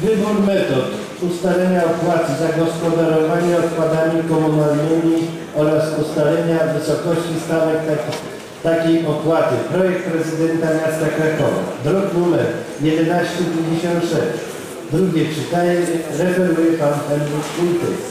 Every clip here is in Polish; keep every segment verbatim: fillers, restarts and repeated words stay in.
Wybór metod ustalenia opłaty za gospodarowanie odpadami komunalnymi oraz ustalenia wysokości stawek taki, takiej opłaty. Projekt prezydenta miasta Krakowa. Druk numer jedenaście pięćdziesiąt sześć. Drugie czytanie referuje pan Henryk Kultys.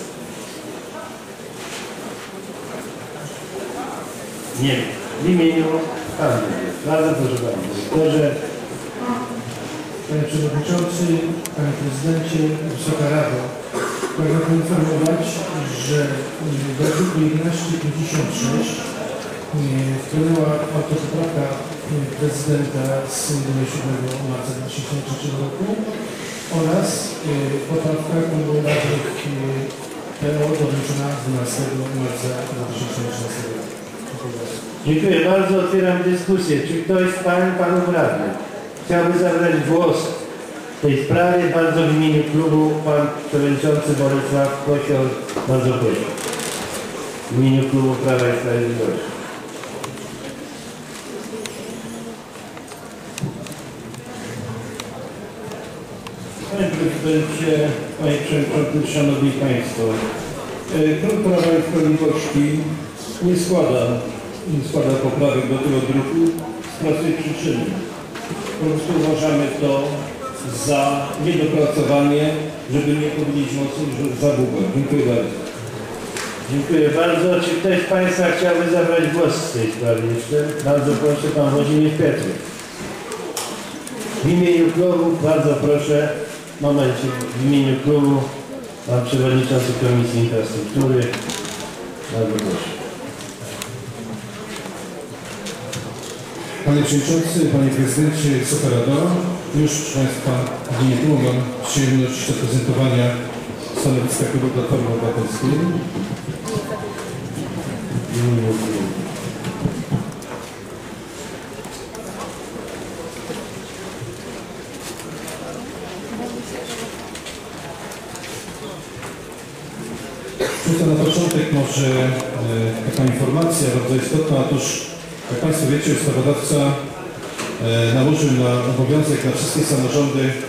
Nie, w imieniu pana. Bardzo proszę pana dyrektorze. Panie Przewodniczący, Panie Prezydencie, Wysoka Rado. Pragnę poinformować, że w artykuł jedenaście pięćdziesiąt sześć wpłynęła autopoprawka prezydenta z siódmego marca dwa tysiące trzeciego roku oraz poprawka Konwentu P O doręczona dwunastego marca dwa tysiące trzynastego roku. Dziękuję bardzo. Otwieram dyskusję. Czy ktoś z pań i panów radnych chciałby zabrać głos w tej sprawie? Bardzo w imieniu klubu pan przewodniczący Bolesław Kosior. Bardzo proszę. W imieniu klubu Prawa i Sprawiedliwości. Panie Prezydencie, Panie Przewodniczący, Szanowni Państwo. Klub Prawa i Sprawiedliwości nie składa, nie składa poprawek do tego druku z prostej przyczyny. Po prostu uważamy to za niedopracowanie, żeby nie powiedzieć mocno, że za długo. Dziękuję bardzo. Dziękuję bardzo. Czy ktoś z Państwa chciałby zabrać głos w tej sprawie jeszcze? Bardzo proszę, pan Włodzimierz Piotrek. W imieniu klubu, bardzo proszę, w momencie, w imieniu klubu, pan przewodniczący Komisji Infrastruktury. Bardzo proszę. Panie Przewodniczący, Panie Prezydencie, Wysoka Rado, już Państwa nie mam przyjemność zaprezentowania stanowiska klubu Platformy Obywatelskiej. Tutaj na początek może e, taka informacja bardzo istotna. Otóż, jak Państwo wiecie, ustawodawca e, nałożył na obowiązek na wszystkie samorządy e,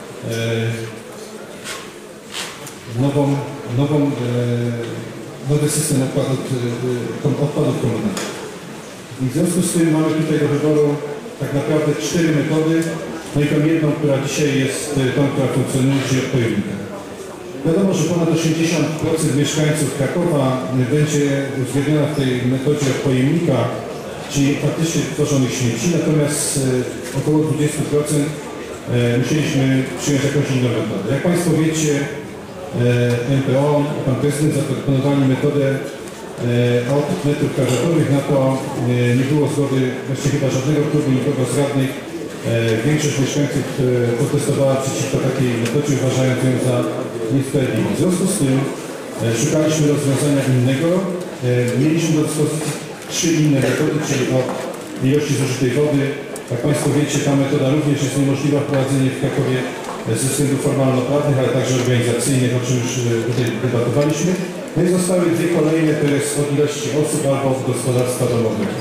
nową, nową, e, nowy system odpadów, e, odpadów komunalnych. I w związku z tym mamy tutaj do wyboru tak naprawdę cztery metody, no i tą jedną, która dzisiaj jest tą, która funkcjonuje, czyli od pojemnika. Wiadomo, że ponad osiemdziesiąt procent mieszkańców Krakowa będzie uwzględniona w tej metodzie od pojemnika, czyli faktycznie tworzonych śmieci, natomiast około dwadzieścia procent musieliśmy przyjąć jakąś inną metodę. Jak Państwo wiecie, M P O, Pan Prezydent zaproponowali metodę od metrów kwadratowych, na to nie było zgody właściwie chyba żadnego klubu, nikogo z radnych. Większość mieszkańców protestowała przeciwko takiej metodzie, uważając ją za niesprawiedliwą. W związku z tym szukaliśmy rozwiązania innego. Mieliśmy do dyspozycji trzy inne metody, czyli od ilości zużytej wody. Jak Państwo wiecie, ta metoda również jest niemożliwa wprowadzenie w Krakowie ze względów formalno-prawnych, ale także organizacyjnych, o czym już tutaj debatowaliśmy. No i zostały dwie kolejne, to jest od ilości osób albo od gospodarstwa domowego.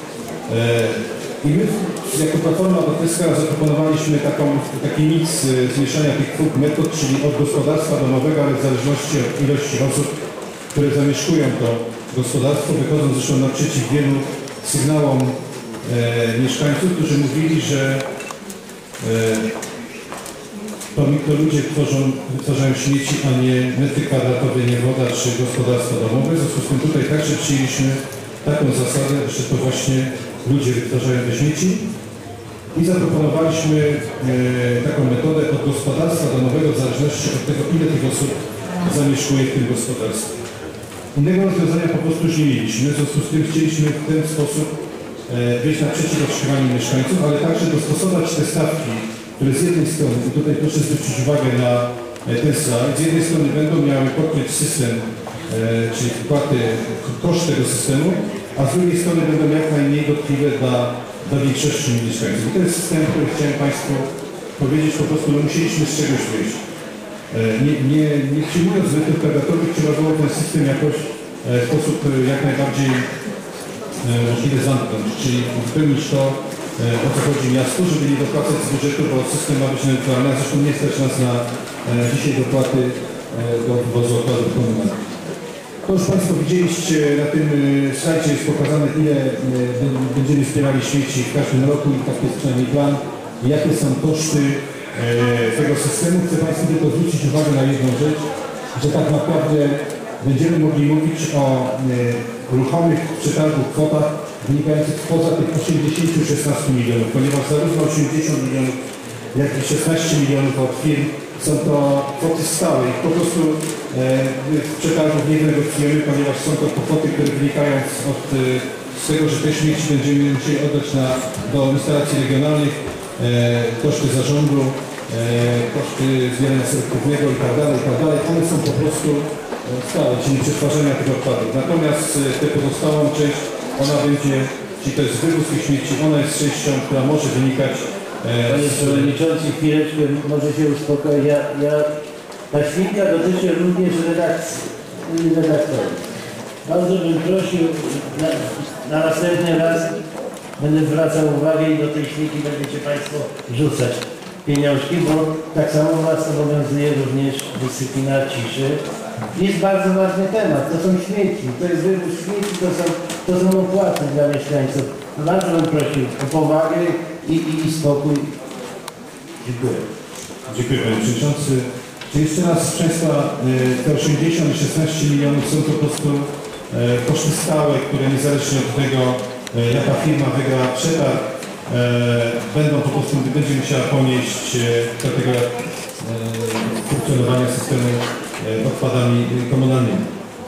I my jako Platforma Obywatelska zaproponowaliśmy taką, taki miks zmieszania tych dwóch metod, czyli od gospodarstwa domowego, ale w zależności od ilości osób, które zamieszkują to gospodarstwo, wychodząc zresztą naprzeciw wielu sygnałom e, mieszkańców, którzy mówili, że e, to, to ludzie tworzą, wytwarzają śmieci, a nie metry kwadratowe, nie woda czy gospodarstwa domowe. W związku z tym tutaj także przyjęliśmy taką zasadę, że to właśnie ludzie wytwarzają te śmieci i zaproponowaliśmy e, taką metodę od gospodarstwa domowego w zależności od tego, ile tych osób zamieszkuje w tym gospodarstwie. Innego rozwiązania po prostu już nie mieliśmy, w związku z tym chcieliśmy w ten sposób e, wyjść naprzeciw oczekiwaniom mieszkańców, ale także dostosować te stawki, które z jednej strony, i tutaj proszę zwrócić uwagę na e, ten slajd, z jednej strony będą miały pokryć system, e, czyli wpłaty, koszt tego systemu, a z drugiej strony będą jak najmniej dotkliwe dla, dla większości mieszkańców. I to jest system, który chciałem Państwu powiedzieć, po prostu no, musieliśmy z czegoś wyjść. Nie, nie, nie przyjmując metrów kwadratowych, trzeba było ten system jakoś w sposób jak najbardziej możliwy zamknąć, czyli wypełnić to o co chodzi miastu, żeby nie dopłacać z budżetu, bo system ma być neutralny, a zresztą nie stać nas na dzisiaj dopłaty do wywozu odpadów komunalnych. To już Państwo widzieliście, na tym slajdzie jest pokazane, ile będziemy zbierali śmieci w każdym roku i taki jest przynajmniej plan, jakie są koszty tego systemu. Chcę Państwu tylko zwrócić uwagę na jedną rzecz, że tak naprawdę będziemy mogli mówić o ruchomych w przetargu kwotach wynikających spoza tych osiemdziesięciu szesnastu milionów, ponieważ zarówno osiemdziesiąt milionów, jak i szesnaście milionów od firm są to kwoty stałe i po prostu e, w przetargów nie negocjujemy, ponieważ są to kwoty, które wynikają od, z tego, że te śmieci będziemy musieli oddać na, do instalacji regionalnych, e, koszty zarządu, e, koszty zbierania selektywnego i tak dalej, i tak dalej. One są po prostu stałe, czyli przetwarzania tych odpadów. Natomiast tę pozostałą część, ona będzie, czyli to jest wywóz tych śmieci, ona jest częścią, która może wynikać. Panie Przewodniczący, chwileczkę, może się uspokoić. Ja, ja, ta świnka dotyczy również redakcji, redaktorów. Bardzo bym prosił, na, na następny raz będę zwracał uwagę i do tej świnki będziecie Państwo rzucać pieniążki, bo tak samo Was obowiązuje również dyscyplina ciszy. Jest bardzo ważny temat, to są śmieci, to jest wywóz śmieci, to są, to są opłaty dla mieszkańców. Bardzo bym prosił o powagę i, i, i spokój. Dziękuję. Dziękuję Panie Przewodniczący. Czyli jeszcze raz, proszę Państwa, te osiemdziesiąt i szesnaście milionów są to po prostu koszty stałe, które niezależnie od tego, jaka firma wygra przetarg, będą po prostu, będzie musiała ponieść do tego funkcjonowania systemu odpadami komunalnymi.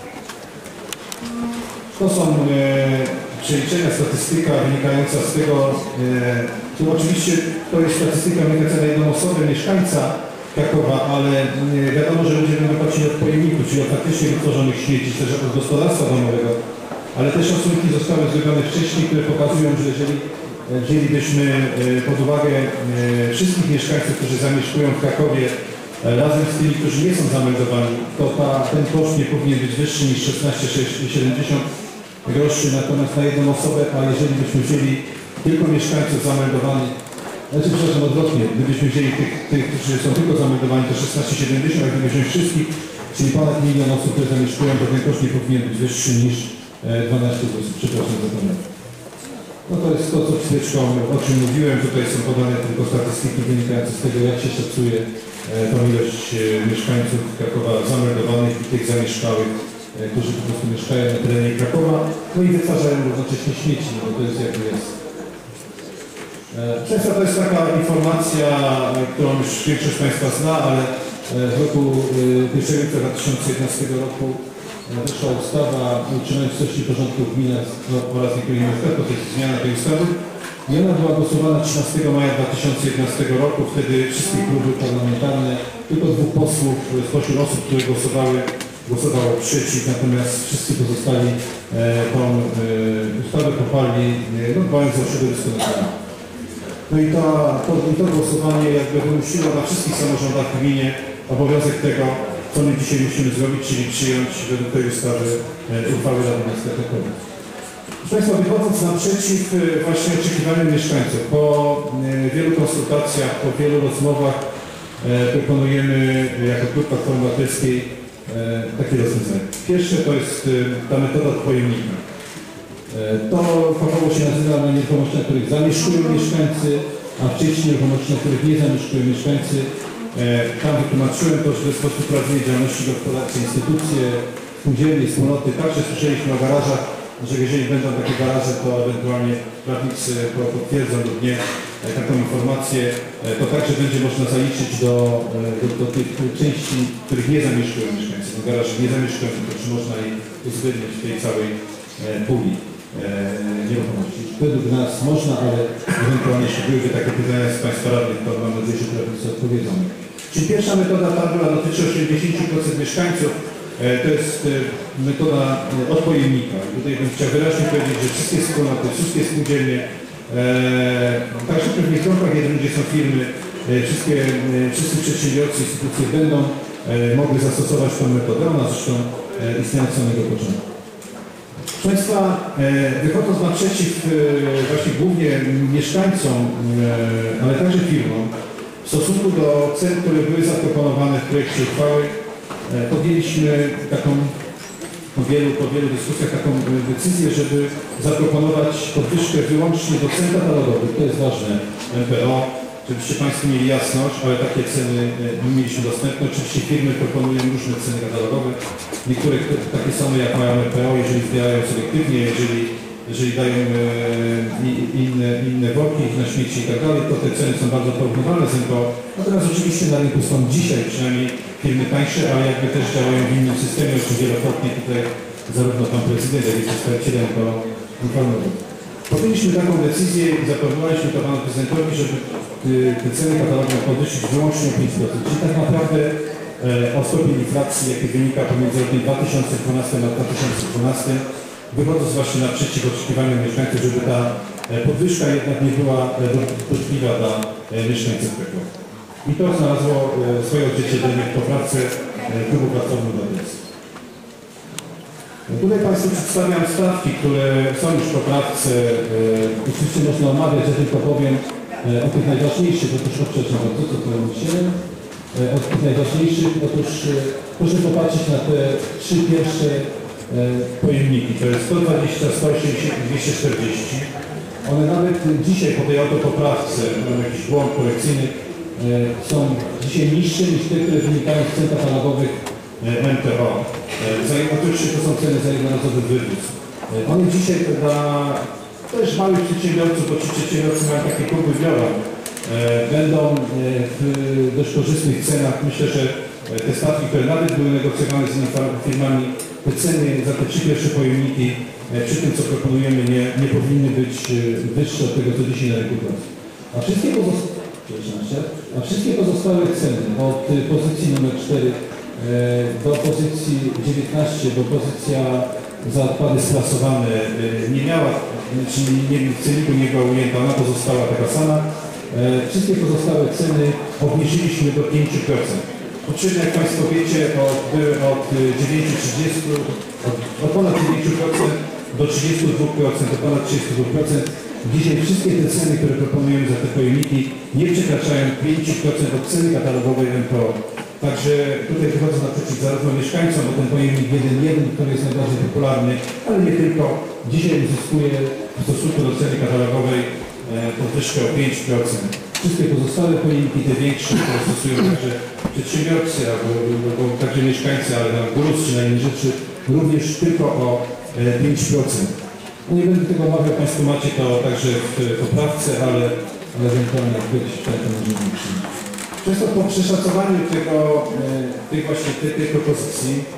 To są e, przeliczenia, statystyka wynikająca z tego, e, to oczywiście to jest statystyka wynikająca na jedną osobę mieszkańca Krakowa, ale e, wiadomo, że ludzie będą płacić od pojemniku, czyli od faktycznie wytworzonych śmieci, też od gospodarstwa domowego, ale też osłonki zostały zrobione wcześniej, które pokazują, że jeżeli wzięlibyśmy pod uwagę wszystkich mieszkańców, którzy zamieszkują w Krakowie, razem z tymi, którzy nie są zameldowani, to ta, ten koszt nie powinien być wyższy niż szesnaście siedemdziesiąt groszy, natomiast na jedną osobę, a jeżeli byśmy wzięli tylko mieszkańców zameldowanych, znaczy przepraszam odwrotnie, gdybyśmy wzięli tych, tych, którzy są tylko zameldowani, to szesnaście siedemdziesiąt, a gdybyśmy wziąć wszystkich, czyli ponad milion osób, które zamieszkują, to ten koszt nie powinien być wyższy niż dwanaście złotych. Przepraszam za to. No to jest to, co chwileczką, o czym mówiłem. Tutaj są podane tylko statystyki wynikające z tego, jak się szacuje tą ilość mieszkańców Krakowa zameldowanych i tych zamieszkałych, którzy po prostu mieszkają na terenie Krakowa, no i wytwarzają równocześnie śmieci, no bo to jest jak jest. Często to jest taka informacja, którą już większość Państwa zna, ale w roku pierwszego dwa tysiące jedenastego roku wyszła ustawa o uczynności porządku w gminach oraz niektórych innych, to jest zmiana tej ustawy. I ona była głosowana trzynastego maja dwa tysiące jedenastego roku. Wtedy wszystkie kluby parlamentarne, tylko dwóch posłów spośród osób, które głosowały, głosowało przeciw, natomiast wszyscy pozostali e, tą e, ustawę poparli, no, dbając o środowisko naturalne. No i to, to, i to głosowanie jakby wymusiło na wszystkich samorządach w gminie obowiązek tego, co my dzisiaj musimy zrobić, czyli przyjąć według tej ustawy e, uchwałę Rady Miasta Krakowa. Proszę Państwa, wychodząc naprzeciw właśnie oczekiwaniom mieszkańców, po wielu konsultacjach, po wielu rozmowach proponujemy jako klub Platformy Obywatelskiej takie rozwiązanie. Pierwsze to jest ta metoda od pojemnika. To fachowo się nazywa na nieruchomości, na których zamieszkują mieszkańcy, a w części nieruchomości, na których nie zamieszkują mieszkańcy. Tam wytłumaczyłem to, że w sposób prowadzenia działalności gospodarczej instytucje, spółdzielnie, wspólnoty, także słyszeliśmy o garażach, że jeżeli będą takie garaże, to ewentualnie prawnicy potwierdzą lub nie taką informację, to także będzie można zaliczyć do, do, do tych części, których nie zamieszkują mieszkańcy. No garaże nie zamieszkują, to czy można ich uwzględnić w tej całej puli nieruchomości. Według nas można, ale ewentualnie jeśli byłyby takie pytania z Państwa radnych, to mam nadzieję, że prawnicy odpowiedzą. Czyli pierwsza metoda tabula dotyczy osiemdziesięciu procent mieszkańców. To jest metoda od pojemnika. Tutaj bym chciał wyraźnie powiedzieć, że wszystkie wspólnoty, wszystkie spółdzielnie, e, także w pewnych krągach, gdzie są firmy, e, wszystkie, e, wszyscy przedsiębiorcy, instytucje będą e, mogły zastosować tę metodę. Ona zresztą e, istnieje od samego początku. E, Proszę Państwa, e, wychodząc naprzeciw e, właśnie głównie mieszkańcom, e, ale także firmom, w stosunku do cen, które były zaproponowane w projekcie uchwały, e, podjęliśmy taką, po wielu, po wielu dyskusjach, taką e, decyzję, żeby zaproponować podwyżkę wyłącznie do cen katalogowych. To jest ważne, M P O, żebyście Państwo mieli jasność, ale takie ceny e, mieliśmy dostępne. Oczywiście firmy proponują różne ceny katalogowe. Niektóre takie same jak mają M P O, jeżeli zbierają selektywnie, jeżeli, jeżeli dają e, inne, inne worki na śmieci i tak dalej, to te ceny są bardzo porównywalne z M P O. Natomiast oczywiście na rynku są dzisiaj przynajmniej firmy tańsze, ale jakby też działają w innym systemie, o czym wielokrotnie tutaj zarówno Pan Prezydent, jak i przedstawicielem to informował. Podjęliśmy taką decyzję i zaproponowaliśmy to Panu Prezydentowi, żeby te ceny katalogowe podwyższyć wyłącznie o pięć procent. Czyli tak naprawdę e, o stopień inflacji, jaki wynika pomiędzy rokiem dwa tysiące dwunastym a dwa tysiące dwunastym, wychodząc właśnie naprzeciw oczekiwaniom mieszkańców, żeby ta e, podwyżka jednak nie była e, dotkliwa dla e, mieszkańców Krakowa. I to znalazło e, swoje odzwierciedlenie w poprawce e, klubu Platformy Obywatelskiej. Tutaj Państwu przedstawiam stawki, które są już w poprawce. E, oczywiście można omawiać, ja tylko powiem e, o tych najważniejszych, otóż odprzecznie bardzo, co to się, e, od tych najważniejszych, otóż e, proszę popatrzeć na te trzy pierwsze e, pojemniki, to jest sto dwadzieścia, sto osiemdziesiąt i dwieście czterdzieści. One nawet dzisiaj po tej autopoprawce, mam jakiś błąd korekcyjny, e, są dzisiaj niższe niż te, które wynikają z cen katalogowych M P O. Oczywiście to są ceny za jednorazowy wywóz. One dzisiaj dla też małych przedsiębiorców, bo ci przedsiębiorcy mają takie próby biorą, będą w dość korzystnych cenach. Myślę, że te stawki, które nawet były negocjowane z innymi firmami, te ceny za te trzy pierwsze pojemniki przy tym, co proponujemy, nie, nie powinny być wyższe od tego, co dzisiaj na rynku pracy. A wszystkie pozostałe, a wszystkie pozostałe ceny od pozycji numer cztery do pozycji dziewiętnaście, bo pozycja za odpady sprasowane nie miała, czyli nie, w ceniku nie była ujęta, ona pozostała taka sama. Wszystkie pozostałe ceny obniżyliśmy do pięć procent. Poprzednio, jak Państwo wiecie, od, od dziewięć do trzydziestu, od, od ponad dziewięć procent do trzydziestu dwóch procent, do ponad trzydziestu dwóch procent. Dzisiaj wszystkie te ceny, które proponujemy za te pojemniki, nie przekraczają pięć procent od ceny katalogowej M P O. Także tutaj wychodzę naprzeciw zarówno mieszkańcom, bo ten pojemnik jeden jeden, który jest najbardziej popularny, ale nie tylko, dzisiaj uzyskuje w stosunku do ceny katalogowej e, podwyżkę o pięć procent. Wszystkie pozostałe pojemniki, te większe, które stosują także przedsiębiorcy, albo, albo także mieszkańcy, ale na gruz czy na inne rzeczy, również tylko o e, pięć procent. No nie będę tego omawiał, Państwo macie to także w poprawce, ale, ale ewentualnie jak być, to możemy przyjąć. Często po przeszacowaniu tego, tej właśnie tej, tej propozycji e,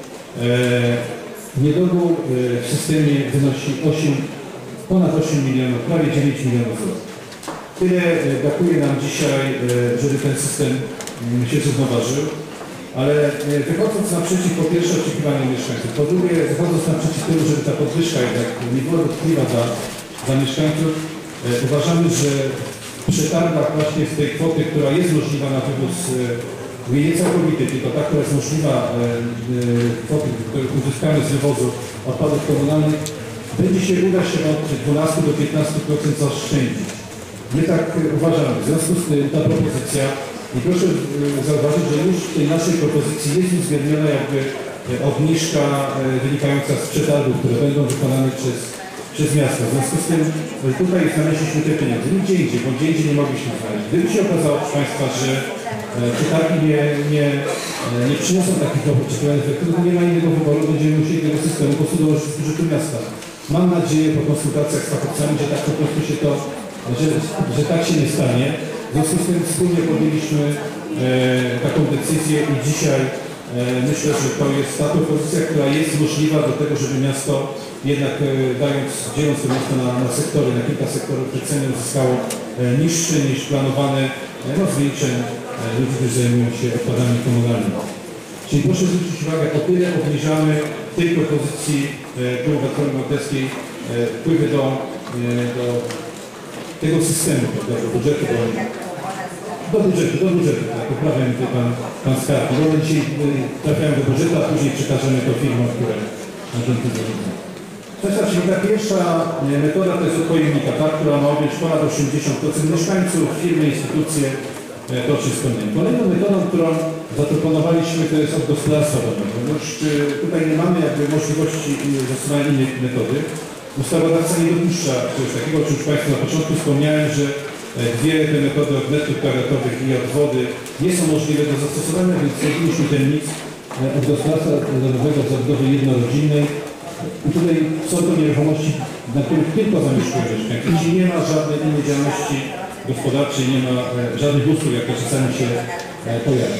niedobór w systemie wynosi osiem, ponad osiem milionów, prawie dziewięć milionów złotych. Tyle brakuje nam dzisiaj, żeby ten system się zrównoważył, ale wychodząc naprzeciw po pierwsze oczekiwaniom mieszkańców, po drugie wychodząc naprzeciw temu, żeby ta podwyżka jednak nie była dotkliwa dla, dla mieszkańców, uważamy, że w przetargach właśnie z tej kwoty, która jest możliwa na wywóz, nie całkowity, tylko ta, która jest możliwa, kwoty, które uzyskamy z wywozu odpadów komunalnych, będzie się uda się od dwunastu do piętnastu procent zaoszczędzić. My tak uważamy. W związku z tym ta propozycja, i proszę zauważyć, że już w tej naszej propozycji jest uwzględniona jakby obniżka wynikająca z przetargów, które będą wykonane przez przez miasto. W związku z tym tutaj znaleźliśmy te pieniądze. Nigdzie indziej, bo gdzie indziej nie mogliśmy znaleźć. Gdyby się okazało, proszę Państwa, że przetargi nie, nie, nie przyniosą takich oczekiwanych efektów, nie ma innego wyboru, będziemy musieli tego systemu po prostu dołożyć z budżetu miasta. Mam nadzieję po konsultacjach z fachowcami, że tak po prostu się to, że, że tak się nie stanie. W związku z tym wspólnie podjęliśmy e, taką decyzję i dzisiaj e, myślę, że to jest ta propozycja, która jest możliwa do tego, żeby miasto jednak e, dając, dzieląc to miasto na, na sektory, na kilka sektorów, te ceny uzyskało e, niższe niż planowane e, no, zwiększeń e, ludzi, którzy zajmują się odpadami komunalnymi. Czyli proszę zwrócić uwagę, o tyle obniżamy w tej propozycji e, klubu Platformy Obywatelskiej e, wpływy do, e, do tego systemu, do, do budżetu, do, do budżetu, do budżetu, tak, poprawia mi to pan, pan skarbnik. One dzisiaj trafiają do budżetu, a później przekażemy to firmom, które na ten tydzień. Przesta, czyli ta pierwsza metoda to jest od pojemnika, ta, która ma objąć ponad osiemdziesiąt procent mieszkańców, firmy, instytucje, to wszystko nie. Kolejną metodą, którą zaproponowaliśmy, to jest od gospodarstwa domowego. Już tutaj nie mamy jakby możliwości zastosowania innej metody. Ustawodawca nie dopuszcza czegoś takiego, o czym już Państwu na początku wspomniałem, że dwie te metody od metrów kwadratowych i od wody nie są możliwe do zastosowania, więc zrobiliśmy ten miks od gospodarstwa domowego od zabudowy jednorodzinnej. I tutaj są to nieruchomości, na których tylko zamieszkują mieszkańcy. Jeśli nie ma żadnej innej działalności gospodarczej, nie ma żadnych usług, jak to czasami się pojawia.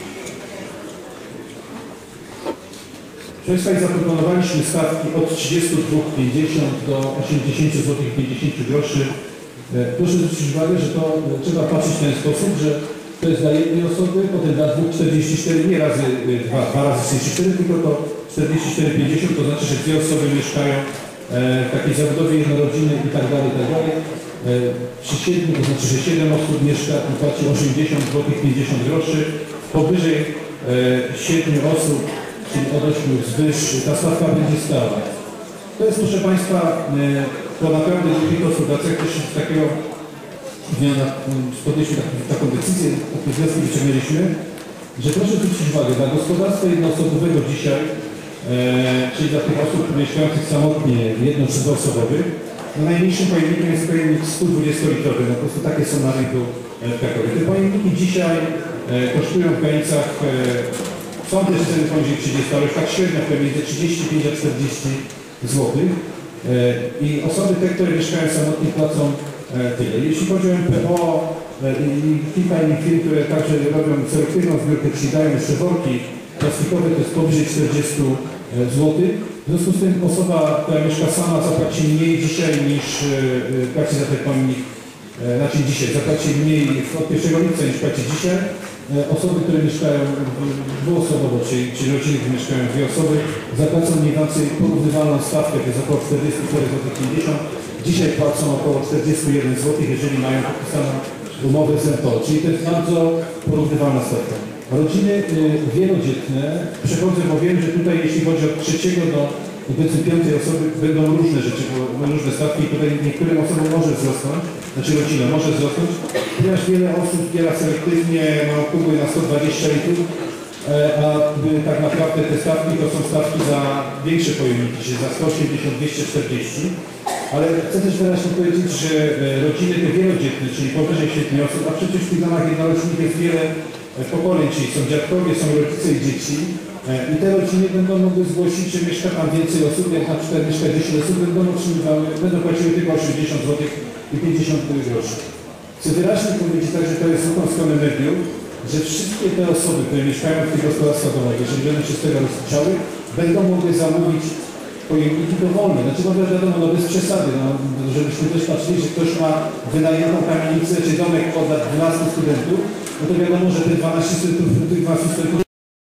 Proszę Państwa, zaproponowaliśmy stawki od trzydziestu dwóch pięćdziesiąt do osiemdziesięciu złotych pięćdziesiąt groszy. Proszę zwrócić uwagę, że to trzeba patrzeć w ten sposób, że to jest dla jednej osoby, potem dla dwóch czterdzieści cztery, nie razy dwa, dwa razy czterdzieści cztery, tylko to czterdzieści cztery pięćdziesiąt, to znaczy, że dwie osoby mieszkają w takiej zabudowie jednorodzinnej i tak dalej, i tak dalej. Przy siedmiu, to znaczy, że siedem osób mieszka i płaci osiemdziesiąt złotych pięćdziesiąt groszy. Powyżej siedmiu osób, czyli od ośmiu zwyż, ta stawka będzie stała. To jest, proszę Państwa, to naprawdę drugi gospodarce, jak też z takiego dnia podjęliśmy taką decyzję, takie wnioski wyciągnęliśmy, że proszę zwrócić uwagę, dla gospodarstwa jednoosobowego dzisiaj, e, czyli dla tych osób mieszkających samotnie, jedno czy dwuosobowych, no najmniejszym pojemnikiem jest pojemnik sto dwudziestolitrowy, no po prostu takie są na rynku w Krakowie. Te pojemniki dzisiaj e, kosztują w granicach, e, są też ceny poniżej trzydziestu, ale już tak średnio między trzydzieści pięć a czterdzieści złotych. E, I osoby te, które mieszkają samotnie, płacą e, tyle. Jeśli chodzi o M P O e, i kilka innych firm, które także robią selektywną zbiórkę, czyli dają jeszcze worki plastikowe, to jest powyżej czterdziestu złotych. W związku z tym osoba, która mieszka sama, zapłaci mniej dzisiaj niż e, płaci za ten pojemnik, e, znaczy dzisiaj, zapłaci mniej od pierwszego lipca niż płaci dzisiaj. Osoby, które mieszkają dwuosobowo, czyli, czyli rodziny, które mieszkają dwie osoby, zapłacą mniej więcej porównywalną stawkę, to jest około czterdzieści cztery złote pięćdziesiąt. Dzisiaj płacą około czterdzieści jeden złotych, jeżeli mają podpisaną umowę z M P O, czyli to jest bardzo porównywalna stawka. Rodziny y, wielodzietne, przechodzę, bo wiem, że tutaj jeśli chodzi od trzeciego do powiedzmy piątej osoby będą różne rzeczy, bo różne stawki i tutaj niektórym osobom może wzrosnąć, znaczy rodzina może wzrosnąć, ponieważ wiele osób zbiera selektywnie, ma kubły na sto dwadzieścia litrów, a tak naprawdę te stawki to są stawki za większe pojemniki, czyli za sto osiemdziesiąt do dwieście czterdzieści. Ale chcę też wyraźnie powiedzieć, że rodziny te wielodzietne, czyli powyżej siedmiu osób, a przecież w tych domach jednorodzinnych jest wiele pokoleń, czyli są dziadkowie, są rodzice i dzieci. I te rodziny będą mogły zgłosić, że mieszka tam więcej osób, jak na przykład mieszka dziesięć osób, będą otrzymywały, będą płaciły tylko osiemdziesiąt złotych i pięćdziesiąt groszy. Chcę wyraźnie powiedzieć tak, że to jest drugą stronę mediów, że wszystkie te osoby, które mieszkają w tych gospodarstwach domowych, jeżeli będą się z tego rozliczały, będą mogły zamówić pojemniki dowolne. Znaczy, no wiadomo, no bez przesady, no, żebyśmy też patrzyli, że ktoś ma wynajętą kamienicę czy domek od dwunastu studentów, no to wiadomo, że te dwanaście studentów, tych dwanaście studentów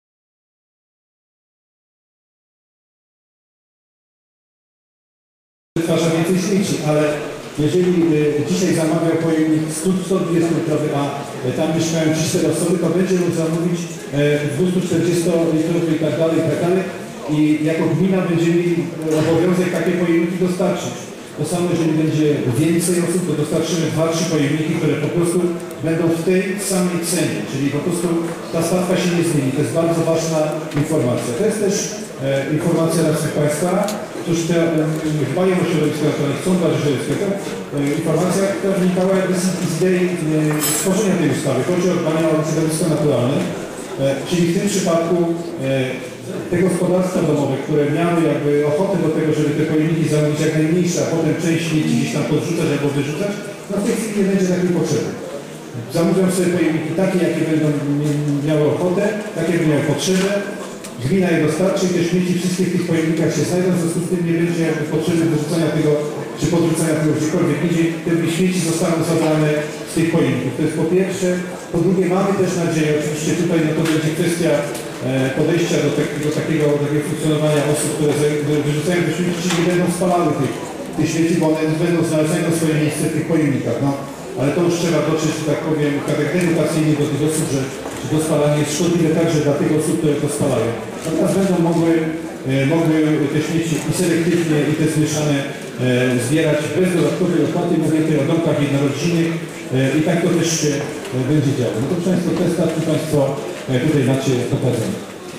wytwarza więcej śmieci, ale jeżeli y, dzisiaj zamawiał pojemnik sto dwadzieścia litrowy, a y, tam mieszkają trzy cztery osoby, to będzie mógł zamówić y, dwieście czterdzieści litrowy i tak dalej, i tak dalej. I jako gmina będzie mieli obowiązek takie pojemniki dostarczyć. To samo, jeżeli będzie więcej osób, to dostarczymy dwa trzy pojemniki, które po prostu będą w tej samej cenie, czyli po prostu ta stawka się nie zmieni. To jest bardzo ważna informacja. To jest też e, informacja dla wszystkich Państwa, którzy te, e, dbają o środowisko, które chcą dbać o środowisko. E, informacja, która wynikała z, z idei e, stworzenia tej ustawy. Chodzi o dbanie o środowisko naturalne, e, czyli w tym przypadku e, te gospodarstwa domowe, które miały jakby ochotę do tego, żeby te pojemniki zamówić jak najmniejsze, a potem część śmieci gdzieś tam podrzucać albo wyrzucać, no w tej chwili nie będzie takiej potrzeby. Zamówią sobie pojemniki takie, jakie będą miały ochotę, takie, jakie miały potrzebę, gmina je dostarczy i te śmieci wszystkie w tych pojemnikach się znajdą, w związku z tym nie będzie jakby potrzeby wyrzucania tego, czy podrzucania tego gdziekolwiek indziej, te śmieci zostaną zabrane z tych pojemników. To jest po pierwsze. Po drugie, mamy też nadzieję, oczywiście tutaj no to będzie kwestia podejścia do, te, do, takiego, do takiego funkcjonowania osób, które wyrzucają te śmieci, czyli nie będą spalały tych, tych śmieci, bo one będą znaleźć swoje miejsce w tych pojemnikach. No. Ale to już trzeba dotrzeć, że tak powiem, tak edukacyjnie do tych osób, że, że to spalanie jest szkodliwe także dla tych osób, które to spalają. Natomiast będą mogły mogły te śmieci i selektywnie i te zmieszane zbierać bez dodatkowej opłaty. Mówię tutaj o domkach jednorodzinnych i tak to też się będzie działo. No to Państwo te stawki Państwo tutaj macie pokazane.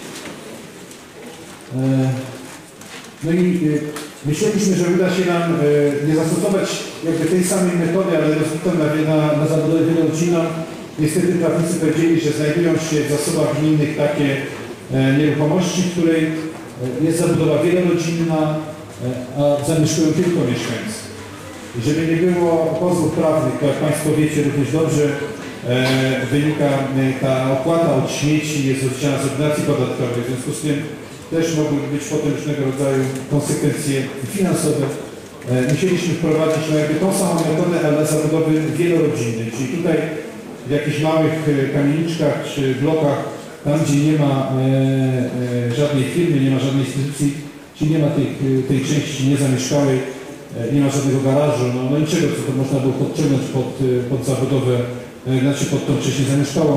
No i myśleliśmy, że uda się nam nie zastosować jakby tej samej metody, ale rozbitą na, na, na zabudowę wielorodzinną. Niestety prawnicy powiedzieli, że znajdują się w zasobach gminnych takie nieruchomości, w której jest zabudowa wielorodzinna, a zamieszkują tylko mieszkańcy. I żeby nie było pozwów prawnych, to jak Państwo wiecie również dobrze, wynika ta opłata od śmieci, jest oddzielana z ordynacji podatkowej, w związku z tym też mogły być potem różnego rodzaju konsekwencje finansowe. Musieliśmy wprowadzić no jakby tą samą metodę, ale dla zabudowy wielorodzinnej, czyli tutaj w jakichś małych kamieniczkach czy blokach, tam gdzie nie ma e, e, żadnej firmy, nie ma żadnej instytucji, czyli nie ma tej, tej części niezamieszkałej, e, nie ma żadnego garażu, no, no niczego, co to można było podciągnąć pod, pod zabudowę, e, znaczy pod tą część niezamieszkałą.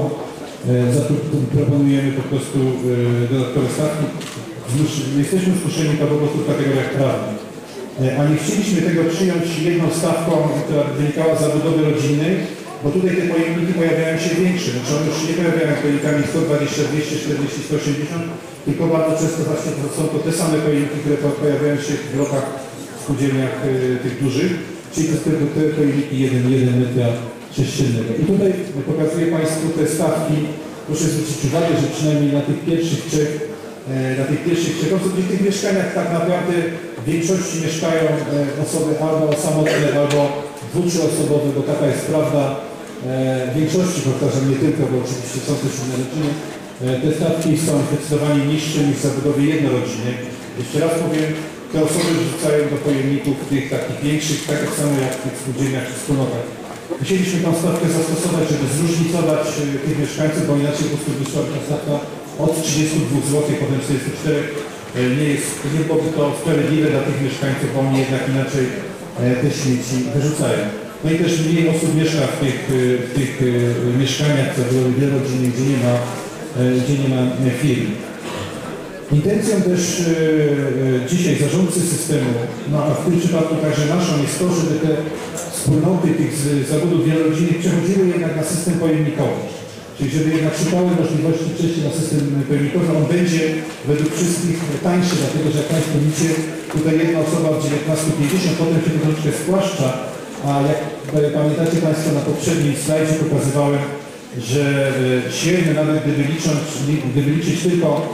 E, proponujemy po prostu e, dodatkowe stawki. Jesteśmy skuszeni to po prostu w kategoriach prawnych. E, a nie chcieliśmy tego przyjąć jedną stawką, która wynikała z zabudowy rodzinnej, bo tutaj te pojemniki pojawiają się większe, znaczy one już nie pojawiają pojemnikami sto dwadzieścia, dwieście czterdzieści, sto osiemdziesiąt, tylko bardzo często właśnie to są to te same pojemniki, które pojawiają się w blokach, w spółdzielniach y, tych dużych, czyli to są te pojemniki jeden metra sześciennego. I tutaj pokazuję Państwu te stawki. Proszę zwrócić uwagę, że przynajmniej na tych pierwszych trzech, e, na tych pierwszych trzech osób, w tych mieszkaniach tak naprawdę w większości mieszkają e, osoby albo samotne, albo dwu-, trzyosobowe, bo taka jest prawda. W większości, powtarzam, nie tylko, bo oczywiście są też inne rodziny, te stawki są zdecydowanie niższe niż w zabudowie jednorodzinnej. Jeszcze raz powiem, te osoby wrzucają do pojemników tych takich większych, tak jak samo jak w tych spółdzielniach czy wspólnotach. Chcieliśmy tą stawkę zastosować, żeby zróżnicować tych mieszkańców, bo inaczej po prostu wyszła ta stawka od trzydziestu dwóch złotych, potem czterdziestu czterech. Nie jest, nie byłoby to sprawiedliwe dla tych mieszkańców, bo oni jednak inaczej te śmieci wyrzucają. No i też mniej osób mieszka w tych, w tych mieszkaniach zabudowy wielorodzinnej, gdzie nie ma, gdzie nie ma firm. Intencją też e, dzisiaj zarządcy systemu, no a w tym przypadku także naszą, jest to, żeby te wspólnoty tych zabudów wielorodzinnych przechodziły jednak na system pojemnikowy. Czyli żeby jednak szukały możliwości przejścia na system pojemnikowy, on będzie według wszystkich tańszy, dlatego że jak Państwo widzicie, tutaj jedna osoba w dziewiętnaście pięćdziesiąt, potem się to troszeczkę spłaszcza, a jak pamiętacie Państwo na poprzednim slajdzie pokazywałem, że średnio nawet gdyby licząc, gdyby liczyć tylko e,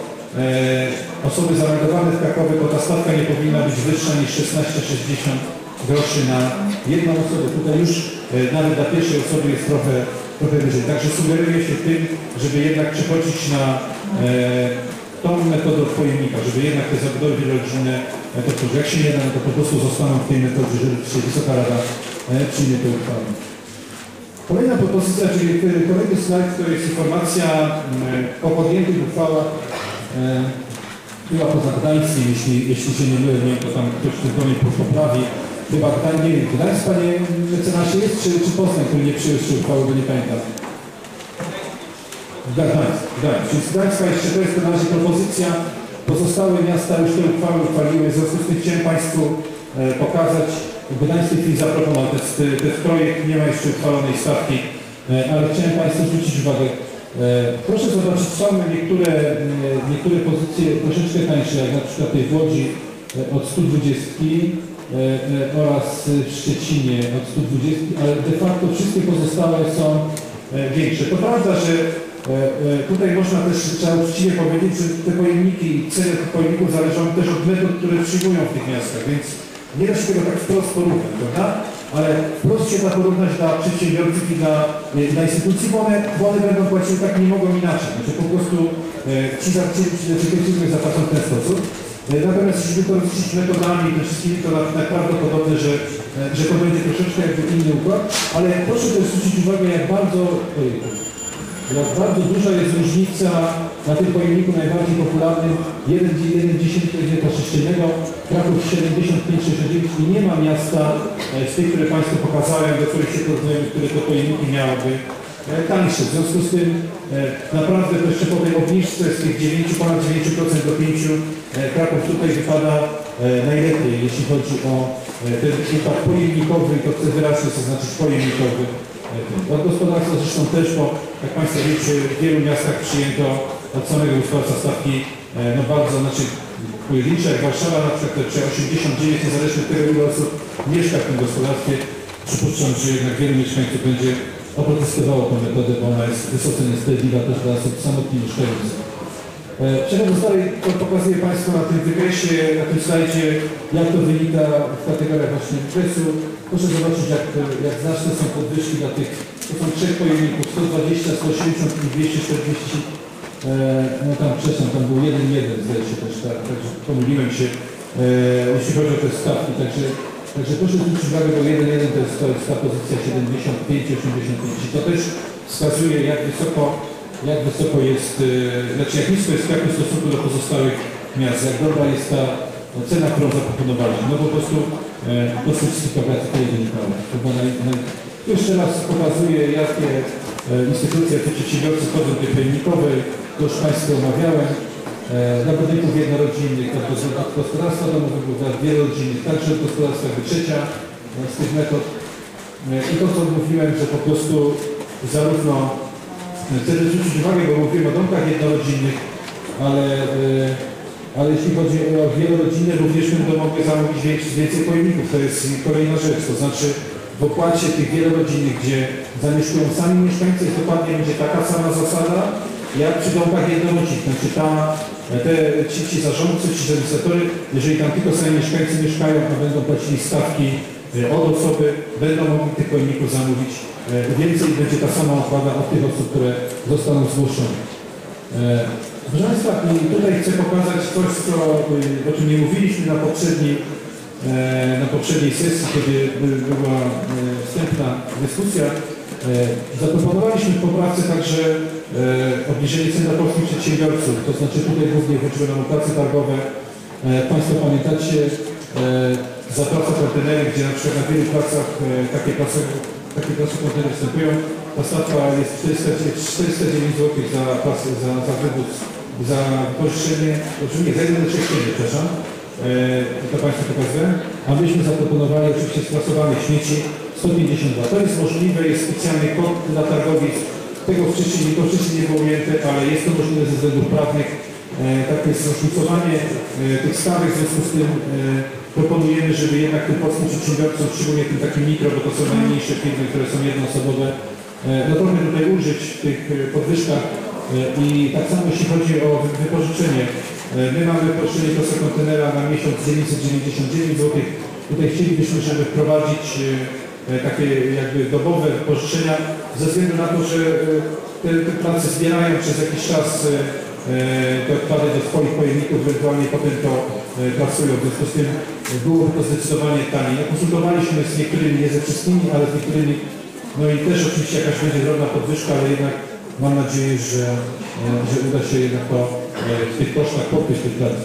osoby zameldowane w Krakowie, to ta stawka nie powinna być wyższa niż szesnaście sześćdziesiąt groszy na jedną osobę. Tutaj już e, nawet dla pierwszej osoby jest trochę, trochę wyżej. Także sugeruję się tym, żeby jednak przechodzić na e, tą metodę od pojemnika, żeby jednak te zabudowy wielorodzinne, to jak się nie da, no to po prostu zostaną w tej metodzie, jeżeli dzisiaj Wysoka Rada przyjmie tę uchwałę. Kolejna propozycja, czyli kolejny slajd, to jest informacja o podjętych uchwałach chyba poza Gdańskiem, jeśli, jeśli się nie mylę, nie wiem, to tam ktoś w tym gronie poprawi. Chyba Gdańsk, nie wiem, Gdańsk, panie mecenasie, jest, czy, czy Poznań, który nie przyjął jeszcze uchwały, bo nie pamiętam. Gdańsk, Gdańsk. Czyli z Gdańska jeszcze to jest na razie propozycja. Pozostałe miasta już te uchwały uchwaliły, w związku z tym chciałem Państwu e, pokazać, Gdańsk w tej chwili zaproponował ten, ten projekt, nie ma jeszcze uchwalonej stawki, e, ale chciałem Państwu zwrócić uwagę. E, proszę zobaczyć, są niektóre, e, niektóre pozycje troszeczkę tańsze, jak na przykład tej w Łodzi e, od stu dwudziestu e, e, oraz w Szczecinie od stu dwudziestu, ale de facto wszystkie pozostałe są e, większe. To prawda, że tutaj można też, trzeba uczciwie powiedzieć, że te pojemniki i ceny tych pojemników zależą też od metod, które przyjmują w tych miastach, więc nie da się tego tak wprost porównać, prawda? Ale wprost się da porównać dla przedsiębiorców i dla, dla instytucji, bo one, bo one będą płaciły tak, nie mogą inaczej. Znaczy po prostu ci firmy zapłacą w ten sposób. Natomiast jeśli to rozliczyć metodami i wszystkimi, to tak prawdopodobne, że, że to będzie troszeczkę jakby inny układ, ale proszę też zwrócić uwagę, jak bardzo Jak bardzo duża jest różnica na tym pojemniku najbardziej popularnym jeden przecinek dziesięć metra sześciennego, Kraków siedemdziesiąt pięć sześćdziesiąt dziewięć i nie ma miasta z tych, które Państwu pokazałem, do których się porównują, które to pojemniki miałyby, tańsze. W związku z tym naprawdę to jeszcze po tej obniżce z tych dziewięć, ponad dziewięć procent do pięć procent Kraków tutaj wypada najlepiej, jeśli chodzi o ten impact pojemnikowy, to chcę wyraźnie zaznaczyć pojemnikowy. Od gospodarstwa zresztą też, bo jak Państwo wiecie, w wielu miastach przyjęto od samego gospodarstwa stawki no bardzo, znaczy pojedyncze, jak Warszawa na przykład, czy osiemdziesiąt dziewięć, niezależnie od tego, ile osób mieszka w tym gospodarstwie, przypuszczam, że jednak wielu mieszkańców będzie oprotestowało tę metodę, bo ona jest wysoce niesprawiedliwa też dla osób samotnie mieszkających. Przechodząc dalej, to pokazuję Państwu na tym wykresie, na tym slajdzie, jak to wynika w kategoriach właśnie wykresu. Proszę zobaczyć, jak, jak znaczne są podwyżki dla tych, to są trzech pojemników, sto dwadzieścia, sto osiemdziesiąt i dwieście czterdzieści. No tam, przepraszam, tam był jeden jeden, zdaje się też, tak, także pomyliłem się, jeśli chodzi o te stawki, także, także proszę zwrócić uwagę, bo jeden jeden to jest, to jest ta pozycja siedemdziesiąt pięć, osiemdziesiąt pięć i to też wskazuje, jak wysoko, jak wysoko jest, znaczy jak nisko jest Kraków w stosunku do pozostałych miast, jak dobra jest ta cena, którą zaproponowaliśmy, no po prostu dosyć z tych operacji tutaj wynikało. Jeszcze raz pokazuję, jakie instytucje, jakie przedsiębiorcy wchodzą do tej pojemnikowej, to już Państwu omawiałem, dla budynków jednorodzinnych, od gospodarstwa domowego, dla wielorodzinnych, także od gospodarstwa trzecia z tych metod. I to, co mówiłem, że po prostu zarówno chcę zwrócić uwagę, bo mówiłem o domkach jednorodzinnych, ale, ale jeśli chodzi o wielorodzinne, również będą mogły zamówić więcej pojemników. To jest kolejna rzecz, to znaczy w opłacie tych wielorodzinnych, gdzie zamieszkują sami mieszkańcy, jest dokładnie będzie taka sama zasada, jak przy domkach jednorodzinnych. Znaczy ta, te, ci, ci zarządcy, ci administratorzy, jeżeli tam tylko sami mieszkańcy mieszkają, a będą płacili stawki od osoby, będą mogli tych pojemników zamówić więcej, będzie ta sama opłata od tych osób, które zostaną zgłoszone. Proszę Państwa, tutaj chcę pokazać coś, co, o czym nie mówiliśmy na poprzedniej, na poprzedniej sesji, kiedy była wstępna dyskusja. Zaproponowaliśmy w poprawce także obniżenie cen dla polskich przedsiębiorców, to znaczy tutaj głównie chodziło nam o prace targowe. Państwo pamiętacie, za pracę kontenery, gdzie na przykład na wielu pracach takie prace, takie prace kontenery występują, ta stawka jest czterysta dziewięć złotych za, za, za wywóz, za pożyczenie, oczywiście za jedno przekształcenie, przepraszam, to Państwu pokazuję, a myśmy zaproponowali oczywiście sprasowanych śmieci sto pięćdziesiąt dwa. To jest możliwe, jest specjalny kod dla targowisk, tego wcześniej, to wcześniej nie było ujęte, ale jest to możliwe ze względów prawnych. Tak jest różnicowanie tych stawek, w związku z tym proponujemy, żeby jednak tym polskim przedsiębiorcom, szczególnie tym takim mikro, bo to są najmniejsze firmy, które są jednoosobowe, no trochę tutaj ulżyć w tych podwyżkach i tak samo jeśli chodzi o wypożyczenie. My mamy wypożyczenie prosto kontenera na miesiąc dziewięćset dziewięćdziesiąt dziewięć złotych. Tutaj chcielibyśmy, żeby wprowadzić takie jakby dobowe wypożyczenia ze względu na to, że te, te prace zbierają przez jakiś czas te odpady do swoich pojemników, ewentualnie potem to pracują. W związku z tym byłoby to zdecydowanie taniej. No, konsultowaliśmy z niektórymi, nie ze wszystkimi, ale z niektórymi. No i też oczywiście jakaś będzie drobna podwyżka, ale jednak mam nadzieję, że, że uda się jednak to w tych kosztach pokryć tych prac.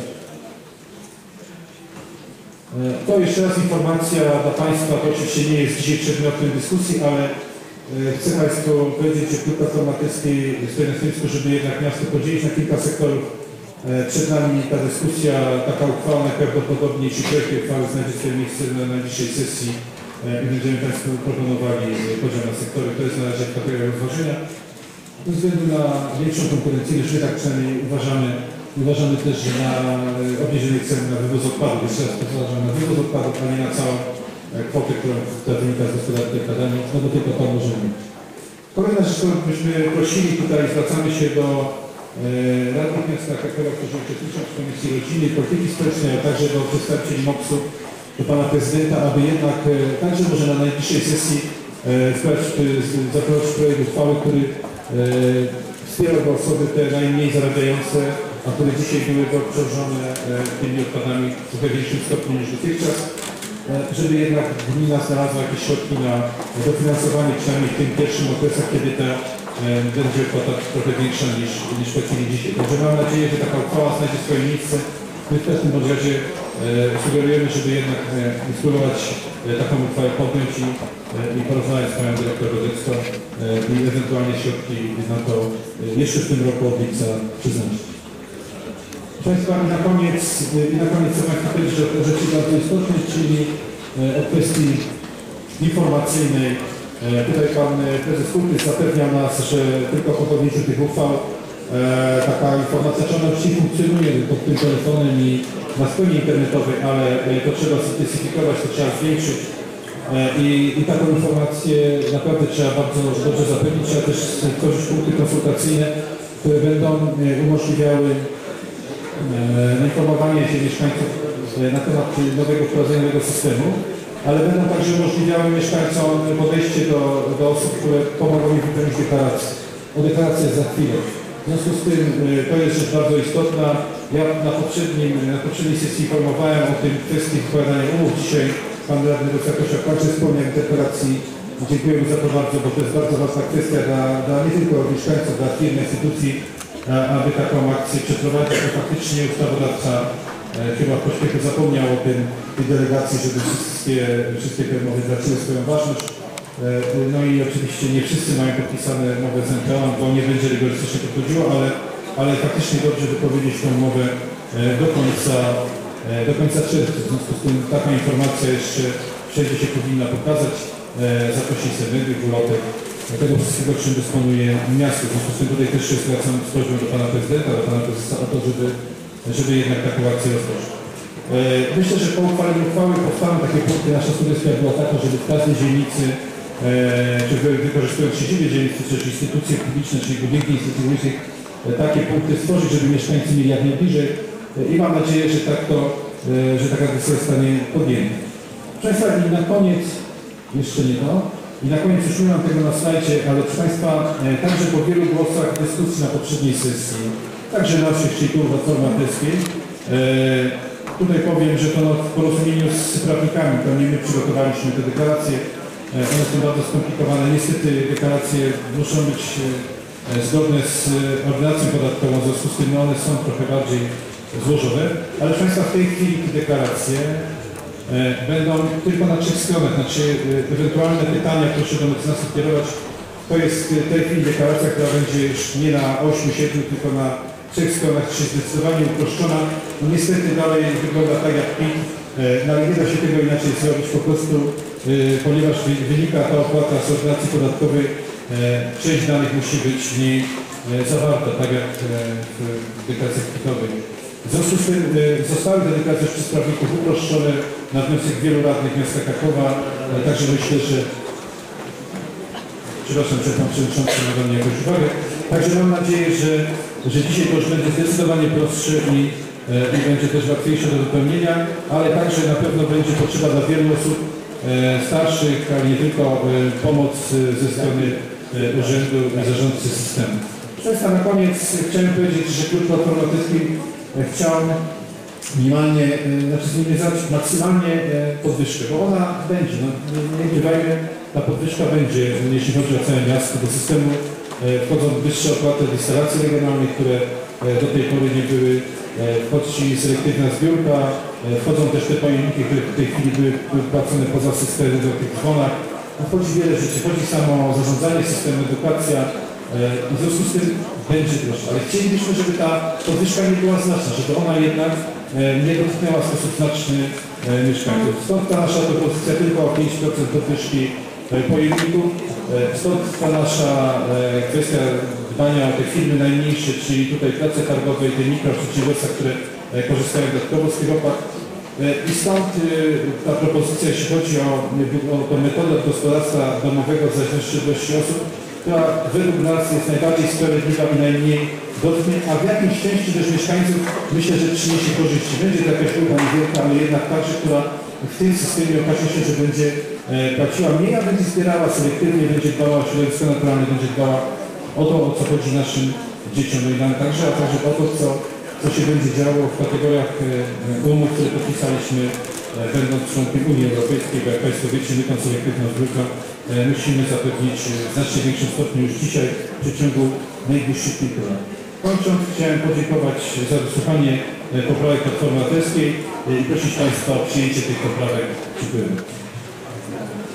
To jeszcze raz informacja dla Państwa, to oczywiście nie jest dzisiaj przedmiotem dyskusji, ale chcę Państwu powiedzieć, że Klub Platformy Obywatelskiej stoi na stanowisku, żeby jednak miasto podzielić na kilka sektorów. Przed nami ta dyskusja, taka uchwała najprawdopodobniej, czy projekt uchwały znajdzie swoje miejsce na najbliższej sesji i będziemy Państwu proponowali podział na sektory. To jest na razie kategoria rozważenia. Ze względu na większą konkurencyjność, my tak przynajmniej uważamy, uważamy też, że na obniżenie cen na wywóz odpadów, jeszcze raz powtarzam, na wywóz odpadów, a nie na całą kwotę, którą która wynika z gospodarki odpadami, no do tylko to możemy. Kolejna rzecz, którą byśmy prosili tutaj, zwracamy się do e, radnych miasta Krakowa, którzy uczestniczą w Komisji Rodziny i Polityki Społecznej, a także do przedstawicieli MOPS-u, do Pana Prezydenta, aby jednak e, także może na najbliższej sesji e, zaprowadzić projekt uchwały, który e, wspierałby osoby te najmniej zarabiające, a które dzisiaj były obciążone e, tymi odpadami w trochę większym stopniu niż dotychczas, żeby jednak gmina znalazła jakieś środki na dofinansowanie, przynajmniej w tym pierwszym okresach, kiedy ta e, będzie opłata trochę większa niż, niż płacili dzisiaj. Także mam nadzieję, że taka uchwała znajdzie swoje miejsce. My w każdym razie e, sugerujemy, żeby jednak e, spróbować e, taką uchwałę podjąć i i porozmawiać z panią dyrektor Godecką i ewentualnie środki na to jeszcze w tym roku od lipca przyznać. Proszę Państwa, i na koniec, i na koniec chcę Państwu powiedzieć o rzeczy bardzo istotnej, czyli o kwestii informacyjnej. Tutaj Pan Prezes Kurtys zapewniał nas, że tylko po podjęciu tych uchwał taka informacja, czy ona już funkcjonuje pod tym telefonem i na stronie internetowej, ale to trzeba specyfikować, to trzeba zwiększyć i, i taką informację naprawdę trzeba bardzo dobrze zapewnić, trzeba też stworzyć punkty konsultacyjne, które będą umożliwiały informowanie się mieszkańców na temat nowego wprowadzonego systemu, ale będą także umożliwiały mieszkańcom podejście do, do osób, które pomogą im wypełnić deklarację. O deklarację za chwilę. W związku z tym to jest rzecz bardzo istotna. Ja na, poprzednim, na poprzedniej sesji informowałem o tym kwestii wkładania umów. Dzisiaj Pan Radny Rosjakoszak także wspomniał w deklaracji. Dziękuję za to bardzo, bo to jest bardzo ważna kwestia dla, dla nie tylko mieszkańców, dla firm, instytucji, aby taką akcję przeprowadzić, bo faktycznie ustawodawca chyba w pośpiechu zapomniał o tym, tej delegacji, żeby wszystkie, wszystkie te umowy traciły swoją ważność. No i oczywiście nie wszyscy mają podpisane umowę z N P O, bo nie będzie rygorystycznie podchodziło, ale, ale faktycznie dobrze wypowiedzieć tę umowę do końca, do końca czerwca. W związku z tym taka informacja jeszcze wszędzie się powinna pokazać, zaprosić serwetów, ulotek, tego wszystkiego, czym dysponuje miasto. W związku z tym tutaj też się zwracam z prośbą do Pana Prezydenta, do Pana Prezesa o to, żeby, żeby jednak taką akcję rozpocząć. Myślę, że po uchwaleniu uchwały powstaną takie punkty. Nasza sugestia była taka, żeby w każdej dzielnicy, czy wykorzystując siedzibie dzielnicy, czy instytucje publiczne, czyli budynki instytucyjne, takie punkty stworzyć, żeby mieszkańcy mieli jak najbliżej i mam nadzieję, że tak to, że taka decyzja zostanie podjęta. Proszę Państwa, i na koniec, jeszcze nie to, i na koniec już nie mam tego na slajdzie, ale proszę Państwa, także po wielu głosach dyskusji na poprzedniej sesji, także naszych, czyli tu Platformy Obywatelskiej, tutaj powiem, że to w porozumieniu z prawnikami, to nie my przygotowaliśmy te deklaracje, one są bardzo skomplikowane. Niestety deklaracje muszą być zgodne z ordynacją podatkową, w związku z tym one są trochę bardziej złożone, ale proszę Państwa, w tej chwili te deklaracje będą tylko na trzech stronach, znaczy ewentualne pytania, proszę do mecenasu kierować. To jest w tej chwili deklaracja, która będzie już nie na ośmiu, siedmiu, tylko na trzech stronach, czyli zdecydowanie uproszczona. No niestety dalej wygląda tak jak P I T, no ale nie da się tego inaczej zrobić po prostu, ponieważ wynika ta opłata z ordynacji podatkowej, część danych musi być w niej zawarta, tak jak w deklaracjach kwitowych. W związku z tym zostały te deklaracje przez prawników uproszczone na wniosek wielu radnych miasta Krakowa, także myślę, że przepraszam, że Pan Przewodniczący ma do mnie jakąś uwagę. Także mam nadzieję, że, że dzisiaj to już będzie zdecydowanie prostsze i, i będzie też łatwiejsze do wypełnienia, ale także na pewno będzie potrzeba dla wielu osób e, starszych, ale nie tylko e, pomoc ze strony e, urzędu i zarządcy systemu. Proszę Państwa, na koniec chciałem powiedzieć, że Klub Platformy Obywatelskiej chciał minimalnie, znaczy zminimalizować maksymalnie podwyżkę, bo ona będzie, no, nie bywajmy, ta podwyżka będzie, jeśli chodzi o całe miasto, do systemu wchodzą wyższe opłaty od instalacji regionalnych, które do tej pory nie były, wchodzi selektywna zbiórka, wchodzą też te pojemniki, które w tej chwili były płacone poza systemem do tych dzwonach. Wchodzi wiele rzeczy, wchodzi samo zarządzanie systemem, edukacja i w związku z tym będzie droższa, ale chcielibyśmy, żeby ta podwyżka nie była znaczna, żeby ona jednak nie dotknęła w sposób znaczny mieszkańców. Stąd ta nasza propozycja tylko o pięć procent podwyżki pojemników, stąd ta nasza kwestia dbania o te firmy najmniejsze, czyli tutaj prace targowe i te mikroprzedsiębiorstwa, które korzystają dodatkowo z tych opłat. I stąd ta propozycja, jeśli chodzi o, o tę metodę gospodarstwa domowego w zależności od ilości osób, która według nas jest najbardziej sprawiedliwa i najmniej dotknie, a w jakimś części też mieszkańców myślę, że przyniesie korzyści. Będzie to jakaś ulga niewielka, ale jednak także, która w tym systemie okaże się, że będzie e, płaciła mniej, a będzie zbierała selektywnie, będzie dbała o środowisko naturalne, będzie dbała o to, o co chodzi naszym dzieciom, no i nam także, a także o to, co, co się będzie działo w kategoriach e, umów, które podpisaliśmy, e, będąc członkiem Unii Europejskiej, bo jak Państwo wiecie, my tą selektywną zbiórkę e, musimy zapewnić w znacznie większym stopniu już dzisiaj, w przeciągu najbliższych kilku lat. Kończąc, chciałem podziękować za wysłuchanie poprawek Platformy Obywatelskiej i prosić Państwa o przyjęcie tych poprawek. Dziękuję.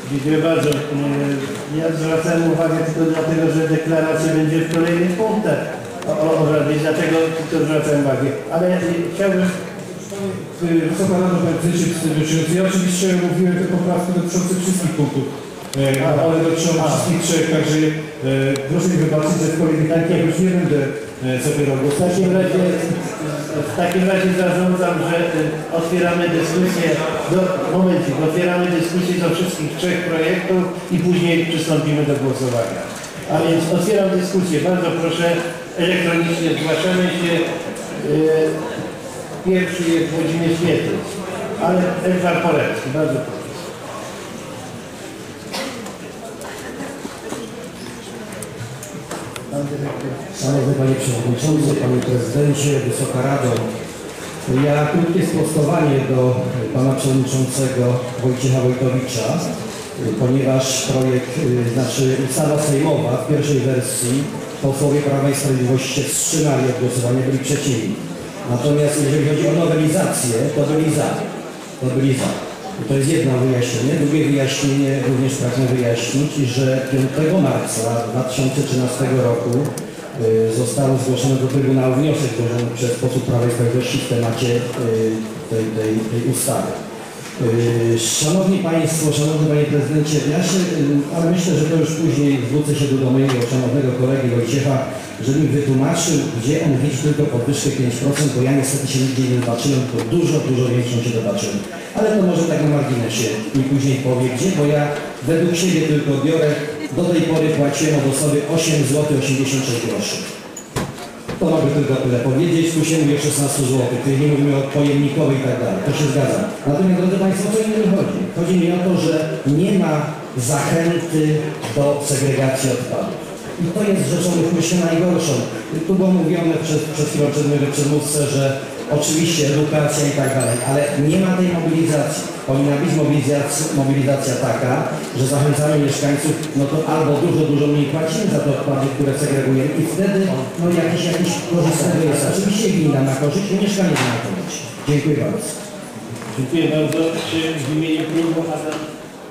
Dziękuję bardzo. Ja zwracam uwagę tylko dlatego, że deklaracja będzie w kolejnych punktach o, o, o Radzie. Dlatego tylko zwracam uwagę. Ale chciałbym... Wysoka Rado, Panie Prezydencie, Przewodniczący, ja oczywiście mówiłem te poprawki dotyczące wszystkich punktów. E, one dotyczą wszystkich trzech, także e, proszę mi wybaczyć, że w kolejnych punktach już nie będę e, zabierał W głosu. takim razie, w takim razie zarządzam, że y, otwieramy dyskusję, do, momencik, otwieramy dyskusję do wszystkich trzech projektów i później przystąpimy do głosowania. A więc otwieram dyskusję. Bardzo proszę, elektronicznie zgłaszamy się. Y, pierwszy jest Włodzimierz Świetlic, ale Edward Polecki, bardzo proszę. Szanowny Panie Przewodniczący, Panie Prezydencie, Wysoka Rado. Ja krótkie sprostowanie do Pana Przewodniczącego Wojciecha Wojtowicza, ponieważ projekt, znaczy ustawa sejmowa w pierwszej wersji posłowie Prawa i Sprawiedliwości się wstrzymali od głosowania, byli przeciwni. Natomiast jeżeli chodzi o nowelizację, to byli za. To byli za. I to jest jedno wyjaśnienie. Drugie wyjaśnienie również pragnę wyjaśnić, że piątego marca dwa tysiące trzynastego roku y, został zgłoszony do Trybunału wniosek złożony przez posłów Prawa i Sprawiedliwości w temacie y, tej, tej, tej ustawy. Y, Szanowni Państwo, Szanowny Panie Prezydencie, ja się, y, ale myślę, że to już później zwrócę się do mojego szanownego kolegi Wojciecha, żeby mi wytłumaczył, gdzie on widzi tylko podwyżkę pięć procent, bo ja niestety się nigdzie nie zobaczyłem, tylko dużo, dużo większą się zobaczyłem. Ale to może tak na marginesie i później powie gdzie, bo ja według siebie tylko biorę, do tej pory płaciłem od osoby osiem złotych osiemdziesiąt sześć groszy. To mogę tylko tyle powiedzieć, tu się mówi o szesnaście złotych, tutaj nie mówimy o pojemnikowej i tak dalej, to się zgadza. Natomiast drodzy Państwo, co innego chodzi? Chodzi mi o to, że nie ma zachęty do segregacji odpadów. I to jest rzeczą, myślę, najgorszą. Tu było mówione przez, przez chwilę przed mojego przedmówcę, że oczywiście edukacja i tak dalej, ale nie ma tej mobilizacji. Powinna być mobilizacja, mobilizacja taka, że zachęcamy mieszkańców, no to albo dużo, dużo mniej płacimy za te odpady, które segregujemy i wtedy no jakiś, jakiś korzyść z tego jest. Oczywiście gmina na korzyść i mieszkanie na korzyść. Dziękuję bardzo. Dziękuję bardzo. Czy w imieniu klubu Adam?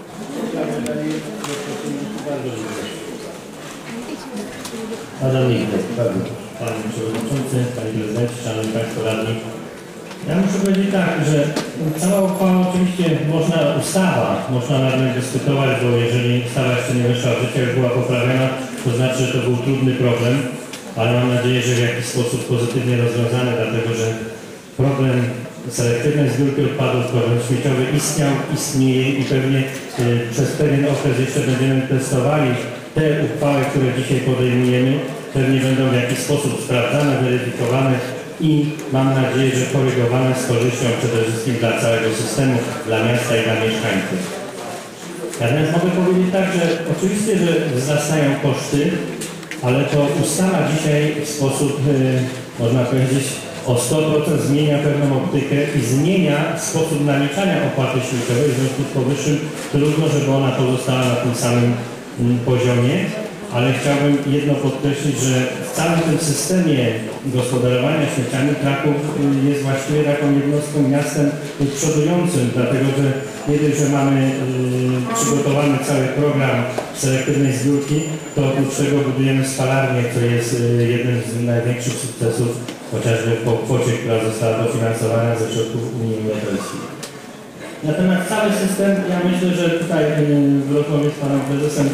Adam Nigdy, bardzo. Panie Przewodniczący, Panie Prezydencie, Szanowni Państwo Radni. Ja muszę powiedzieć tak, że cała uchwała oczywiście można, ustawa, można nad nią dyskutować, bo jeżeli ustawa jeszcze nie weszła w życie, jak była poprawiona, to znaczy, że to był trudny problem, ale mam nadzieję, że w jakiś sposób pozytywnie rozwiązany, dlatego że problem selektywnej zbiórki odpadów, problem śmieciowy istniał, istnieje i pewnie y, przez pewien okres jeszcze będziemy testowali te uchwały, które dzisiaj podejmujemy, pewnie będą w jakiś sposób sprawdzane, weryfikowane i mam nadzieję, że korygowane z korzyścią przede wszystkim dla całego systemu, dla miasta i dla mieszkańców. Natomiast mogę powiedzieć tak, że oczywiście, że wzrastają koszty, ale to ustawa dzisiaj w sposób, yy, można powiedzieć, o sto procent zmienia pewną optykę i zmienia sposób naliczania opłaty śmieciowej. W związku z powyższym trudno, żeby ona pozostała na tym samym mm, poziomie. Ale chciałbym jedno podkreślić, że w całym tym systemie gospodarowania śmieciami Kraków jest właściwie taką jednostką, miastem przodującym, dlatego że nie dość, że mamy y, przygotowany cały program selektywnej zbiórki, to oprócz tego budujemy spalarnię, co jest y, jednym z największych sukcesów, chociażby po kwocie, która została dofinansowana ze środków Unii Europejskiej. Natomiast cały system, ja myślę, że tutaj y, w rozmowie z panem prezesem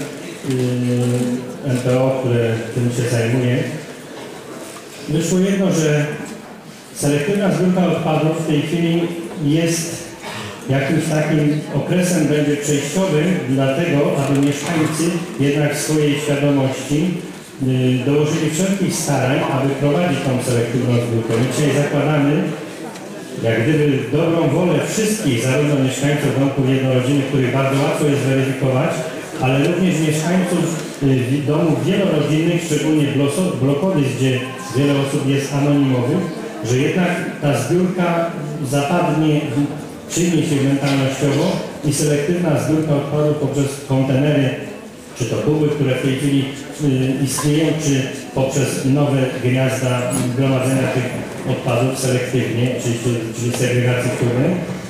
N P O, które tym się zajmuje, wyszło jedno, że selektywna zbiórka odpadów w tej chwili jest jakimś takim okresem, będzie przejściowym, dlatego aby mieszkańcy jednak w swojej świadomości y, dołożyli wszelkich starań, aby prowadzić tą selektywną zbiórkę. My dzisiaj zakładamy, jak gdyby dobrą wolę wszystkich, zarówno mieszkańców domków jednorodzinnych, których bardzo łatwo jest weryfikować, ale również mieszkańców y, domów wielorodzinnych, szczególnie blokowisk, gdzie wiele osób jest anonimowych, że jednak ta zbiórka zapadnie, przyjmie się mentalnościowo i selektywna zbiórka odpadów poprzez kontenery, czy to kuby, które w tej chwili y, istnieją, czy poprzez nowe gniazda gromadzenia tych odpadów selektywnie, czyli, czyli segregacji wtórnej,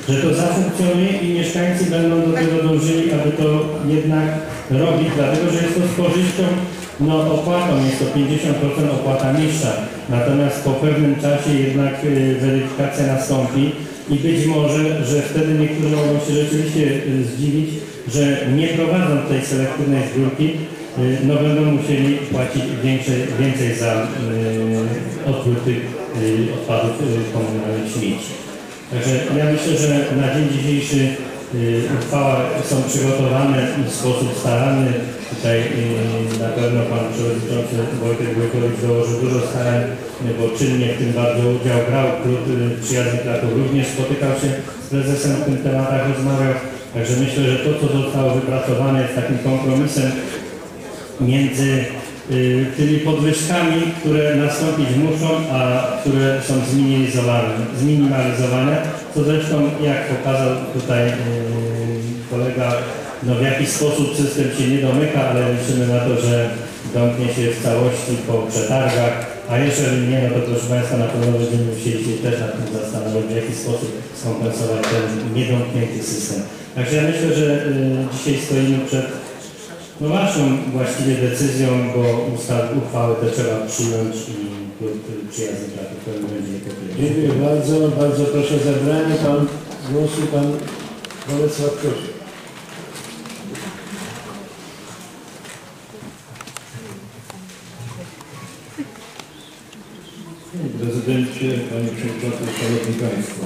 że to zafunkcjonuje i mieszkańcy będą do tego dążyli, aby to jednak robić, dlatego że jest to z korzyścią, no opłatą, jest to pięćdziesiąt procent opłata niższa, natomiast po pewnym czasie jednak y, weryfikacja nastąpi i być może, że wtedy niektórzy mogą się rzeczywiście y, zdziwić, że nie prowadząc tej selektywnej zbiórki, y, no będą musieli płacić więcej, więcej za y, odbiór tych y, odpadów y, komunalnych śmieci. Także ja myślę, że na dzień dzisiejszy y, uchwały są przygotowane w sposób staranny. Tutaj y, na pewno Pan Przewodniczący Wojtek Wojtowicz dołożył dużo starań, bo czynnie w tym bardzo udział brał. Klub y, Przyjazny Kraków również spotykał się z prezesem w tym tematach, rozmawiał. Także myślę, że to, co zostało wypracowane, jest takim kompromisem między y, tymi podwyżkami, które nastąpić muszą, a które są zminimalizowane, zminimalizowane co zresztą, jak pokazał tutaj y, kolega, no w jakiś sposób system się nie domyka, ale liczymy na to, że domknie się w całości po przetargach, a jeżeli nie, no to proszę Państwa, na pewno będziemy musieli się też nad tym zastanowić, w jaki sposób skompensować ten niedomknięty system. Także ja myślę, że y, dzisiaj stoimy przed no waszą właściwie decyzją, bo ustaw, uchwałę te trzeba przyjąć i klub Przyjazny Kraków pewnie będzie popierać. Dziękuję bardzo. Bardzo proszę o zabranie pan głosu pan Bolesław Kozioł. Panie Prezydencie, Panie Przewodniczący, Szanowni Państwo.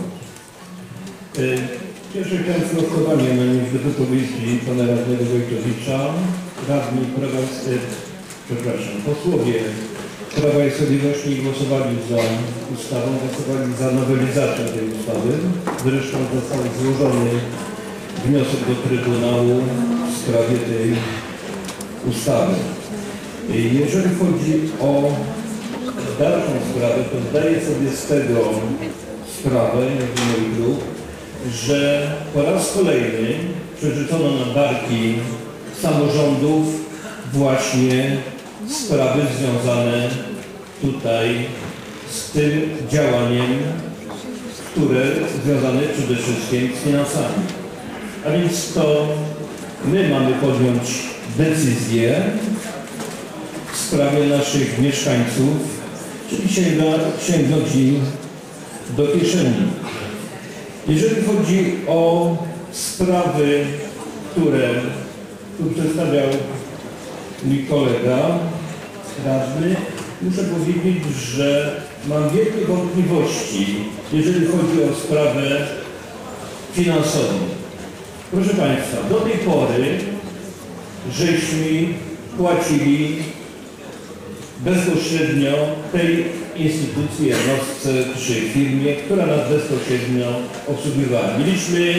Pierwsze chciałem sprostowanie na niższe wypowiedzi Pana Radnego Wojtowicza. Radni Prawa, e, przepraszam, posłowie Prawa i Sprawiedliwości głosowali za ustawą, głosowali za nowelizacją tej ustawy. Zresztą został złożony wniosek do Trybunału w sprawie tej ustawy. Jeżeli chodzi o dalszą sprawę, to zdaję sobie z tego sprawę, jak i mój klub, że po raz kolejny przerzucono na barki samorządów właśnie sprawy związane tutaj z tym działaniem, które związane przede wszystkim z finansami. A więc to my mamy podjąć decyzję w sprawie naszych mieszkańców, czyli sięga, sięgnąć im do kieszeni. Jeżeli chodzi o sprawy, które tu przedstawiał mój kolega radny, muszę powiedzieć, że mam wielkie wątpliwości, jeżeli chodzi o sprawę finansową. Proszę Państwa, do tej pory żeśmy płacili bezpośrednio tej instytucji, jednostce czy firmie, która nas bezpośrednio obsługiwała. Mieliśmy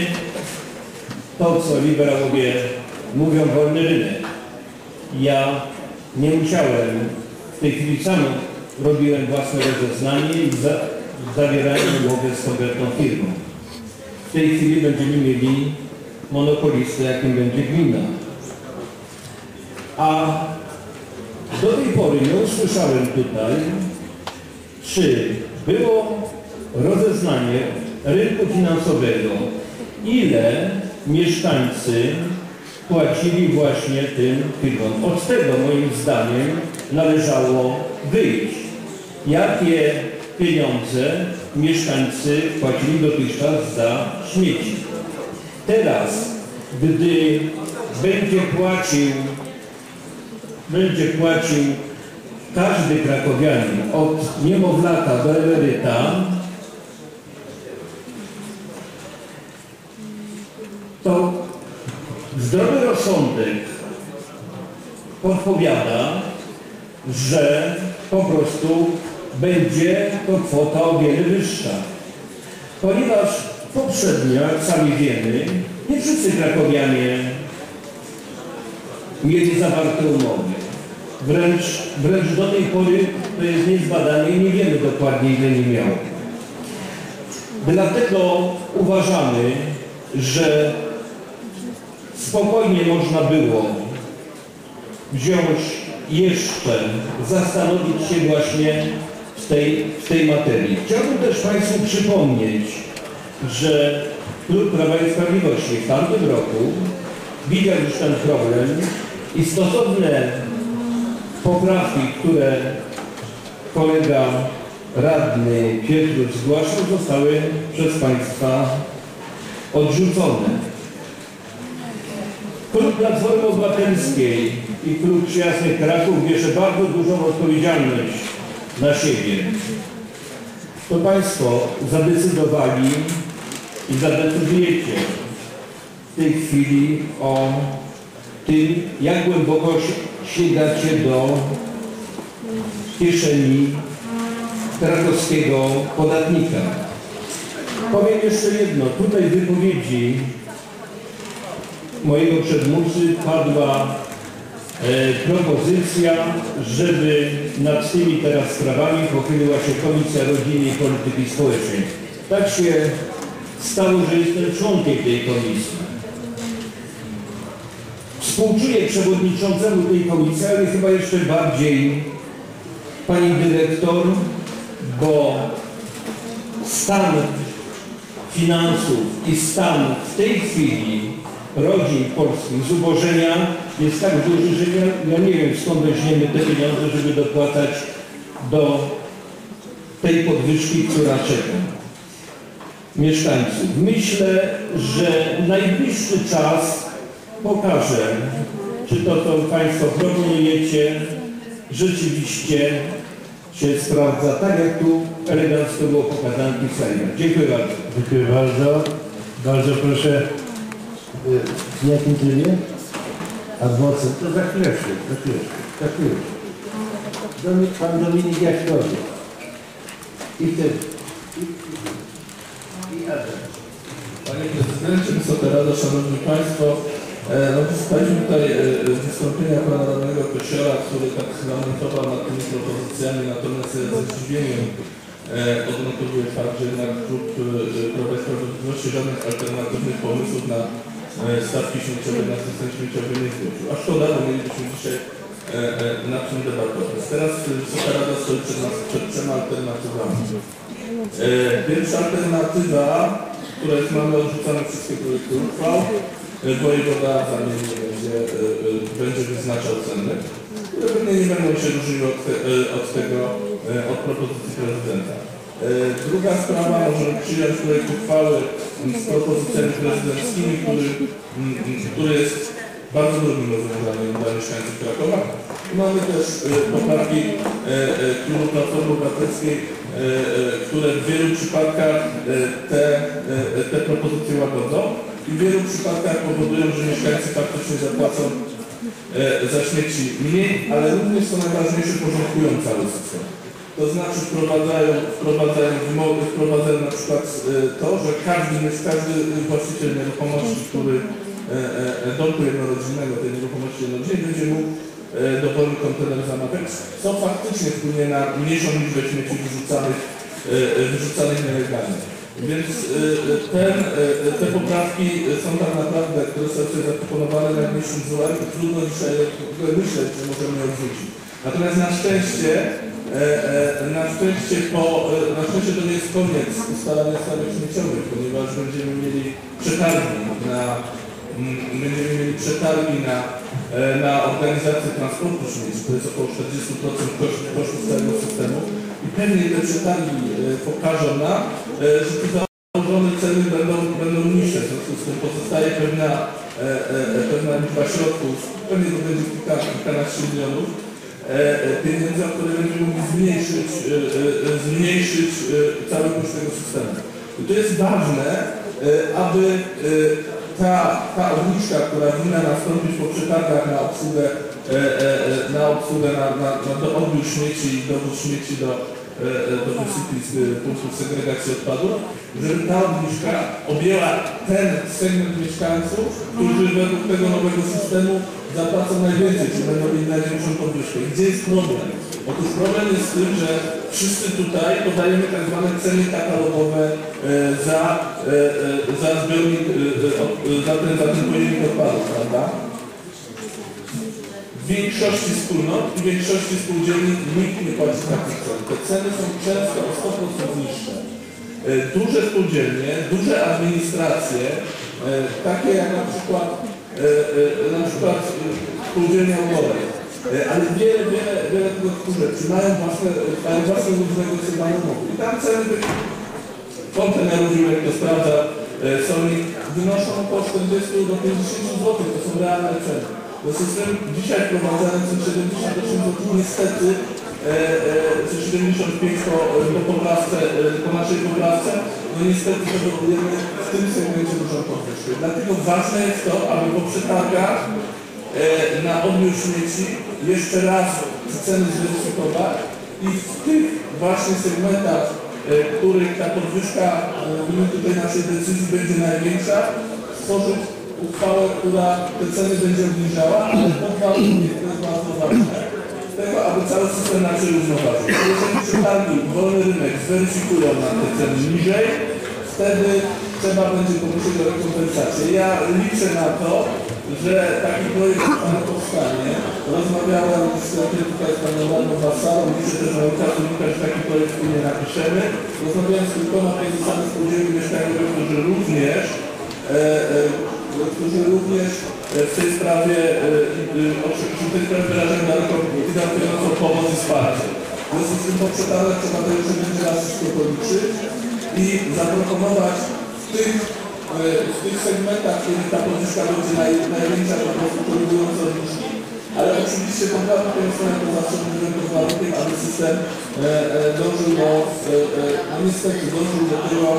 to, co liberałowie mówią, wolny rynek. Ja nie musiałem, w tej chwili sam robiłem własne rozeznanie i za, zawierałem umowę z konkretną firmą. W tej chwili będziemy mieli monopolistę, jakim będzie gmina. A do tej pory nie usłyszałem tutaj, czy było rozeznanie rynku finansowego, ile mieszkańcy płacili właśnie tym firmom. Od tego moim zdaniem należało wyjść. Jakie pieniądze mieszkańcy płacili dotychczas za śmieci. Teraz, gdy będzie płacił, będzie płacił każdy krakowianin od niemowlaka do emeryta, to zdrowy rozsądek podpowiada, że po prostu będzie to kwota o wiele wyższa. Ponieważ poprzednio, jak sami wiemy, nie wszyscy krakowianie mieli zawarte umowy. Wręcz, wręcz do tej pory to jest niezbadane i nie wiemy dokładnie, ile nie miał. Dlatego uważamy, że spokojnie można było wziąć jeszcze, zastanowić się właśnie w tej, w tej materii. Chciałbym też Państwu przypomnieć, że Klub Prawa i Sprawiedliwości w tamtym roku widział już ten problem i stosowne poprawki, które kolega radny Pietruch zgłaszał, zostały przez Państwa odrzucone. Klub Platformy Obywatelskiej i Klub Przyjaznych Kraków bierze bardzo dużą odpowiedzialność na siebie. To Państwo zadecydowali i zadecydujecie w tej chwili o tym, jak głęboko sięgacie do kieszeni krakowskiego podatnika. Powiem jeszcze jedno. Tutaj w wypowiedzi mojego przedmówcy padła e, propozycja, żeby nad tymi teraz sprawami pochyliła się Komisja Rodziny i Polityki Społecznej. Tak się stało, że jestem członkiem tej komisji. Współczuję przewodniczącemu tej komisji, ale chyba jeszcze bardziej pani dyrektor, bo stan finansów i stan w tej chwili rodzin polskich z ubożenia jest tak duży, że ja, ja nie wiem, skąd weźmiemy te pieniądze, żeby dopłacać do tej podwyżki, która czeka mieszkańców. Myślę, że najbliższy czas pokaże, czy to, co Państwo proponujecie, rzeczywiście się sprawdza, tak jak tu elegancko było pokazane w slajdzie. Dziękuję bardzo. Dziękuję bardzo. Bardzo proszę. W jakim trybie? Adwocem. To za chwileczkę, za chwileczkę, za chwileczkę. Dominik, pan Dominik Jaśkowiec. I wtedy. I, i, i Adam. Panie Prezydencie, Wysoka Rado, Szanowni Państwo, no, wysłuchaliśmy tutaj wystąpienia pana radnego Kosiora, który tak lamentował nad tymi propozycjami, natomiast ja ze zdziwieniem odnotowuję fakt, że jednak klub Prawa i Sprawiedliwości żadnych alternatywnych pomysłów na stawki śmieciowe, na system śmieciowy nie zgłosił. A szkoda, bo mielibyśmy dzisiaj nad czym debatować. Teraz Wysoka Rada stoi przed, nas, przed trzema alternatywami. Pierwsza alternatywa, która jest, mamy odrzucane wszystkie projekty uchwał, wojewoda zamiennie będzie, będzie wyznaczał ceny, które pewnie nie będą się różniły od, te, od tego, od propozycji prezydenta. Druga sprawa, możemy przyjąć projekt uchwały z propozycjami prezydenckimi, który, który jest bardzo drogim rozwiązaniem dla mieszkańców Krakowa. Mamy też poprawki klubu Platformy Obywatelskiej, które w wielu przypadkach te, te propozycje łagodzą i w wielu przypadkach powodują, że mieszkańcy faktycznie zapłacą za śmieci mniej, ale również co najważniejsze porządkują cały system. To znaczy wprowadzają, wprowadzają wymogi, wprowadzają na przykład to, że każdy, każdy właściciel nieruchomości, który domku jednorodzinnego, tej nieruchomości jednorodzinnej, będzie mógł dowolny kontener zamawiać, co faktycznie wpłynie na mniejszą liczbę śmieci wyrzucanych, wyrzucanych nielegalnie. Więc ten, te poprawki są tak naprawdę, które są zaproponowane najmniejszym złem, trudno dzisiaj myśleć, że możemy je odrzucić. Natomiast na szczęście, na szczęście, po, na szczęście to nie jest koniec ustalania stawek śmieciowych, ponieważ będziemy mieli przetargi na, będziemy mieli przetargi na, na organizację transportu śmieci, to jest około czterdzieści procent kosztów całego systemu. I pewnie te przetargi pokażą nam, że te założone ceny będą, będą niższe, w związku z tym pozostaje pewna, pewna liczba środków, pewnie to będzie kilka, kilkanaście milionów pieniędzy, które będziemy mogli zmniejszyć, zmniejszyć cały koszt tego systemu. I to jest ważne, aby ta, ta obniżka, która winna nastąpić po przetargach na obsługę, na obsługę, na, na, na odbiór śmieci i dowóz śmieci do, do wysypisk punktów segregacji odpadów, żeby ta obniżka objęła ten segment mieszkańców, którzy według tego nowego systemu zapłacą najwięcej, czy będą mieli największą podwyżkę. Gdzie jest problem? Otóż problem jest w tym, że wszyscy tutaj podajemy tak zwane ceny katalogowe za, za zbiornik, za ten, za ten pojemnik odpadów, prawda? W większości wspólnot i w większości spółdzielni nikt nie płaci takich cen. Te ceny są często o sto procent niższe. Duże spółdzielnie, duże administracje, takie jak na przykład, na przykład spółdzielnia Ugory, ale wiele, wiele, wiele tego rzeczy mają własne, mają własne różnego rodzaju umowy. I tam ceny kontenerów, jak to sprawdza Sony, wynoszą około czterdzieści do pięćdziesięciu złotych, to są realne ceny. To system dzisiaj wprowadzany w siedemdziesiąt osiem złotych niestety czy siedemdziesiąt pięć po, po poprawce, po naszej poprawce, no niestety powodujemy w tym segmencie dużą podwyżkę. Dlatego ważne jest to, aby po przetargach na odbiór śmieci jeszcze raz ceny zweryfikować i w tych właśnie segmentach, w których ta podwyżka w wyniku tej naszej decyzji będzie największa, stworzyć uchwałę, która te ceny będzie obniżała, ale pod warunkiem, to jest bardzo ważne, tego, aby cały system naszej równoważył. Jeżeli przetargi wolny rynek zweryfikują nam te ceny niżej, wtedy trzeba będzie pomyśleć o rekompensację. Ja liczę na to, że taki projekt powstanie. Rozmawiałem niestety tutaj z panią Radną Wassalą, liczę też na uczestnika, że taki projekt nie napiszemy. Rozmawiałem z kilkoma prezesami spółdzielni mieszkaniowych, którzy również e, e, którzy również w tej sprawie w tej sprawie wyrażają daleko idącą pomoc i wsparcie. W związku z tym po przetargach trzeba to jeszcze będzie raz wszystko policzyć i zaproponować w tych, w tych segmentach, w których ta podwyżka będzie naj, największa, po prostu korygująca obniżki, ale oczywiście pod warunkiem, to zawsze mówimy pod warunkiem, aby system dążył do, no niestety dążył do tego,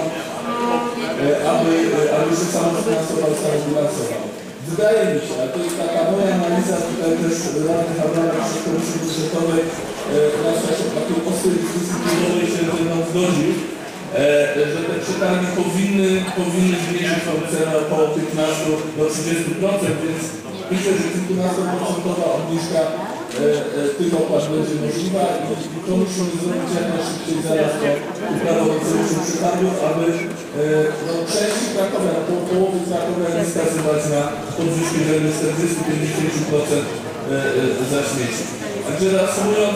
aby, aby się samofinansował, samobilansował. Wydaje mi się, a to jest taka moja analiza, tutaj też radnych Abraham przy Komisji Budżetowej na czasie takiej ostrej dyskusji klubowej się ze mną zgodził, że te przetargi powinny, powinny zwiększyć tą cenę około piętnaście do trzydziestu procent, więc myślę, że kilkunastoprocentowa obniżka tych opłat będzie możliwa i to musimy zrobić jak najszybciej zaraz po uprawowaniu przetargów, aby no, części Krakowa, po połowy Krakowa nie skazywać na podwyżki rzędu czterdzieści do pięćdziesięciu procent za śmieci. Także reasumując,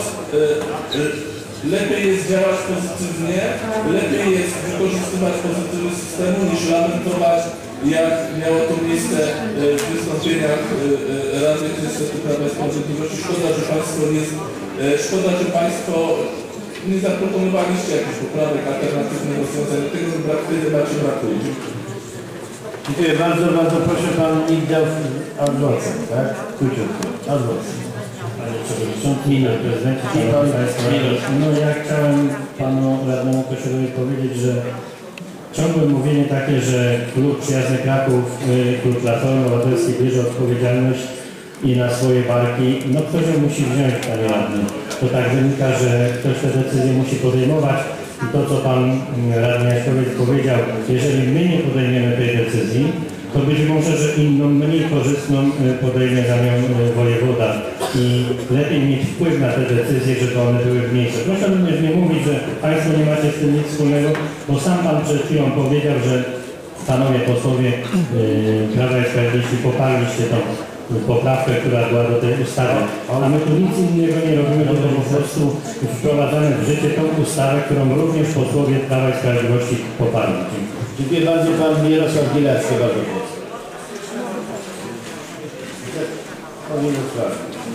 lepiej jest działać pozytywnie, lepiej jest wykorzystywać pozytywy systemu niż lamentować, jak miało to miejsce w wystąpieniach radnych niestety Prawa i Sprawiedliwości. Szkoda, że Państwo nie, szkoda, że Państwo nie zaproponowaliście jakichś poprawek, alternatywnych rozwiązań. Tego brak w tej debacie brakuje. Dziękuję bardzo, bardzo proszę Pan Migdał Adwocem, tak? Króciutko, Adwocem. Panie Przewodniczący, Minor Prezydencie, Szanowni Państwo, no ja chciałem Panu Radnemu Kosierowi powiedzieć, że ciągłe mówienie takie, że Klub Przyjazny Kraków, Klub Platformy Obywatelskiej bierze odpowiedzialność i na swoje barki, no ktoś ją musi wziąć, Panie Radny. To tak wynika, że ktoś te decyzje musi podejmować i to, co Pan Radny Jaśkowiec powiedział, jeżeli my nie podejmiemy tej decyzji, to być może, że inną, mniej korzystną podejmie za nią wojewoda i lepiej mieć wpływ na te decyzje, żeby one były mniejsze. Proszę również nie mówić, że Państwo nie macie z tym nic wspólnego, bo sam Pan przed chwilą powiedział, że Panowie posłowie yy, Prawa i Sprawiedliwości poparliście tą poprawkę, która była do tej ustawy. A my tu nic innego nie robimy, tylko po prostu wprowadzamy w życie tą ustawę, którą również posłowie Prawa i Sprawiedliwości poparli. Dziękuję bardzo. Pan Mirosław Gilarski, bardzo proszę. Pan Mirosław.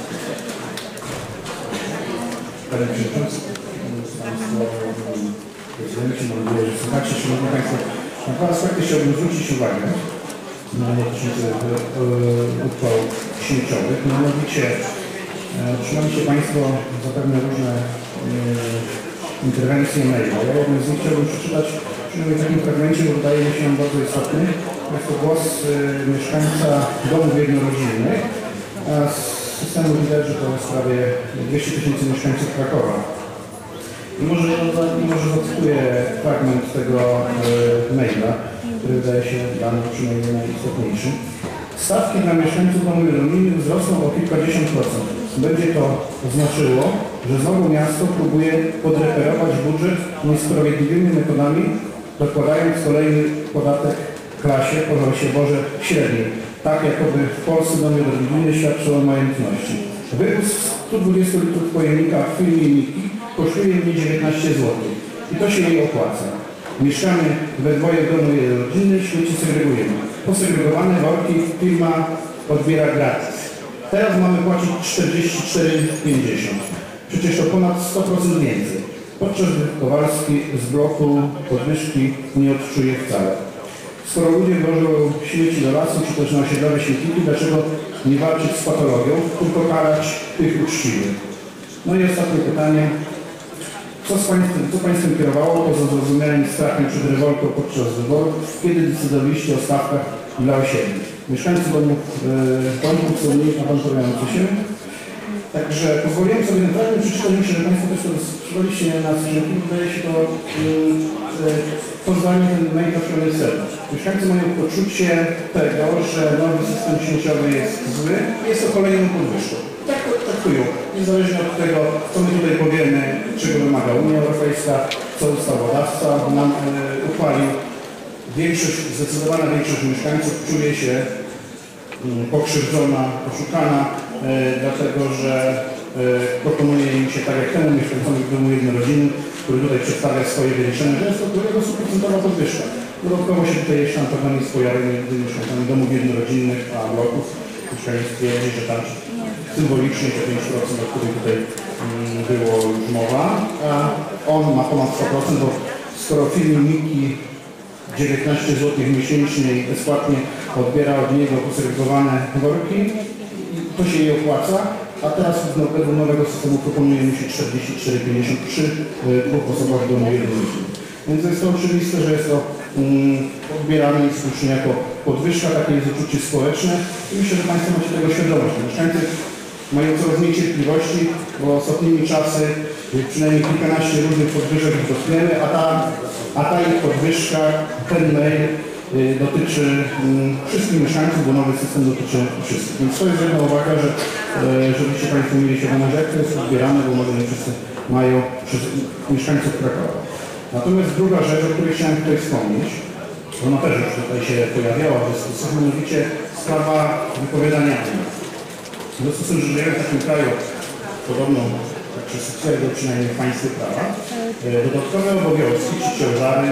Panie Przewodniczący, Państwo Prezydenci, mam nadzieję, że słuchacie, Szanowni Państwo. Na dwa aspekty chciałbym zwrócić uwagę na dotyczące uchwał śmieciowych. Mianowicie otrzymaliście Państwo zapewne różne interwencje maile. Ja jednym z nich chciałbym przeczytać przynajmniej w takim fragmencie, bo wydaje mi się on bardzo istotny. Jest to głos mieszkańca domów jednorodzinnych. A z systemu widać, że to jest prawie dwieście tysięcy mieszkańców Krakowa. I może, i może zacytuję fragment tego e, maila, który wydaje się dla mnie przynajmniej najistotniejszy. Stawki dla mieszkańców domu jednorodzinnych wzrosną o kilkadziesiąt procent. Będzie to znaczyło, że znowu miasto próbuje podreperować budżet niesprawiedliwymi metodami, dokładając kolejny podatek klasie, proszę się Boże, średniej. Tak jakoby w Polsce dom jednorodzinny świadczył o majątności. Wywóz stu dwudziestu litrów pojemnika w firmie Niki kosztuje mnie dziewiętnaście złotych i to się jej opłaca. Mieszkamy we dwoje w domu jednorodzinnym, śmieci segregujemy. Posegregowane worki firma odbiera gratis. Teraz mamy płacić czterdzieści cztery pięćdziesiąt. Przecież to ponad sto procent więcej. Podczas gdy Kowalski z bloku podwyżki nie odczuje wcale. Skoro ludzie wożą śmieci do lasu, czy też na osiedlowe śmietniki, dlaczego nie walczyć z patologią, tylko karać tych uczciwych? No i ostatnie pytanie. Co, z państwem, co Państwem kierowało poza zrozumiałym strachem przed rewoltą podczas wyborów, kiedy decydowaliście o stawkach dla osiedli? Mieszkańcy domów domów są mniej awanturujący się. Także pozwoliłem sobie na fragment przeczytać, myślę, że Państwo też to słyszeliście na skrzynku. Wydaje się to pozwanie ten mail na serca. Mieszkańcy mają poczucie tego, że nowy system śmieciowy jest zły i jest to kolejną podwyżką. Tak to traktują. Niezależnie od tego, co my tutaj powiemy, czego wymaga Unia Europejska, co ustawodawca nam e, uchwalił. Większość, zdecydowana większość mieszkańców czuje się m, pokrzywdzona, oszukana, e, dlatego że e, proponuje im się, tak jak temu mieszkańcowi w domu jednorodzinnym, który tutaj przedstawia swoje wyliczenia, że jest to którego sto procent podwyżka. Dodatkowo się tutaj jeszcze na pewno nie spojawią między mieszkańcami domów jednorodzinnych a bloków. Mieszkańcy twierdzi, że tam symbolicznie te pięć procent, o których tutaj mm, było już mowa, a on ma ponad sto procent, bo skoro firmy Miki dziewiętnaście złotych miesięcznie i bezpłatnie odbiera od niego posegregowane worki, to się jej opłaca, a teraz według nowego systemu proponuje mu się czterdzieści cztery pięćdziesiąt przy dwóch osobach w domu jednorodzinnym. Więc jest to oczywiste, że jest to mm, odbierane i słusznie jako podwyżka, takie jest uczucie społeczne i myślę, że Państwo macie tego świadomość. Mieszkańcy mają coraz mniej cierpliwości, bo ostatnimi czasy przynajmniej kilkanaście różnych podwyżek dotknęły, a ta, a ta ich podwyżka, ten mail y, dotyczy y, wszystkich mieszkańców, bo nowy system dotyczy wszystkich. Więc to jest jedna uwaga, że y, żebyście Państwo mieli świadomość, jak to jest odbierane, bo może nie wszyscy mają przez mieszkańców Krakowa. Natomiast druga rzecz, o której chciałem tutaj wspomnieć, ona też już tutaj się pojawiała w dyskusji, mianowicie sprawa wypowiadania. W związku z tym, że żyjemy w takim kraju, podobno, tak przez twierdzą przynajmniej w państwie prawa, dodatkowe obowiązki, czy ciężary,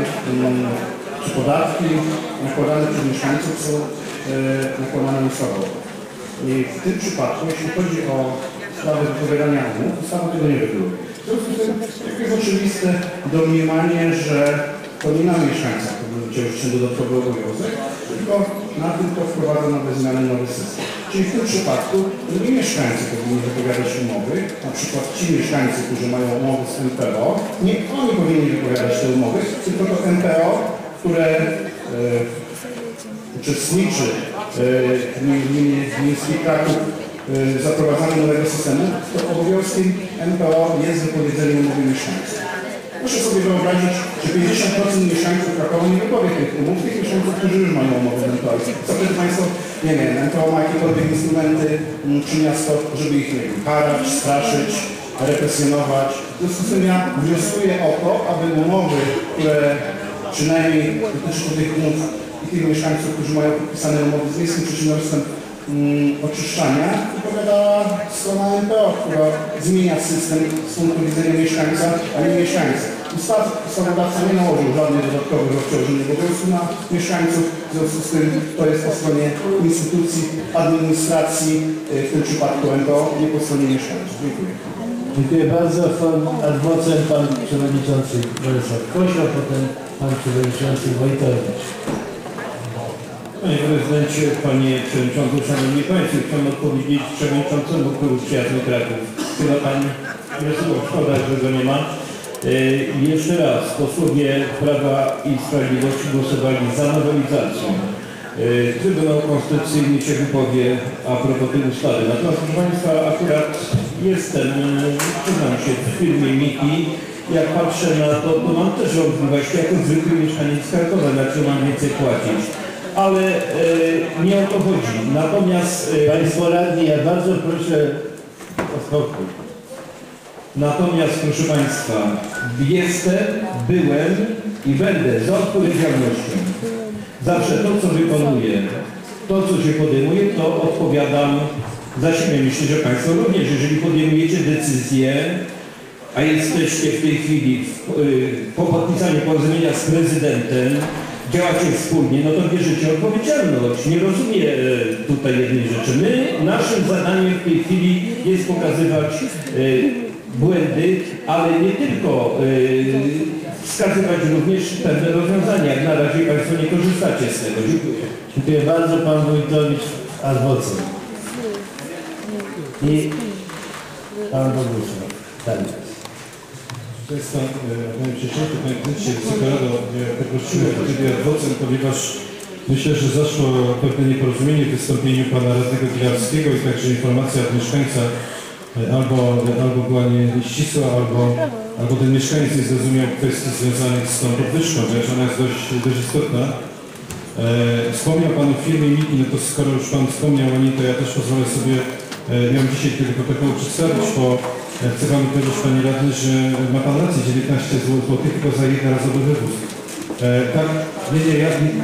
czy podatki nakładane przez mieszkańców są nakładane ustawowo. I w tym przypadku, jeśli chodzi o sprawę wypowiadania umów, ustawa tego nie reguluje. W związku z tym jest oczywiste domniemanie, że to nie na mieszkańcach powinien ciążyć ten dodatkowy obowiązek, tylko na tym, kto wprowadza nowe zmiany, nowy system. Czyli w tym przypadku nie mieszkańcy powinni wypowiadać umowy, na przykład ci mieszkańcy, którzy mają umowy z M P O, nie oni powinni wypowiadać te umowy, tylko to M P O, które e, uczestniczy e, w Miejskich Kraków w zaprowadzaniu nowego systemu, to obowiązkiem M P O jest wypowiedzenie umowy mieszkańców. Proszę sobie wyobrazić, że pięćdziesiąt procent mieszkańców Krakowa nie wypowie tych umów, tych mieszkańców, którzy już mają umowę z M P O. Co wtedy Państwo, nie wiem, M P O ma jakiekolwiek instrumenty, czy miasto, żeby ich, nie wiem, karać, straszyć, represjonować. W związku z tym ja wnioskuję o to, aby umowy, które przynajmniej dotyczą tych umów i tych mieszkańców, którzy mają podpisane umowy z Miejskim Przedsiębiorstwem oczyszczania, wypowiadała strona M P O, która zmienia system z punktu widzenia mieszkańca, a nie mieszkańca. Ustaw, ustawodawca nie nałożył żadnych dodatkowych obciążeń obowiązków na mieszkańców, w związku z tym to jest po stronie instytucji, administracji, w tym przypadku M P O, nie po stronie mieszkańców. Dziękuję. Dziękuję bardzo. Ad vocem Pan Przewodniczący Bolesław Koźle, potem Pan Przewodniczący Wojtowicz. Panie Prezydencie, Panie Przewodniczący, Szanowni Państwo, chciałem odpowiedzieć Przewodniczącemu Klubu Przyjazny Kraków. Chyba Pan Wiesław, szkoda, że go nie ma. Yy, jeszcze raz, posłowie Prawa i Sprawiedliwości głosowali za nowelizacją. Yy, Trybunał Konstytucyjny się wypowie a propos tej ustawy. Natomiast, proszę Państwa, akurat jestem, przyznam się, w firmie Miki. Jak patrzę na to, to mam też wątpliwości, jako zwykły mieszkaniec Krakowa, na co mam więcej płacić. Ale e, nie o to chodzi. Natomiast... E, Państwo radni, ja bardzo proszę o spokój. Natomiast, proszę Państwa, jestem, byłem i będę za odpowiedzialnością. Zawsze to, co wykonuję, to, co się podejmuje, to odpowiadam za siebie. Myślę, że Państwo również, jeżeli podejmujecie decyzje, a jesteście w tej chwili w, y, po podpisaniu porozumienia z prezydentem, działacie wspólnie, no to bierzecie odpowiedzialność. Nie rozumiem y, tutaj jednej rzeczy. My, naszym zadaniem w tej chwili jest pokazywać y, błędy, ale nie tylko y, wskazywać również pewne rozwiązania. Jak na razie Państwo nie korzystacie z tego. Dziękuję. Dziękuję bardzo. Pan Wójtowicz Adwocem. I Pan Bogusław. Tak jest. Często, panie przewodniczący, panie prezydencie, Wysoka Rado, ja poprosiłem wtedy adwocem, ponieważ myślę, że zaszło pewne nieporozumienie w wystąpieniu pana radnego Pilarskiego i także informacja od mieszkańca albo, albo była nieścisła, albo, albo ten mieszkaniec nie zrozumiał kwestii związanych z tą podwyżką, ponieważ ona jest dość, dość istotna. E, wspomniał Pan o firmie Miki, no to skoro już Pan wspomniał o niej, to ja też pozwolę sobie e, ją dzisiaj tego protokołu przedstawić, bo chcę Panu powiedzieć, Panie Radny, że ma Pan rację, dziewiętnaście złotych tylko za jednorazowy wywóz. E, tak, nie, nie, ja, nie,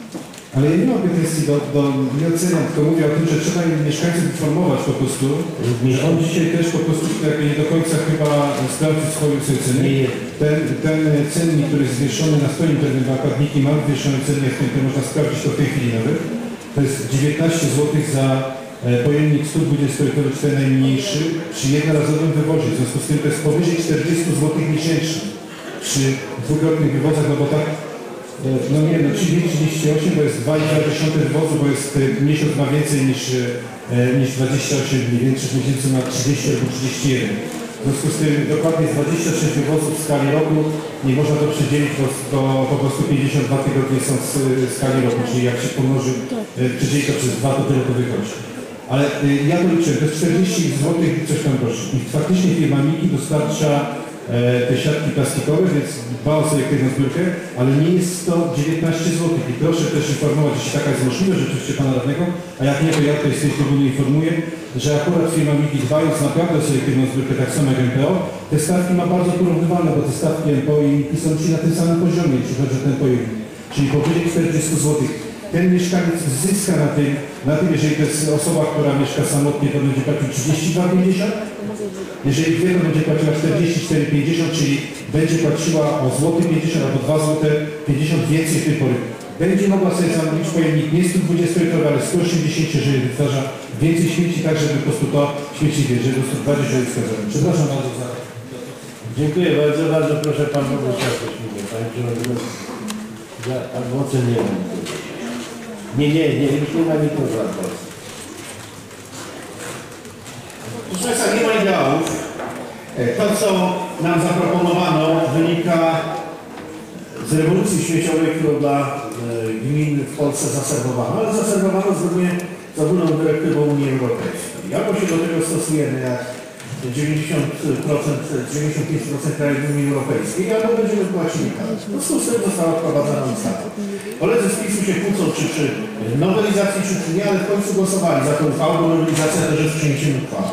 ale ja nie mam pretensji do, do, nie oceniam, tylko mówię o tym, że trzeba mieszkańców informować po prostu, że on dzisiaj też po prostu jakby nie do końca chyba sprawdził swoją ceny. Ten, ten cennik, który jest zwieszony na stronie internetowej nakładniki, ma wywieszony cennik, który można sprawdzić to w tej chwili nawet. To jest dziewiętnaście złotych za pojemnik sto dwudziestolitrowy, cztery najmniejszy, przy jednorazowym wywozie. W związku z tym to jest powyżej czterdzieści złotych miesięcznie przy dwukrotnych wywozach, no bo tak, no nie no, trzydzieści osiem to jest dwa i dwa dziesiąte wywozu, bo jest miesiąc ma więcej niż, niż dwadzieścia osiem dni, większość miesięcy ma trzydzieści albo trzydzieści jeden. W związku z tym dokładnie dwadzieścia sześć wywozów w skali roku, nie można to przedzielić, bo, bo po prostu pięćdziesiąt dwa tygodnie są w skali roku, czyli jak się pomnoży, przedzieli to przez dwa, to tyle to wychodzi. Ale y, ja to liczyłem, to jest czterdzieści złotych i coś tam groszy. I faktycznie firma Miki dostarcza e, te siatki plastikowe, więc dba o selektywną zbiórkę, ale nie jest to dziewiętnaście złotych. I proszę też informować, jeśli taka jest możliwość rzeczywiście Pana Radnego, a jak nie, to ja tutaj z tej trybuny informuję, że akurat firma Miki, dbając naprawdę o selektywną zbiórkę, tak samo jak M P O, te stawki ma bardzo porównywalne, bo te stawki M P O i Miki są dzisiaj na tym samym poziomie, jeśli chodzi o ten pojemnik. Czyli powyżej czterdzieści złotych. Ten mieszkaniec zyska na tym, na tym, jeżeli to jest osoba, która mieszka samotnie, to będzie płacił trzydzieści dwa pięćdziesiąt. Jeżeli dwie, to będzie płaciła czterdzieści cztery pięćdziesiąt, czyli będzie płaciła o złoty pięćdziesiąt albo dwa złote pięćdziesiąt więcej w tej pory. Będzie mogła sobie zamówić pojemnik nie sto dwudziestolitrowy, ale sto osiemdziesiąt, jeżeli wytwarza więcej śmieci, tak żeby po prostu to śmieci wiedzie, po prostu bardziej się wskazane. Przepraszam bardzo za... Dziękuję bardzo, bardzo proszę Pan Bogusław Kośmigę. Panie Przewodniczący, ja adwocem nie mam. Nie, nie, nie, już nie ma nikogo adwokat. Proszę Państwa, nie ma ideałów. To, co nam zaproponowano, wynika z rewolucji śmieciowej, którą dla gmin w Polsce zaserwowano, ale zaserwowano zgodnie z ogólną dyrektywą Unii Europejskiej. Jako się do tego stosujemy, jak dziewięćdziesiąt procent, dziewięćdziesiąt pięć procent krajów Unii Europejskiej, albo będziemy płacili karę. W związku z tym została wprowadzona ustawa. Koledzy z PiS-u się kłócą, czy przy nowelizacji, czy, czy nie, ale w końcu głosowali za tą uchwałą, bo nowelizacja też jest przyjęciem uchwały.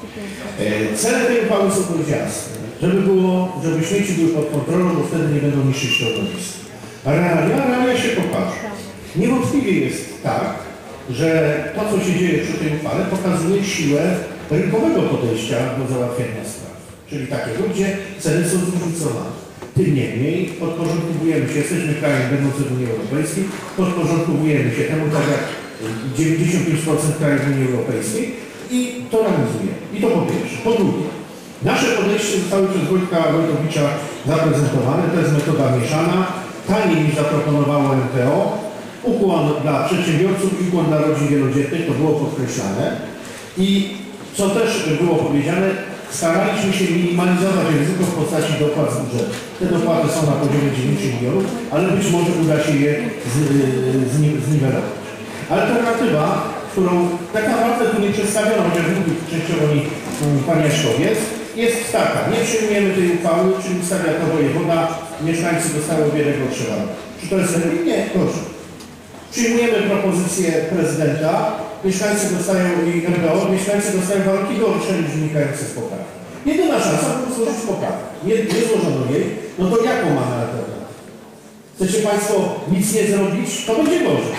Cele tej uchwały są dość jasne. Żeby było, żeby śmieci były pod kontrolą, bo wtedy nie będą niszczyć środowiska. A realia, realia się pokaże. Niewątpliwie jest tak, że to, co się dzieje przy tej uchwale, pokazuje siłę rynkowego podejścia do załatwiania spraw. Czyli takiego, gdzie ceny są zróżnicowane. Tym niemniej podporządkowujemy się, jesteśmy krajem będącym w Unii Europejskiej, podporządkowujemy się temu tak jak dziewięćdziesiąt pięć procent krajów Unii Europejskiej i to realizujemy. I to po pierwsze. Po drugie, nasze podejście zostało przez Wojtka Wojtowicza zaprezentowane. To jest metoda mieszana, taniej niż zaproponowało M P O. Ukłon dla przedsiębiorców i ukłon dla rodzin wielodzietnych, to było podkreślane. I co też było powiedziane, staraliśmy się minimalizować ryzyko w postaci dopłat z budżetu. Te dopłaty są na poziomie dziewięć milionów, ale być może uda się je zniwelować. Alternatywa, którą tak naprawdę tu nie przedstawiono, chociaż mówił częściowo mi pan Jaśkowiec, jest taka. Nie przyjmujemy tej uchwały, czyli ustawia to wojewoda, mieszkańcy dostają o wiele gorsze warunki. Czy to jest lepiej? Nie, proszę. Przyjmujemy propozycję prezydenta, mieszkańcy dostają i M P O, mieszkańcy dostają warunki gorsze niż wynikające z poprawki. Jedyna szansa, by złożyć poprawkę. Nie, nie złożono jej, no to jaką mamy alternatywę? Chcecie Państwo nic nie zrobić, to będzie gorzej.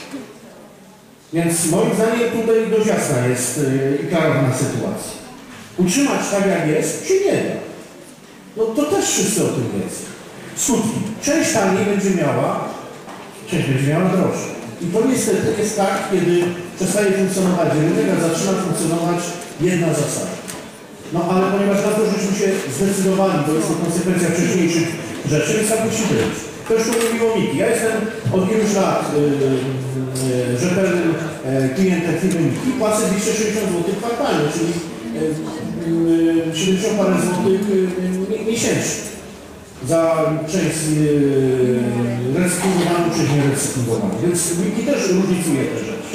Więc moim zdaniem tutaj dość jasna jest i klarowna sytuacja. Utrzymać tak jak jest się nie da. No to też wszyscy o tym wiedzą. Skutki. Część taniej będzie miała, część będzie miała droższe. I to niestety jest tak, kiedy przestaje funkcjonować rynek, a zaczyna funkcjonować jedna zasada. No ale ponieważ na to, żeśmy się zdecydowali, bo jest to konsekwencja wcześniejszych rzeczy, więc tak musi być. To już tu mówiło Miki. Ja jestem od iluś lat yy, yy, rzetelnym yy, klientem firmy Miki. Płacę dwieście sześćdziesiąt złotych kwartalnie, czyli yy, yy, siedemdziesiąt parę złotych yy, miesięcznie za część yy, recyklingowaną czy nierecyklingowaną. Więc Miki też różnicuje te rzeczy.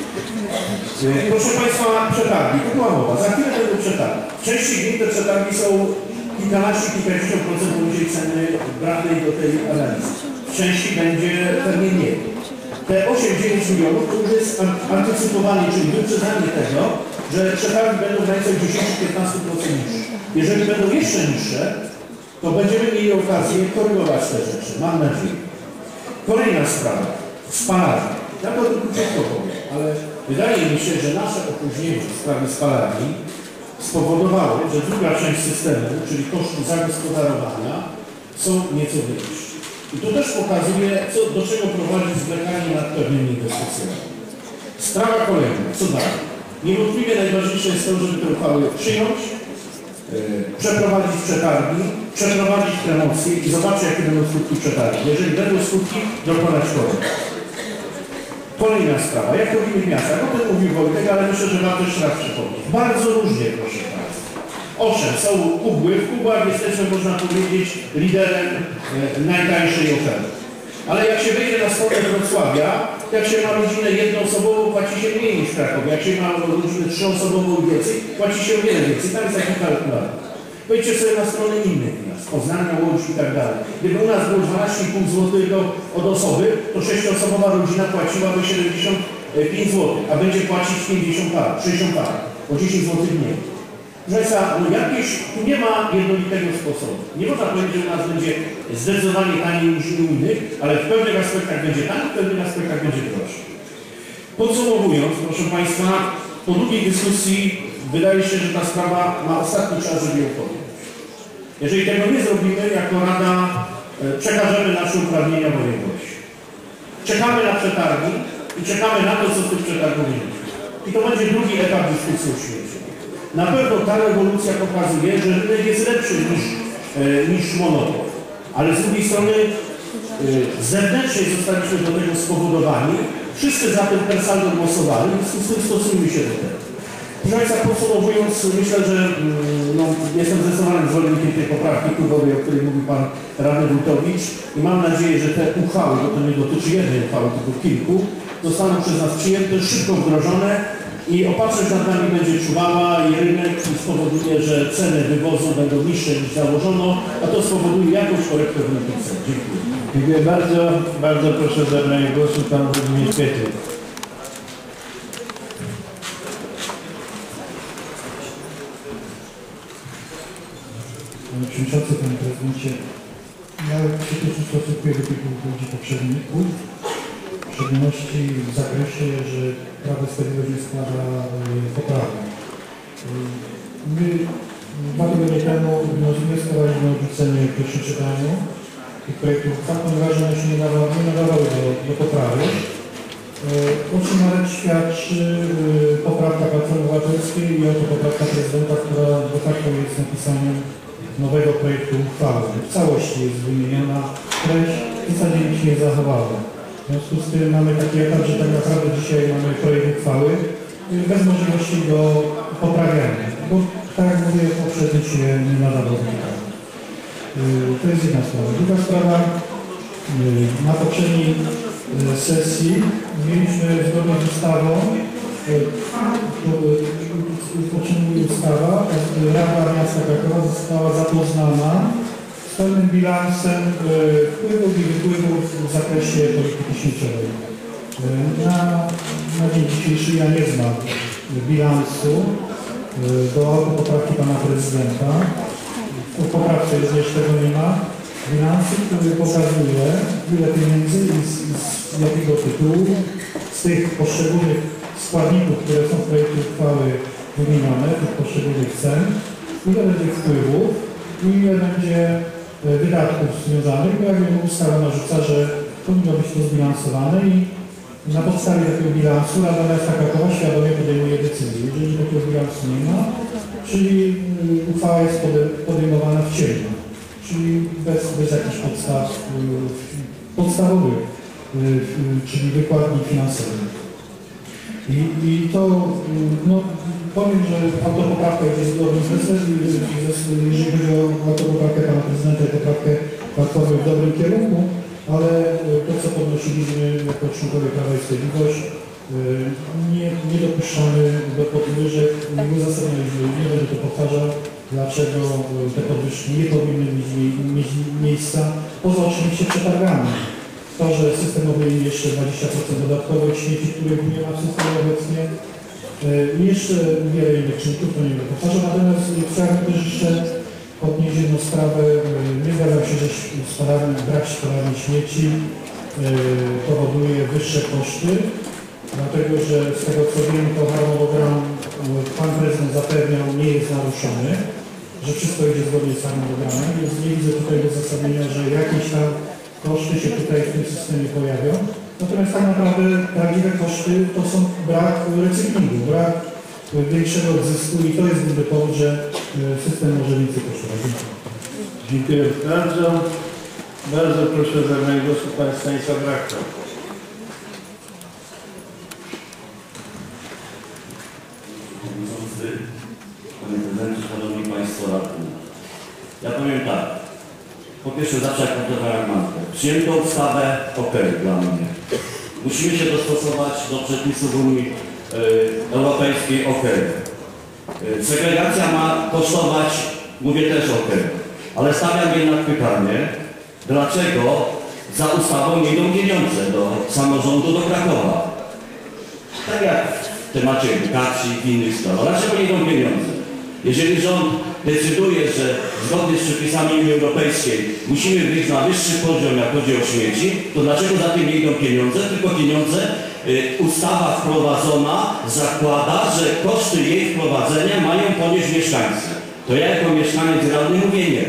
Yy, proszę Państwa, przetargi. Tu była mowa. Za chwilę będą przetargi. W części dni te przetargi są kilkanaście, kilkadziesiąt procent poniżej ceny bratnej do tej analizy. W części będzie pewnie mniej. Te osiem dziewięć milionów to już jest antycypowanie, czyli wyprzedzanie tego, że przetargi będą w granicach dziesięć do piętnastu procent niższe. Jeżeli będą jeszcze niższe, to będziemy mieli okazję korygować te rzeczy. Mam nadzieję. Kolejna sprawa. Spalarnie. Ja to tylko krótko powiem, ale wydaje mi się, że nasze opóźnienie w sprawie spalarni spowodowały, że druga część systemu, czyli koszty zagospodarowania, są nieco wyższe. I to też pokazuje, co, do czego prowadzi zwlekanie nad pewnymi inwestycjami. Sprawa kolejna, co dalej? Niewątpliwie najważniejsze jest to, żeby te uchwały przyjąć, yy, przeprowadzić przetargi, przeprowadzić promocje i zobaczyć, jakie będą skutki przetargi. Jeżeli będą skutki, dokonać korekt. Kolejna sprawa, jak robimy w miastach, o tym mówił Wojtek, ale myślę, że warto jeszcze raz przypomnieć. Bardzo różnie, proszę Państwa. Owszem, są kubły, w kubłach jesteśmy, można powiedzieć, liderem e, najtańszej oferty. Ale jak się wejdzie na stronę Wrocławia, jak się ma rodzinę jednoosobową, płaci się mniej niż w Krakowie. Jak się ma rodzinę trzyosobową i więcej, płaci się o wiele więcej. Tam jest taki kalkulator. Wejdźcie sobie na stronę innych miast, Poznania, Łódź i tak dalej. Gdyby u nas było dwanaście i pół złotego od osoby, to sześcioosobowa rodzina płaciłaby siedemdziesiąt pięć złotych, a będzie płacić pięćdziesiąt par, sześćdziesiąt par, o dziesięć złotych mniej. Proszę Państwa, no jakieś, tu nie ma jednolitego sposobu. Nie można powiedzieć, że u nas będzie zdecydowanie taniej niż u innych, ale w pewnych aspektach będzie taniej, w pewnych aspektach będzie droższy. Podsumowując, proszę Państwa, po długiej dyskusji wydaje się, że ta sprawa ma ostatni czas, żeby ją podjąć. Jeżeli tego nie zrobimy, jako Rada e, przekażemy nasze uprawnienia województwu. Czekamy na przetargi i czekamy na to, co z tych przetargów wyjdzie. I to będzie drugi etap dyskusji o świecie. Na pewno ta rewolucja pokazuje, że rynek jest lepszy niż, e, niż monopol. Ale z drugiej strony e, zewnętrznie zostaliśmy do tego spowodowani. Wszyscy za tym per saldo głosowali, w związku z tym stosujmy się do tego. Proszę Państwa, podsumowując, myślę, że no, jestem zdecydowanym zwolennikiem tej poprawki klubowej, o której mówił Pan Radny Wójtowicz i mam nadzieję, że te uchwały, bo to nie dotyczy jednej uchwały, tylko kilku, zostaną przez nas przyjęte, szybko wdrożone i opatrzność nad nami będzie czuwała i rynek spowoduje, że ceny wywozu będą niższe niż założono, a to spowoduje jakąś korektę w rynku cen. Dziękuję. Dziękuję bardzo. Bardzo proszę o zabranie głosu Pan Włodzimierz Pietyk. Panie Przewodniczący, Panie Prezydencie, ja się też ustosunkuję do tych wypowiedzi poprzedników, w szczególności w zakresie, że Prawo i Sprawiedliwość nie składa poprawek. My dwa tygodnie temu wnioskowaliśmy o odrzucenie w pierwszym czytaniu tych projektów uchwał, ponieważ one się nie nadawały, nie nadawały do, do poprawy. O czym nawet świadczy poprawka Platformy Obywatelskiej i oto poprawka prezydenta, która de facto jest napisaniem nowego projektu uchwały. W całości jest wymieniona treść, w zasadzie nic nie zachowało. W związku z tym mamy taki etap, że tak naprawdę dzisiaj mamy projekt uchwały bez możliwości do poprawiania, bo tak jak mówię, poprzednio się nie nadawał do poprawy. To jest jedna sprawa. Druga sprawa, na poprzedniej sesji mieliśmy zgodnie z ustawą, o czym mówi ustawa, Rada Miasta Krakowa została zapoznana z pełnym bilansem wpływów i wypływów w zakresie polityki śmieciowej. Na, na dzień dzisiejszy ja nie znam bilansu do poprawki Pana Prezydenta. W poprawce również tego nie ma. Bilansu, który pokazuje, ile pieniędzy i z, z jakiego tytułu z tych poszczególnych składników, które są w projekcie uchwały wymienione, tych poszczególnych cen, ile będzie wpływów i ile będzie wydatków związanych, bo jak ustawa narzuca, że powinno być to zbilansowane i na podstawie takiego bilansu Rada Miasta Krakowa świadomie podejmuje decyzję. Jeżeli takiego bilansu nie ma, czyli uchwała jest podejmowana w ciemno, czyli bez, bez jakichś podstaw podstawowych, czyli wykładni finansowych. I, i to, no, powiem, że autopoprawka jest dobrym zmysłem, jeżeli chodzi o autopoprawkę pana prezydenta i poprawkę Platformy w dobrym kierunku, ale to, co podnosiliśmy jako członkowie Prawa i Sprawiedliwość, nie, nie dopuszczamy do podwyżek, nie uzasadnialiśmy, nie będę to powtarzał, dlaczego te podwyżki nie powinny mieć, mieć miejsca, poza oczywiście przetargami. To, że system obejmie jeszcze dwadzieścia procent dodatkowych śmieci, których nie ma w systemie obecnie, i jeszcze wiele innych czynników, to nie będę powtarzał, natomiast chciałbym też jeszcze podnieść jedną sprawę. Nie zgadzam się, że spalarni, brak spalarni śmieci powoduje wyższe koszty, dlatego że z tego co wiem, to harmonogram pan prezydent zapewniał, nie jest naruszony, że wszystko idzie zgodnie z harmonogramem, więc nie widzę tutaj uzasadnienia, że jakieś tam koszty się tutaj w tym systemie pojawią. Natomiast tak naprawdę prawdziwe koszty to są brak recyklingu, brak większego zysku i to jest gdyby powód, że system może więcej kosztować. Dziękuję bardzo. Bardzo proszę o zabranie głosu pan Stanisław Rachta. Panie Prezydencie, Szanowni Państwo Radni. Ja powiem tak. Po pierwsze zawsze jak kontrowałem mantrę. Przyjęto ustawę, ok, dla mnie. Musimy się dostosować do przepisów Unii y, Europejskiej, ok. Y, segregacja ma kosztować, mówię też ok. Ale stawiam jednak pytanie, dlaczego za ustawą nie idą pieniądze do samorządu, do Krakowa? Tak jak w temacie edukacji i innych spraw. Dlaczego nie idą pieniądze? Jeżeli rząd decyduje, że zgodnie z przepisami Unii Europejskiej musimy wyjść na wyższy poziom, jak chodzi o śmieci, to dlaczego za tym nie idą pieniądze? Tylko pieniądze, y, ustawa wprowadzona zakłada, że koszty jej wprowadzenia mają ponieść mieszkańcy. To ja jako mieszkaniec radny mówię nie.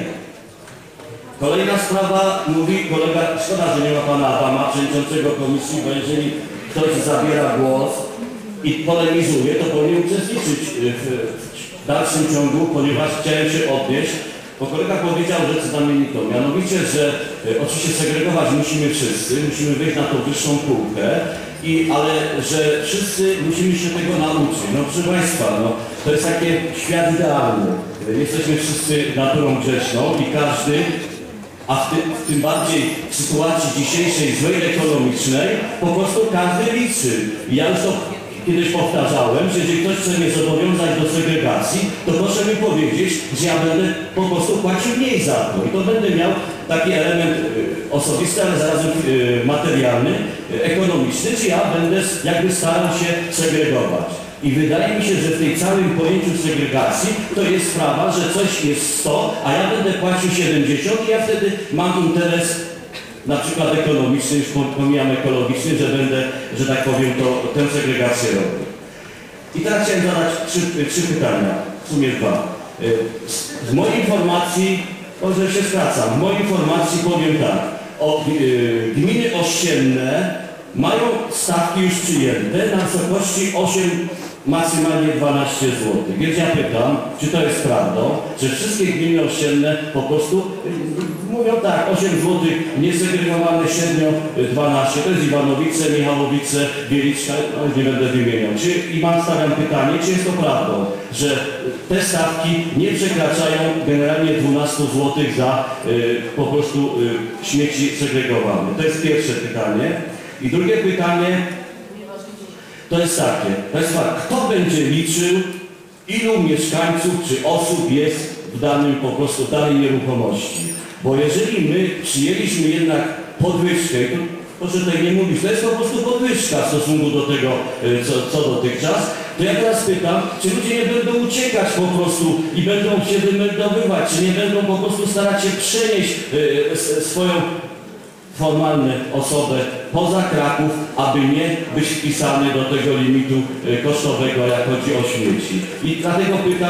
Kolejna sprawa, mówi kolega, szkoda, że nie ma pana Adama, przewodniczącego komisji, bo jeżeli ktoś zabiera głos i polemizuje, to powinien uczestniczyć w, w dalszym ciągu, ponieważ chciałem się odnieść, bo kolega powiedział rzecz znamienitą, mianowicie, że e, oczywiście segregować musimy wszyscy, musimy wyjść na tą wyższą półkę, i, ale że wszyscy musimy się tego nauczyć. No proszę Państwa, no, to jest taki świat idealny. Jesteśmy wszyscy naturą grzeczną i każdy, a w, ty, w tym bardziej w sytuacji dzisiejszej złej ekonomicznej, po prostu każdy liczy. I ja już to kiedyś powtarzałem, że jeżeli ktoś chce mnie zobowiązać do segregacji, to proszę mi powiedzieć, że ja będę po prostu płacił mniej za to. I to będę miał taki element y, osobisty, ale zarazem y, materialny, y, ekonomiczny, czy ja będę jakby starał się segregować. I wydaje mi się, że w tej całym pojęciu segregacji to jest sprawa, że coś jest sto, a ja będę płacił siedemdziesiąt i ja wtedy mam interes na przykład ekonomiczny, już pomijam ekologiczny, że będę, że tak powiem, to, tę segregację robił. I teraz chciałem zadać trzy, trzy pytania, w sumie dwa. Z mojej informacji, może się skracam, w mojej informacji powiem tak, o, y, gminy ościenne mają stawki już przyjęte na wysokości osiem, maksymalnie dwanaście złotych. Więc ja pytam, czy to jest prawdą, że wszystkie gminy ościenne po prostu mówią tak, osiem złotych niesegregowane, średnio dwanaście, to jest Iwanowice, Michałowice, Wieliczka, no nie będę wymieniał. Czy, I mam stawiam pytanie, czy jest to prawdą, że te stawki nie przekraczają generalnie dwanaście złotych za y, po prostu y, śmieci segregowane. To jest pierwsze pytanie. I drugie pytanie to jest takie, Państwa, kto będzie liczył, ilu mieszkańców czy osób jest w danym po prostu danej nieruchomości? Bo jeżeli my przyjęliśmy jednak podwyżkę, to proszę tutaj nie mówić, to jest po prostu podwyżka w stosunku do tego, co, co dotychczas, to ja teraz pytam, czy ludzie nie będą uciekać po prostu i będą się wymeldowywać, czy nie będą po prostu starać się przenieść y, swoją formalną osobę poza Kraków, aby nie być wpisany do tego limitu kosztowego, jak chodzi o śmieci. I dlatego pytam,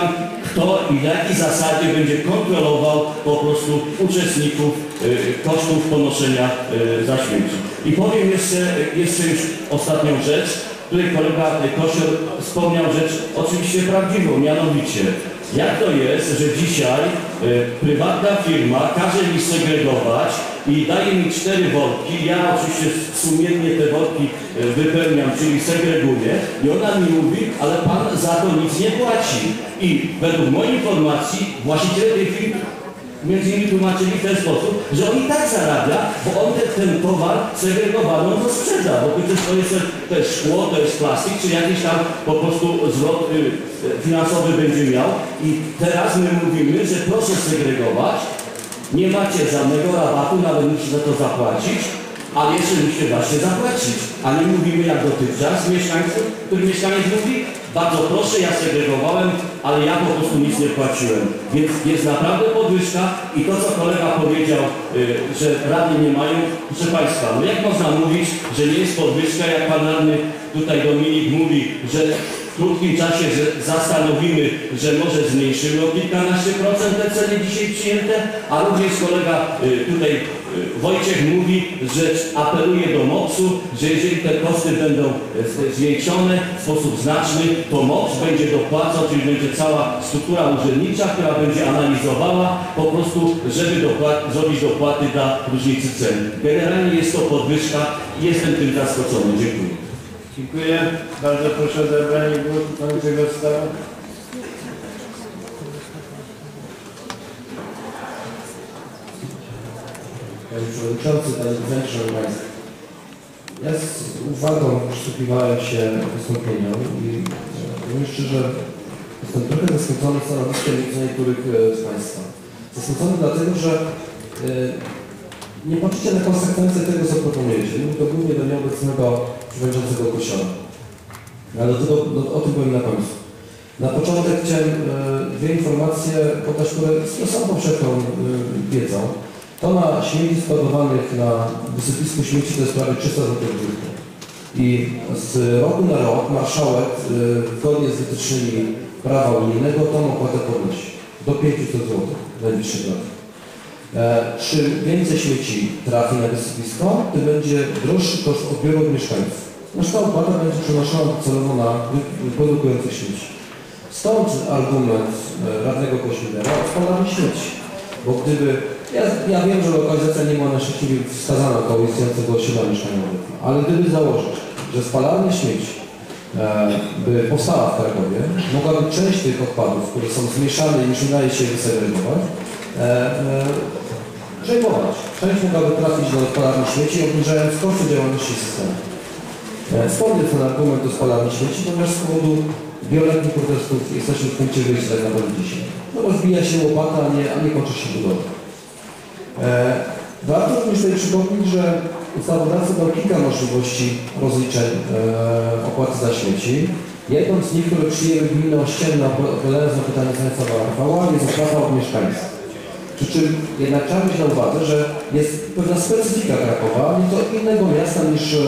kto i w jakiej zasadzie będzie kontrolował po prostu uczestników y, kosztów ponoszenia y, za śmieci. I powiem jeszcze, jeszcze już ostatnią rzecz, której kolega Kosior wspomniał rzecz oczywiście prawdziwą, mianowicie jak to jest, że dzisiaj y, prywatna firma każe mi segregować i daje mi cztery worki, ja oczywiście sumiennie te worki y, wypełniam, czyli segreguję i ona mi mówi, ale pan za to nic nie płaci. I według mojej informacji właściciele tej firmy między innymi tłumaczyli w ten sposób, że on i tak zarabia, bo on ten, ten towar segregowany to sprzeda, bo przecież to jest, to jest szkło, to jest plastik, czy jakiś tam po prostu zwrot y, finansowy będzie miał. I teraz my mówimy, że proszę segregować, nie macie żadnego rabatu, nawet musicie za to zapłacić, ale jeszcze musicie właśnie zapłacić. A nie mówimy jak dotychczas mieszkańców, który mieszkaniec mówi, bardzo proszę, ja segregowałem, ale ja po prostu nic nie płaciłem. Więc jest naprawdę podwyżka i to, co kolega powiedział, yy, że rady nie mają, proszę Państwa, no jak można mówić, że nie jest podwyżka, jak Pan radny tutaj Dominik mówi, że w krótkim czasie że zastanowimy, że może zmniejszymy o kilkanaście procent te ceny dzisiaj przyjęte, a również kolega yy, tutaj Wojciech mówi, że apeluje do mopsu, że jeżeli te koszty będą zwiększone w sposób znaczny, to mops będzie dopłacał, czyli będzie cała struktura urzędnicza, która będzie analizowała po prostu, żeby dopłat, zrobić dopłaty dla różnicy cen. Generalnie jest to podwyżka i jestem tym zaskoczony. Dziękuję. Dziękuję. Bardzo proszę o zabranie głosu pan Grzegorz Stała. Panie Przewodniczący, Panie Prezydencie, Szanowni Państwo. Ja z uwagą przysłuchiwałem się wystąpieniom i powiem szczerze, jestem trochę zasmucony stanowiskiem niektórych z Państwa. Zasmucony dlatego, że nie patrzycie na konsekwencje tego, co proponujecie. Mówię to głównie do nieobecnego przewodniczącego Kosiora. Ale do tego, do, o tym powiem na końcu. Na początek chciałem dwie informacje podać, które są powszechną wiedzą. Tona śmieci składowanych na wysypisku śmieci to jest prawie trzysta złotych brutto. I z roku na rok marszałek zgodnie z wytycznymi prawa unijnego tą opłatę podnosi do pięćset złotych w najbliższych latach. E, czym więcej śmieci trafi na wysypisko, tym będzie droższy koszt odbioru od mieszkańców. Zresztą ta opłata będzie przenoszona docelowo na produkujących śmieci. Stąd argument radnego Kośmidera o spalarni śmieci. Bo gdyby, ja, ja wiem, że lokalizacja nie ma na szczęśliwie wskazana koło istniejącego osiedla mieszkaniowego, ale gdyby założyć, że spalarnia śmieci e, by powstała w Krakowie, mogłaby część tych odpadów, które są zmieszane i już nie daje się wysegregować, e, e, przejmować. Część mogłaby trafić do spalarni śmieci, obniżając koszty działalności systemu. E, skąd jest ten argument do spalarni śmieci? Ponieważ z powodu wieloletnich protestów jesteśmy w punkcie wyjścia tak naprawdę dzisiaj. No rozbija się łopata, a nie, a nie kończy się budowa. E, warto również tutaj przypomnieć, że ustawodawca dał kilka możliwości rozliczeń e, opłaty za śmieci. Jedną z nich, które przyjęły gminy ościenne, odpowiadając na pytanie Stanisława Rafała, jest opłata od mieszkańców. Przy czym jednak trzeba mieć na uwadze, że jest pewna specyfika Krakowa, nie to innego miasta niż e,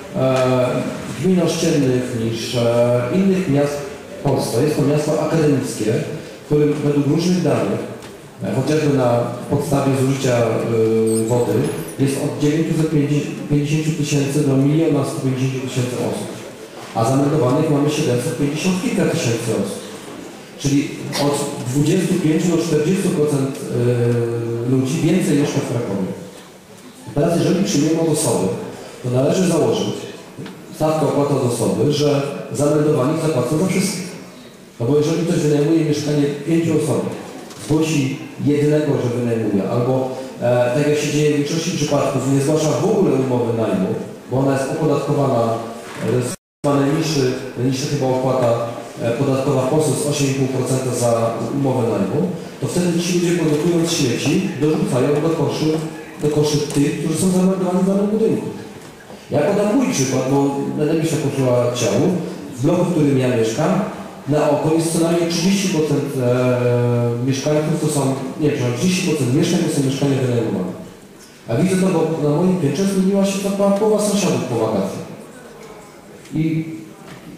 gmin ościennych, niż e, innych miast w Polsce. Jest to miasto akademickie, w którym według różnych danych, chociażby na podstawie zużycia y, wody, jest od dziewięciuset pięćdziesięciu tysięcy do miliona stu pięćdziesięciu tysięcy osób, a zameldowanych mamy siedemset pięćdziesiąt kilka tysięcy osób. Czyli od dwudziestu pięciu do czterdziestu procent y, ludzi więcej mieszka w Krakowie. Teraz jeżeli przyjmiemy od osoby, to należy założyć stawkę opłaty od osoby, że zameldowani zapłacą za wszystkich. No bo jeżeli ktoś wynajmuje mieszkanie pięciu osób, zgłosi jednego, że wynajmuje, albo e, tak jak się dzieje w większości przypadków, nie zgłasza w ogóle umowy najmu, bo ona jest opodatkowana, e, najniższy, najniższa chyba opłata e, podatkowa w Polsce jest osiem i pół procent za umowę najmu, to wtedy ci ludzie produkując śmieci dorzucają do koszy, do koszy tych, którzy są zameldowani w danym budynku. Ja podam mój przykład, bo najlepiej poczuła ciału. W bloku, w którym ja mieszkam, na oko jest co najmniej trzydzieści procent e, mieszkańców, to są, nie, przepraszam, trzydzieści procent mieszkań to są mieszkania wynajmowane. A widzę to, bo na moim piętrze zmieniła się ta połowa sąsiadów po wakacjach. I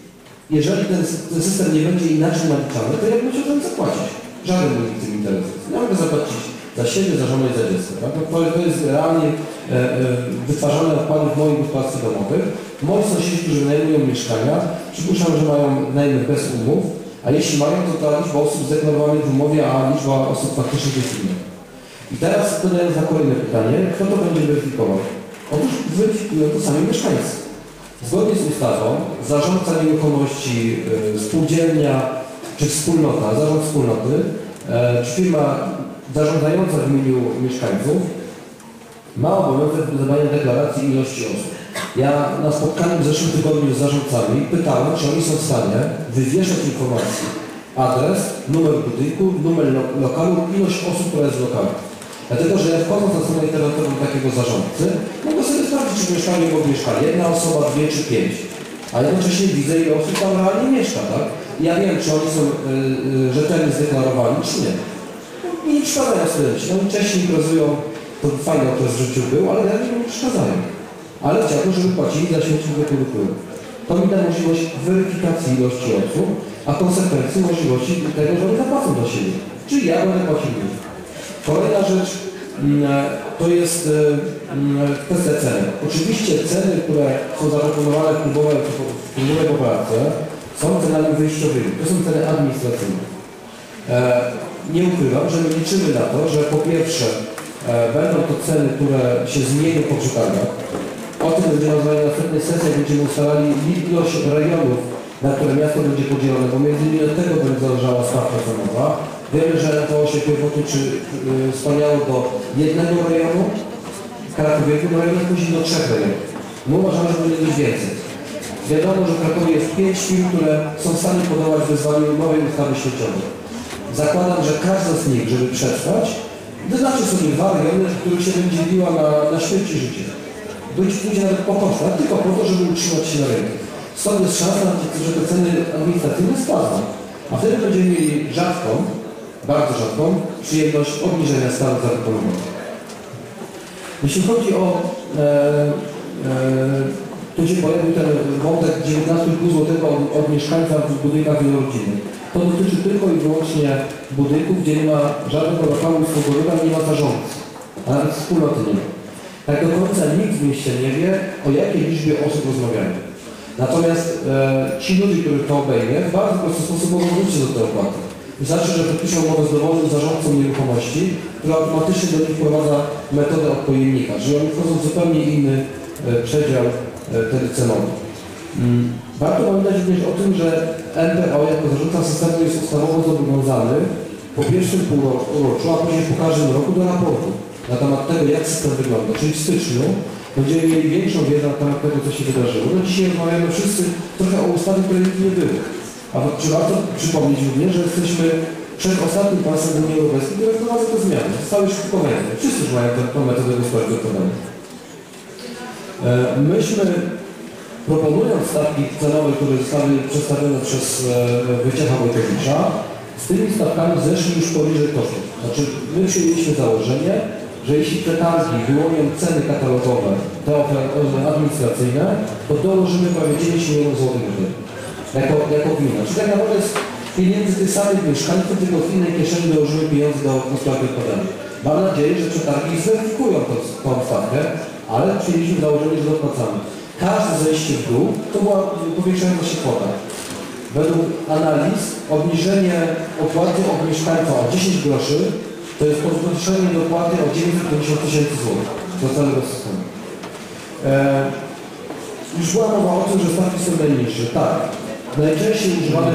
Jeżeli ten, ten system nie będzie inaczej naliczany, to ja muszę ten zapłacić. Żaden mój w tym interesuje. Ja mogę zapłacić za siebie, za żonę i za dziecko. Tak? To, to jest realnie e, e, wytwarzane odpady w moich gospodarstwach domowych. Moi sąsiedzi, którzy wynajmują mieszkania, przypuszczam, że mają najmy bez umów, a jeśli mają, to ta liczba osób zdeklarowanych w umowie, a liczba osób faktycznie jest inna. I teraz dodając na kolejne pytanie, kto to będzie weryfikował? Otóż weryfikują to sami mieszkańcy. Zgodnie z ustawą zarządca nieruchomości, y, spółdzielnia czy wspólnota, zarząd wspólnoty, y, czy firma zarządzająca w imieniu mieszkańców ma obowiązek wydawania deklaracji ilości osób. Ja na spotkaniu w zeszłym tygodniu z zarządcami pytałem, czy oni są w stanie wywieszać informacji, adres, numer budynku, numer lo lokalu, ilość osób, która jest w lokalu. Dlatego, że ja wchodząc na stronę internetową takiego zarządcy, mogę sobie sprawdzić, czy mieszkanie obok mieszka jedna osoba, dwie czy pięć. A jednocześnie widzę, ile osób tam realnie mieszka, tak? I ja wiem, czy oni są y, y, rzetelnie zdeklarowani, czy nie. I nie przeszkadzają studenci. Oni wcześniej imprezują, to fajny okres w życiu był, ale realnie nie przeszkadzają. Ale chciałbym, żeby płacili za śmieci w wpływu. To mi da możliwość weryfikacji ilości osób, a konsekwencji możliwości tego, że oni zapłacą do siebie. Czyli ja będę płacił mniej. Kolejna rzecz to jest kwestia ceny. Oczywiście ceny, które są zaproponowane w klubowej poprawce, są cenami wyjściowymi. To są ceny administracyjne. Nie ukrywam, że my liczymy na to, że po pierwsze będą to ceny, które się zmienią po przetargach. O tym będziemy rozmawiać na następnej sesji, jak będziemy ustalali ilość rejonów, na które miasto będzie podzielone, bo między innymi od tego będzie zależała stawka cenowa. Wiemy, że N P O się pierwotnie czy, yy, skłaniało do jednego rejonu, Kraków jednego rejonu, później do trzech rejonów. My uważamy, że będzie być więcej. Wiadomo, że w Krakowie jest pięć firm, które są w stanie podołać wyzwaniu nowej ustawy śmieciowej. Zakładam, że każda z nich, żeby przetrwać, wyznaczy sobie dwa rejony, w których się będzie biła na, na śmierć i życie. Być pójdzie nawet po kosztach, tylko po to, żeby utrzymać się na rynku. Stąd jest szansa, że te ceny administracyjne spadną. A wtedy będziemy mieli rzadką, bardzo rzadką przyjemność obniżenia stanu zaproponowanego. Jeśli chodzi o, e, e, tu się pojawił ten wątek dziewiętnaście i pół złotego od, od mieszkańca w budynkach wielorodzinnych. To dotyczy tylko i wyłącznie budynków, gdzie nie ma żadnego lokalu swobodnego, nie ma zarządcy, a nawet wspólnoty nie ma. Tak do końca nikt w mieście nie wie, o jakiej liczbie osób rozmawiają. Natomiast e, ci ludzie, których to obejmie, w bardzo prosty sposób mogą wrócić do tej opłaty. Wystarczy, że podpiszą umowę z dowolnym zarządcą nieruchomości, która automatycznie do nich wprowadza metodę odpojemnika, czyli oni wchodzą w zupełnie inny e, przedział e, wtedy cenowy. Mm. Warto pamiętać również o tym, że N P O jako zarządca systemu jest ustawowo zobowiązany po pierwszym półroczu, a później po każdym roku do raportu na temat tego, jak system wygląda. Czyli w styczniu będziemy mieli większą wiedzę na temat tego, co się wydarzyło. No dzisiaj rozmawiamy wszyscy trochę o ustawie, której nigdy nie było. A czy warto przypomnieć również, że jesteśmy przed ostatnim państwem Unii Europejskiej, które wprowadza te zmiany. Zostały już wypowiedziane. Wszyscy już mają tę metodę gospodarczą. Myśmy, proponując stawki cenowe, które zostały przedstawione przez Wojciecha Wojtowicza, z tymi stawkami zeszli już poniżej kosztów. Znaczy, my przyjęliśmy założenie, że jeśli przetargi wyłonią ceny katalogowe, te administracyjne, to dołożymy prawie dziewięć milionów złotych jako, jako gmina. Czyli tak naprawdę z pieniędzy tych samych mieszkańców, tylko w innej kieszeni dołożymy pieniądze do gospodarki odpadami. Mam nadzieję, że przetargi zweryfikują tą, tą stawkę, ale przyjęliśmy założenie, że dopłacamy. Każde zejście w dół to była powiększająca się kwota. Według analiz obniżenie opłaty od mieszkańca o dziesięć groszy to jest podwyższenie dopłaty o dziewięćset pięćdziesiąt tysięcy złotych do całego systemu. E, już była mowa o tym, że stawki są najniższe. Tak. Najczęściej używane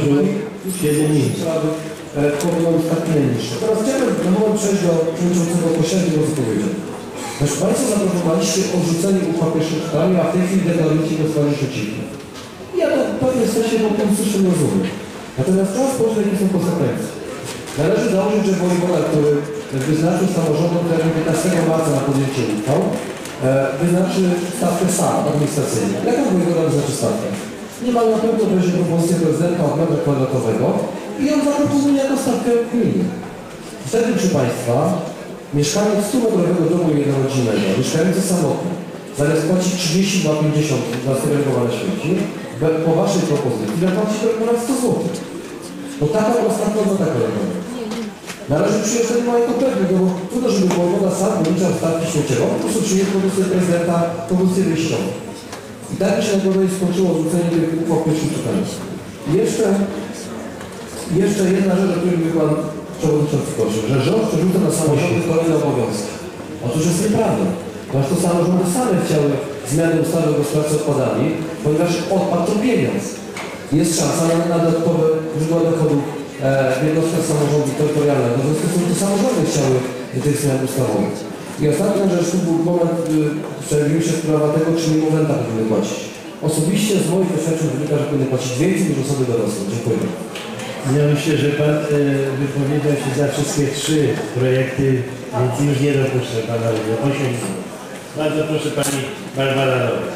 są stawki najniższe. Teraz chciałbym na moment przejść do przewodniczącego Kościelnego z odpowiedzią. Proszę Państwo, zaproponowaliście odrzucenie uchwał w pierwszym czytaniu, a w tej chwili deklarujecie głosowanie przeciwko. Ja to w pewnym sensie po prostu rozumiem. Natomiast trzeba spojrzeć, jakie są konsekwencje. Należy założyć, że wojewoda, który wyznaczył samorządom termin piętnastego marca na podjęcie uchwał, wyznaczy stawkę sam administracyjną. Jaką wojewoda wyznaczy stawkę? Nie ma na pewno będzie propozycję prezydenta od metra kwadratowego i on zaproponuje jako stawkę gminy. Wtedy, proszę Państwa, mieszkaniec stumetrowego domu jednorodzinnego, mieszkający samotny, zamiast płacić trzydzieści dwa pięćdziesiąt za sterygowane śmieci, we- po Waszej propozycji zapłaci to ponad sto złotych. Bo taka prosta kwota taka robiona. Na razie przyjąć to nie ma jako pewny, no bo trudno, żeby wojewoda sam wyliczał stawki śmieciowe, po prostu przyjął propozycję prezydenta, propozycję wyjściową. I tak mi się naprawdę skończyło odrzucenie tych uchwał w pierwszym czytaniu. I jeszcze, jeszcze jedna rzecz, o której mówił Pan Przewodniczący prosił, że rząd przerzuca na samorządy kolejne obowiązki. Otóż jest nieprawda, ponieważ to samorządy same chciały zmiany ustawy o gospodarce odpadami, ponieważ odpad to pieniądz. Jest szansa na, na dodatkowe źródła dochodów e, w jednostkach samorządu terytorialnego. W związku z tym to samorządy chciały tych zmian ustawowych. I ostatnia rzecz, tu był moment, przejawiła się sprawa tego, czy niemowlęta powinny płacić. Osobiście z moich doświadczeń wynika, że powinny płacić więcej niż osoby dorosłe. Dziękuję. Ja myślę, że Pan y, wypowiedział się za wszystkie trzy projekty, więc już nie dopuszczę Pana do poświęcenia. Bardzo proszę Pani Barbara Nowak.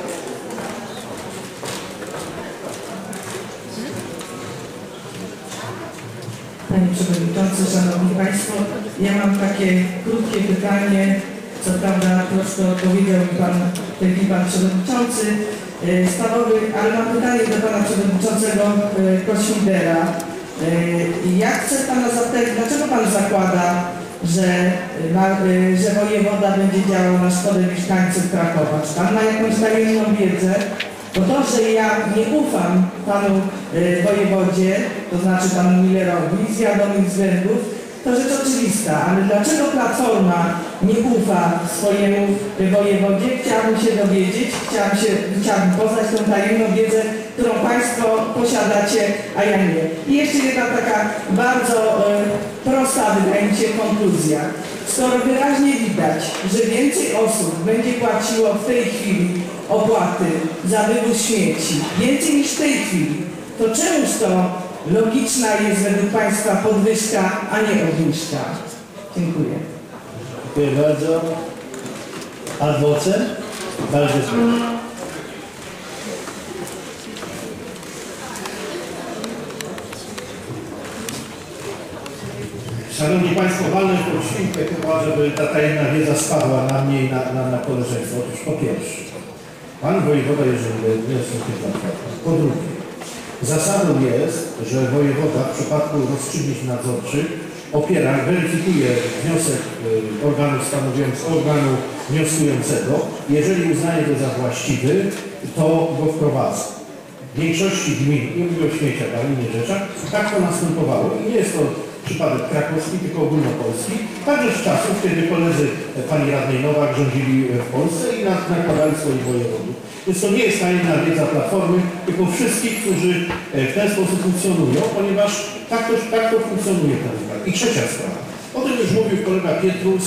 Panie Przewodniczący, Szanowni Państwo, ja mam takie krótkie pytanie, co prawda troszkę odpowiedział mi Pan, taki Pan Przewodniczący yy, Stawowy, ale mam pytanie do Pana Przewodniczącego yy, Kośmidera. Yy, ja chcę Pana zapytać, dlaczego Pan zakłada, że, na, yy, że wojewoda będzie działał na szkodę mieszkańców Krakowa? Czy Pan ma jakąś tajemną wiedzę? Bo to, że ja nie ufam Panu y, wojewodzie, to znaczy Panu Millerowi, z wiadomych względów, to rzecz oczywista, ale dlaczego Platforma nie ufa swojemu y, wojewodzie? Chciałabym się dowiedzieć, chciałabym, się, chciałabym poznać tę tajemną wiedzę, którą Państwo posiadacie, a ja nie. I jeszcze jedna taka bardzo y, prosta, wydaje mi się, konkluzja. Skoro wyraźnie widać, że więcej osób będzie płaciło w tej chwili opłaty za wywóz śmieci, więcej niż w tej chwili, to czemuż to logiczna jest według Państwa podwyżka, a nie obniżka? Dziękuję. Dziękuję bardzo. Adwocem? Bardzo proszę. Szanowni Państwo, walnę tą świnkę chyba, żeby ta tajemna wiedza spadła na mnie i na, na, na koleżeństwo. Otóż po pierwsze, Pan wojewoda, jeżeli jest po drugie, zasadą jest, że wojewoda w przypadku rozstrzygnięć nadzorczych opiera, weryfikuje wniosek y, organu stanowiącego, organu wnioskującego. Jeżeli uznaje go za właściwy, to go wprowadza. W większości gmin, nie mówię o śmieciach, ale innych rzeczach, tak to następowało. I nie jest to przypadek krakowski, tylko ogólnopolski, także z czasów, kiedy koledzy pani radnej Nowak rządzili w Polsce i nakładali swoich wojewodów. Więc to nie jest tajemna wiedza Platformy, tylko wszystkich, którzy w ten sposób funkcjonują, ponieważ tak to, tak to funkcjonuje ten kraj. I trzecia sprawa. O tym już mówił kolega Pietrus,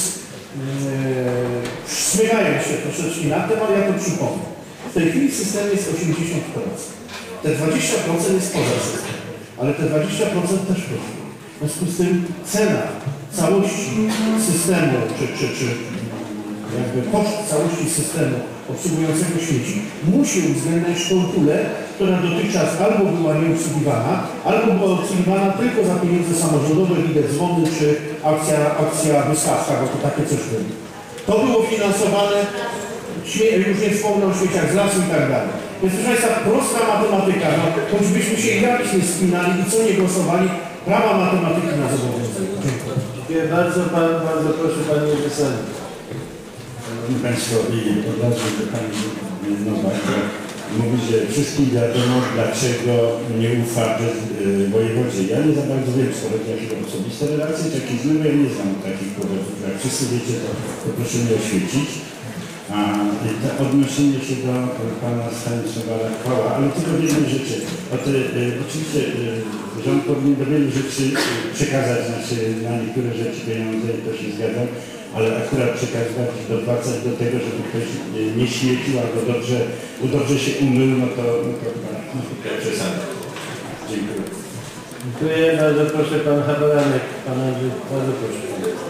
yy, smygają się troszeczkę na tym, ale ja to przypomnę. W tej chwili system jest osiemdziesiąt procent. Te dwadzieścia procent jest poza systemem, ale te dwadzieścia procent też rośnie. W związku z tym cena całości systemu, czy, czy, czy jakby koszt całości systemu obsługującego śmieci musi uwzględniać tą pulę, która dotychczas albo była nieobsługiwana, albo była obsługiwana tylko za pieniądze samorządowe, lider dzwony, czy akcja, akcja wystawka, bo to takie coś było. To było finansowane, już nie wspomnę o śmieciach z lasu i tak dalej. Więc proszę Państwa, prosta matematyka, no, choćbyśmy się jak nie spinali i co nie głosowali, prawa matematyki nas obowiązują. Dziękuję. Dziękuję bardzo. Pan, bardzo proszę Panie Wysocki. Szanowni Państwo, i od razu do Pani Nowak, mówi, że wszystkim wiadomo, dlaczego nie ufa yy, wojewodzie. Ja nie za bardzo wiem, skoro jakieś osobiste relacje, czy jakieś znowu, ja nie znam takich powodów. Jak wszyscy wiecie, to, to proszę mnie oświecić. A to odnoszenie się do Pana Stanisława Rakowa, ale tylko w jednej rzeczy. O te, y, oczywiście y, rząd powinien do wielu rzeczy y, przekazać, znaczy na niektóre rzeczy pieniądze, i to się zgadzam, ale akurat przekazywać, dopłacać do tego, żeby ktoś y, nie śmiecił albo dobrze, dobrze się umył, no to, no to, no to przesadzę. Dziękuję. Dziękuję. Bardzo proszę Pan Haberanek. Pan Andrzej, bardzo proszę.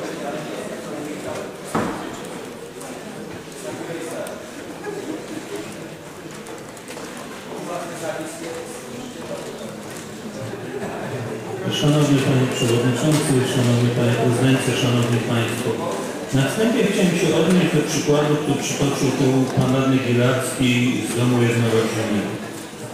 Szanowny Panie Przewodniczący, Szanowny Panie Prezydencie, Szanowni Państwo. Na wstępie chciałem się odnieść do przykładu, który przytoczył tu Pan Radny Gilarski z domu jednorodzinnego.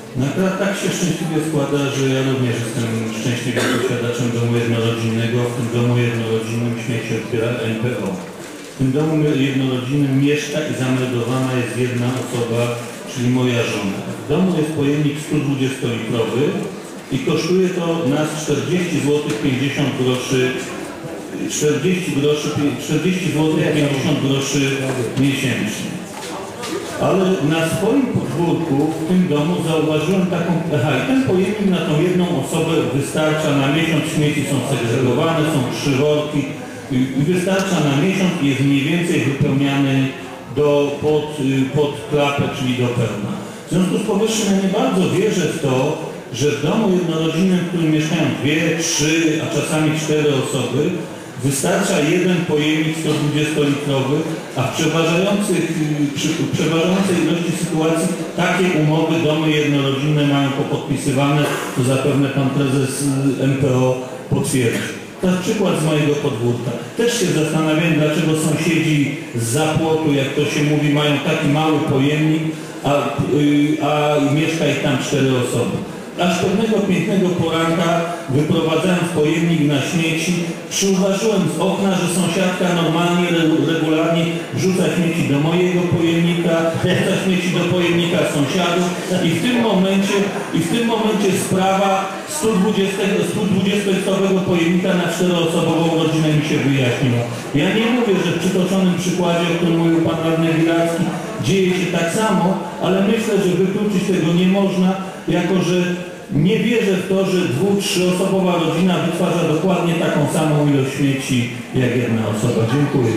No akurat tak się szczęśliwie składa, że ja również jestem szczęśliwym posiadaczem domu jednorodzinnego. W tym domu jednorodzinnym śmieci odbiera N P O. W tym domu jednorodzinnym mieszka i zameldowana jest jedna osoba, czyli moja żona. W domu jest pojemnik sto dwudziestolitrowy i kosztuje to nas czterdzieści złotych pięćdziesiąt groszy, czterdzieści złotych pięćdziesiąt groszy miesięcznie. Ale na swoim podwórku w tym domu zauważyłem taką, aha, i ten pojemnik na tą jedną osobę wystarcza na miesiąc, śmieci są segregowane, są trzy worki i wystarcza na miesiąc i jest mniej więcej wypełniany do, pod, pod klapę, czyli do pełna. W związku z powyższym ja nie bardzo wierzę w to, że w domu jednorodzinnym, w którym mieszkają dwie, trzy, a czasami cztery osoby, wystarcza jeden pojemnik sto dwudziestolitrowy, a w przeważających, przy przeważającej ilości sytuacji takie umowy domy jednorodzinne mają popodpisywane, to zapewne pan prezes M P O potwierdzi. To jest przykład z mojego podwórka. Też się zastanawiam, dlaczego sąsiedzi z zapłotu, jak to się mówi, mają taki mały pojemnik, a, a mieszka ich tam cztery osoby. Aż pewnego pięknego poranka, wyprowadzając pojemnik na śmieci, przyuważyłem z okna, że sąsiadka normalnie, regularnie wrzuca śmieci do mojego pojemnika, wrzuca śmieci do pojemnika sąsiadów i w tym momencie, i w tym momencie sprawa sto dwudziestolitrowego pojemnika na czteroosobową rodzinę mi się wyjaśniła. Ja nie mówię, że w przytoczonym przykładzie, o którym mówił pan radny Giracki, dzieje się tak samo, ale myślę, że wykluczyć tego nie można, jako że nie wierzę w to, że dwu-, trzyosobowa rodzina wytwarza dokładnie taką samą ilość śmieci jak jedna osoba. Dziękuję.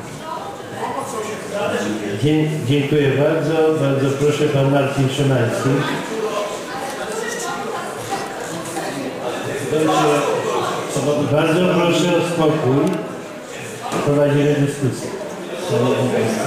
Dzie dziękuję bardzo. Bardzo proszę, pan Marcin Szymański. Bardzo proszę o spokój. Prowadzimy dyskusję. Szanowni Państwo,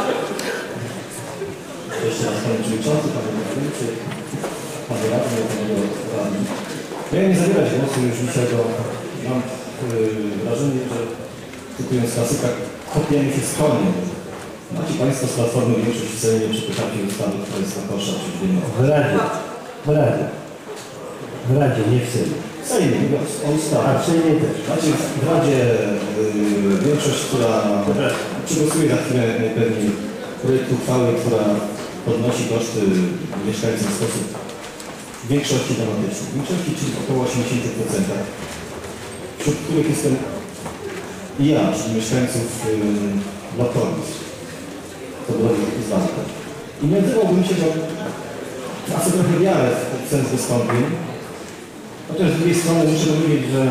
jeszcze raz Panie Przewodniczący, Panie Prezydencie, Panie Radny, Panie Radny. Ja nie zabierać głosu już dzisiaj, bo mam yy, wrażenie, że cytując klasyka, kopiemy się z koniem. Macie Państwo z Platformy większość w Sejmie, czy potrafią ustawy, która jest na kosza, czy w Radzie. W Radzie. W Radzie, nie w Sejmie. W Sejmie, mówiąc o ustawie. A w Sejmie też. Macie w Radzie yy, większość, która przegłosuje za chwilę najpewniej projekt uchwały, która podnosi koszty mieszkańców w sposób w większości dramatyczny. W większości, czyli około osiemdziesiąt procent. Wśród których jestem i ja, czyli mieszkańców yy, Lokowic. To było zwane. I nie odzywałbym się do tracę trochę wiarę w sens wystąpień. Chociaż z drugiej strony muszę powiedzieć, że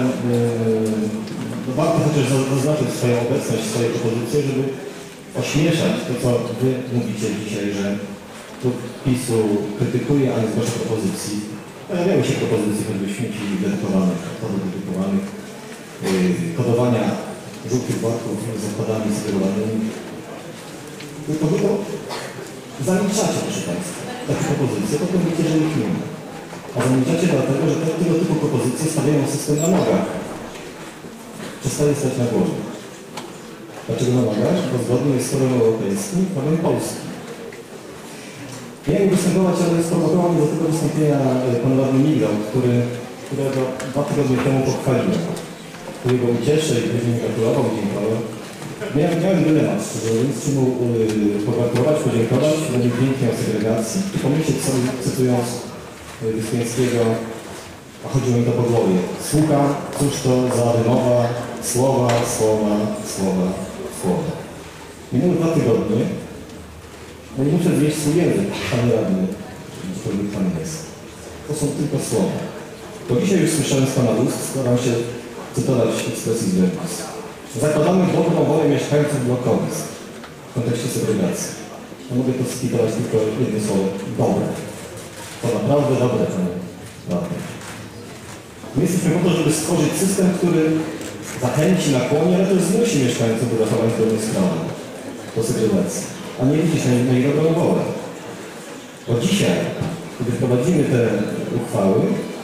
yy, warto chociaż zaznaczyć swoją obecność, swoje propozycje, żeby ośmieszać to, co Wy mówicie dzisiaj, że klub PiSu krytykuje, a nie zgłasza propozycji. Pojawiały się propozycje choćby śmieci dedykowanych, odpadów dedykowanych, yy, kodowania żółtych worków z odpadami segregowanymi. Tylko Wy to zaliczacie, proszę Państwa, takie propozycje, potem wiecie, że ich nie ma. A zaliczacie dlatego, że te, tego typu propozycje stawiają system na nogach. Przestaje stać na głowie. Dlaczego na nogach? Bo zgodnie jest z prawem europejskim, prawem polskim. Miałem występować, ale sprowokował mnie do tego wystąpienia pan radny Migrał, który, którego dwa tygodnie temu pochwaliłem. Którego ucieszę i później mi gratulował, dziękował. Miałem, miałem dylemat, szczerze mówiąc, czy mu yy, pogratulować, podziękować, będzie pięknie o segregacji i pomyśleć sobie, cytując yy, Wyspiańskiego, a chodziło mi to po głowie. Słucham, cóż to za wymowa, słowa, słowa, słowa, słowa. Minęły dwa tygodnie, no i muszę zjeść swój język, panie radny, gdziekolwiek pan jest. To są tylko słowa. Bo dzisiaj już słyszałem z pana ust, staram się cytować ekspresji z Verbis. Zakładamy dobrą wolę mieszkańców blokowisk w kontekście segregacji. No mogę to skitować tylko jednym słowem. Dobre. To naprawdę dobre, panie radny. My jesteśmy po to, żeby stworzyć system, który zachęci, nakłoni, ale też zmusi mieszkańców do zachowań zgodnych z prawem do segregacji, a nie liczyć na, na ich dobrą wolę. Bo dzisiaj, kiedy wprowadzimy te uchwały,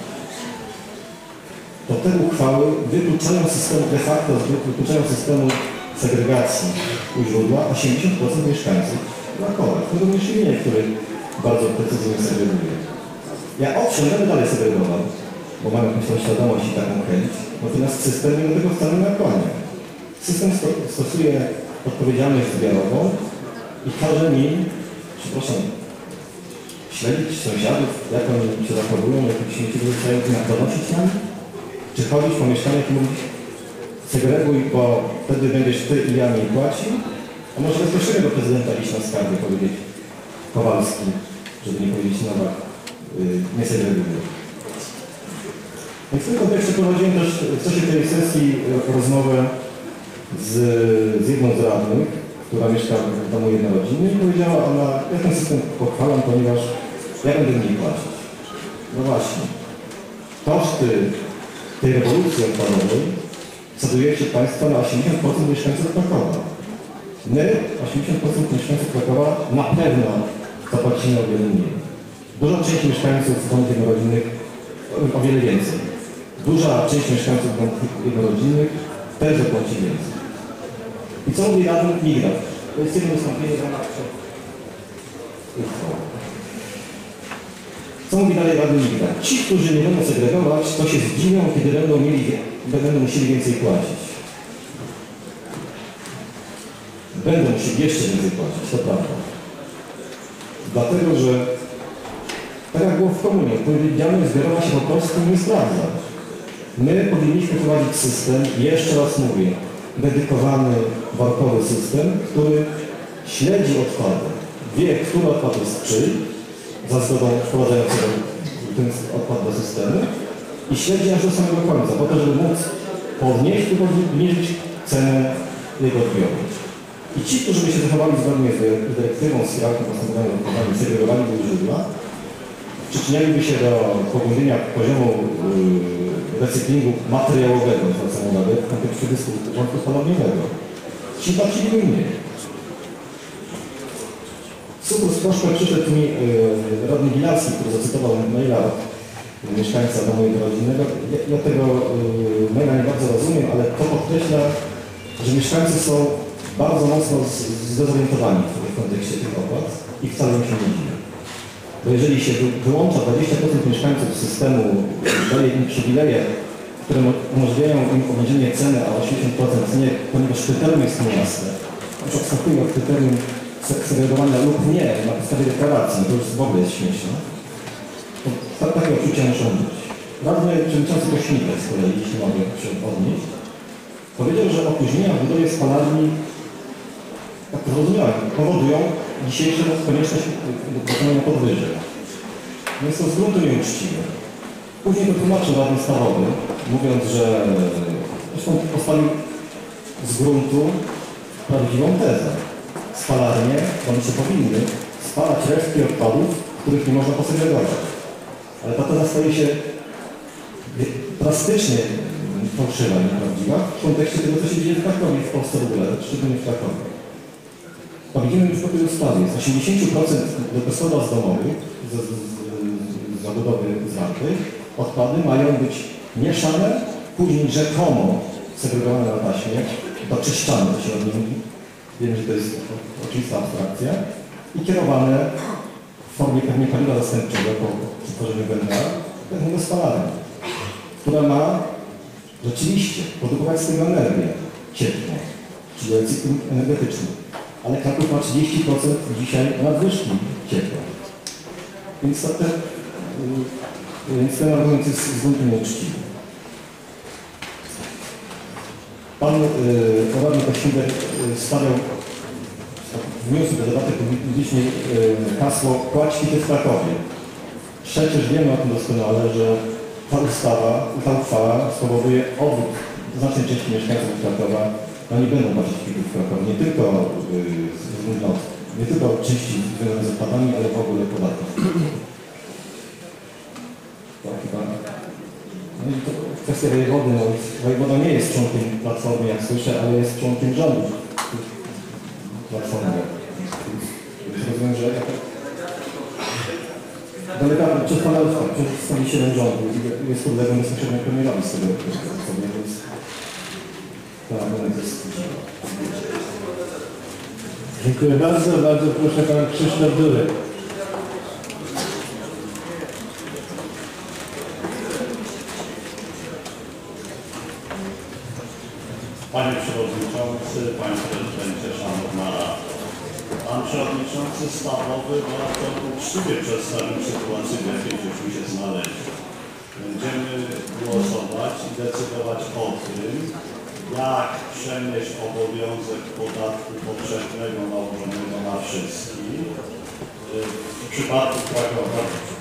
to te uchwały wykluczają system, de facto wykluczają systemu segregacji u źródła osiemdziesiąt procent mieszkańców na kołach. To również imię, który bardzo precyzyjnie segreguje. Ja owszem, będę dalej segregował, bo mam jakąś tą świadomość i taką chęć, natomiast system nie do tego wcale nie nakłania. System sto stosuje odpowiedzialność zbiorową i każe mi, przepraszam, śledzić sąsiadów, jak oni się zachowują, jakie śmieci wyrzucają i donosić nam, czy chodzić po mieszkaniach i mówić, segreguj, bo wtedy będziesz ty i ja mniej płacił, a może bezpośrednio do prezydenta iść na skargę, powiedzieć Kowalski, żeby nie powiedzieć Nowak, yy, nie segreguj. Więc w tym kontekście prowadziłem też w czasie tej sesji rozmowę z, z jedną z radnych, która mieszka w domu jednorodzinnym i powiedziała ona, ja ten system pochwalam, ponieważ ja będę mniej płacić. No właśnie, koszty tej rewolucji odpadowej zadujecie Państwo na osiemdziesiąt procent mieszkańców Krakowa. My, osiemdziesiąt procent mieszkańców Krakowa, na pewno zapłacimy o wiele mniej. Duża część mieszkańców domów jednorodzinnych o wiele więcej. Duża część mieszkańców domów jednorodzinnych też zapłaci więcej. I co mówi radny Migrat? To jest jedno wystąpienie w ramach Co mówi dalej radny Migrat? Ci, którzy nie będą segregować, to się zdziwią, kiedy będą, mieli, będą musieli więcej płacić. Będą musieli jeszcze więcej płacić, to prawda. Dlatego, że tak jak było w komunie, odpowiedzialność zbiorowa się po prostu nie sprawdza. My powinniśmy prowadzić system, jeszcze raz mówię, dedykowany, wartowy system, który śledzi odpady, wie, który odpad jest czyj, za zgodą wprowadzającego ten odpad do systemu i śledzi aż do samego końca, po to, żeby móc podnieść lub obniżyć cenę jego odbioru. I ci, którzy by się zachowali zgodnie z dyrektywą z hierarchią postępowania odpadami, segregowali do źródła, przyczynialiby się do pogłębienia poziomu yy, recyklingu materiałowego, zwracam uwagę, w kontekście dyskusji porządku spalowniowego. Ci płaciliby mniej. Super troszkę przyszedł mi yy, radny Gilarski, który zacytował maila od yy, mieszkańca domu jednorodzinnego. Ja, ja tego yy, maila nie bardzo rozumiem, ale to podkreśla, że mieszkańcy są bardzo mocno zdezorientowani w kontekście tych opłat i wcale nie się nie dziwią. Bo jeżeli się wyłącza dwadzieścia procent mieszkańców systemu, daje im przywileje, które umożliwiają im obniżenie ceny, a osiemdziesiąt procent nie, ponieważ kryterium jest niejasne, już odskakuje od kryterium segregowania lub nie na podstawie deklaracji, to już w ogóle jest śmieszne, to takie odczucia muszą być. Radny przewodniczący Kośmitek z kolei, jeśli mogę się odnieść, powiedział, że opóźnienia w budowie spalarni, tak to zrozumiałem, powodują dzisiejsze konieczność dokonania podwyżek. Jest to z gruntu nieuczciwe. Później to tłumaczył radny stawowy, mówiąc, że zresztą postawił z gruntu prawdziwą tezę. Spalarnie, one się powinny spalać resztki odpadów, których nie można posegregować. Ale ta teza staje się drastycznie fałszywa i nieprawdziwa w kontekście tego, co się dzieje w Krakowie, w Polsce w ogóle, szczególnie w Krakowie. To widzimy już po tej ustawie. Z osiemdziesiąt procent do gospodarstw domowych z, z, z zabudowy zwartej odpady mają być mieszane, później rzekomo segregowane na taśmie, doczyszczane do środniki. Wiem, że to jest oczywista abstrakcja i kierowane w formie pewnie paliwa zastępczego po przetworzeniu węgla do spalarni, która ma rzeczywiście produkować z tego energię cieplną, czyli recykling energetyczny. Ale Kraków ma trzydzieści procent dzisiaj nadwyżki ciepła. Więc to te, więc ten argument jest z gruntu nieuczciwy. Pan yy, radny Kośmitek yy, stawiał wniósł do debaty publicznej yy, hasło płać kwity w Krakowie. Przecież wiemy o tym doskonale, że ta ustawa, ta uchwała spowoduje odwrót znacznej części mieszkańców Krakowa. Oni będą płacić kwitów w Krakowie, nie tylko yy, no, nie tylko części związane z odpadami, ale w ogóle podatków. To chyba. No i to kwestia wojewody. No, wojewoda nie jest członkiem Platformy, jak słyszę, ale jest członkiem rządu Platformy. Więc rozumiem, że daleka przedstawicielem rządu jest podległym bezpośrednio premierowi z tego, więc to argument jest dziwny. Dziękuję bardzo. Bardzo proszę pan Krzysztof Durek. Panie Przewodniczący, Panie Prezydencie, Szanowna Rado. Pan Przewodniczący Stawowy bardzo uczciwie przedstawił sytuację, w jakiej żeśmy się znaleźli. Będziemy głosować i decydować o tym, jak przenieść obowiązek podatku powszechnego nałożonego na wszystkich w przypadku Krakowa.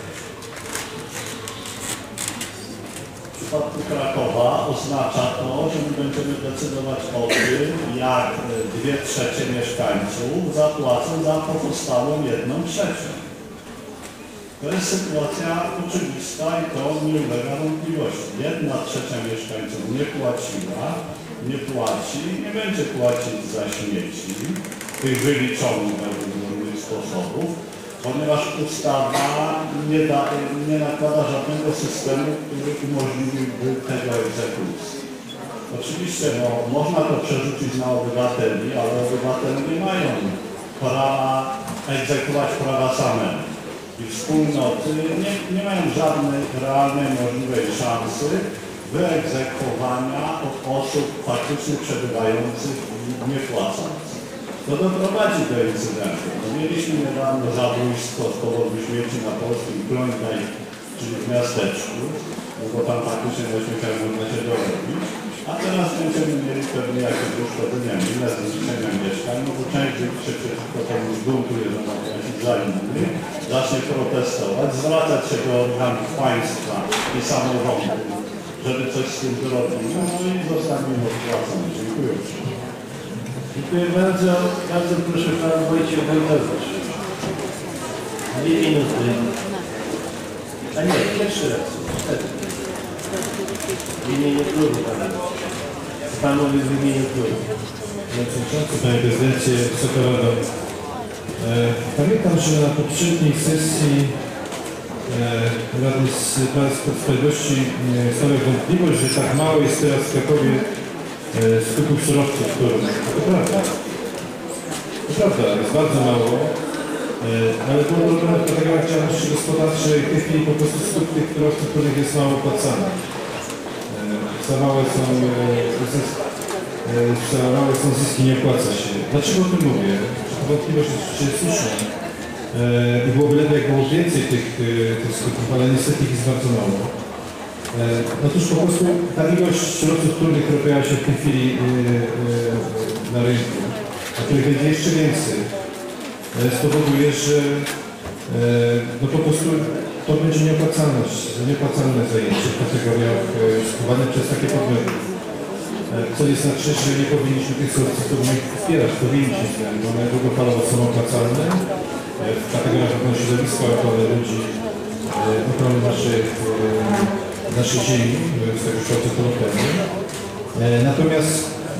W przypadku Krakowa oznacza to, że my będziemy decydować o tym, jak dwie trzecie mieszkańców zapłacą za pozostałą jedną trzecią. To jest sytuacja oczywista i to nie ulega wątpliwości. Jedna trzecia mieszkańców nie płaciła, nie płaci i nie będzie płacić za śmieci, tych wyliczonych według różnych sposobów, ponieważ ustawa nie, da, nie nakłada żadnego systemu, który umożliwiłby tego egzekucji. Oczywiście no, można to przerzucić na obywateli, ale obywatele nie mają prawa egzekwować prawa samemu. I wspólnoty nie, nie mają żadnej realnej możliwej szansy wyegzekwowania od osób faktycznie przebywających i niepłacących. To doprowadzi do incydentu. No, mieliśmy niedawno zabójstwo z powodu śmieci na polskim Klondaj, czyli w miasteczku, no bo tam faktycznie na śmieciach można się dorobić. A teraz będziemy mieli pewnie jakieś uszkodzenia inne, zniszczenia mieszkań, no bo część ludzi się przeciwko temu zbuntuje, że ma jakiś za inny, zacznie protestować, zwracać się do organów państwa i samorządu, żeby coś z tym zrobiło, no i zostanie odpłacony. Dziękuję. Dziękuję bardzo. Bardzo proszę Pan Wojciech Wojtowicz. Dwie minuty. A nie, pierwszy raz. W imieniu klubu Pana. Pan mówi w imieniu klubu. Panie Przewodniczący, Panie Prezydencie, Wysoka Rado. E, pamiętam, że na poprzedniej sesji e, Rady Sprawiedliwości e, stawiał wątpliwość, że tak mało jest teraz w Krakowie e, skupów surowców wtórnych. To prawda. To prawda, jest bardzo mało. E, ale było robione w kategoriach działalności gospodarczej w tej chwili po prostu skup tych surowców, których jest mało opłacane. Za małe są, za małe są zyski, nie opłaca się. Dlaczego o tym mówię? Wątpliwość jest słuszna. I byłoby lepiej, jak było więcej tych, tych skutków, ale niestety ich jest bardzo mało. Otóż po prostu ta ilość surowców wtórnych, które pojawia się w tej chwili na rynku, a których będzie jeszcze więcej, spowoduje, że no po prostu to będzie nieopłacalność, nieopłacalne zajęcie w kategoriach skupowanych przez takie podmioty. Co nie znaczy, że nie powinniśmy tych surowców wspierać, powinniśmy, bo one długofalowo są opłacalne w kategoriach ochrony środowiska, ochrony ludzi, ochrony naszej, naszej ziemi, z tego kształtu kolokwialnym. Natomiast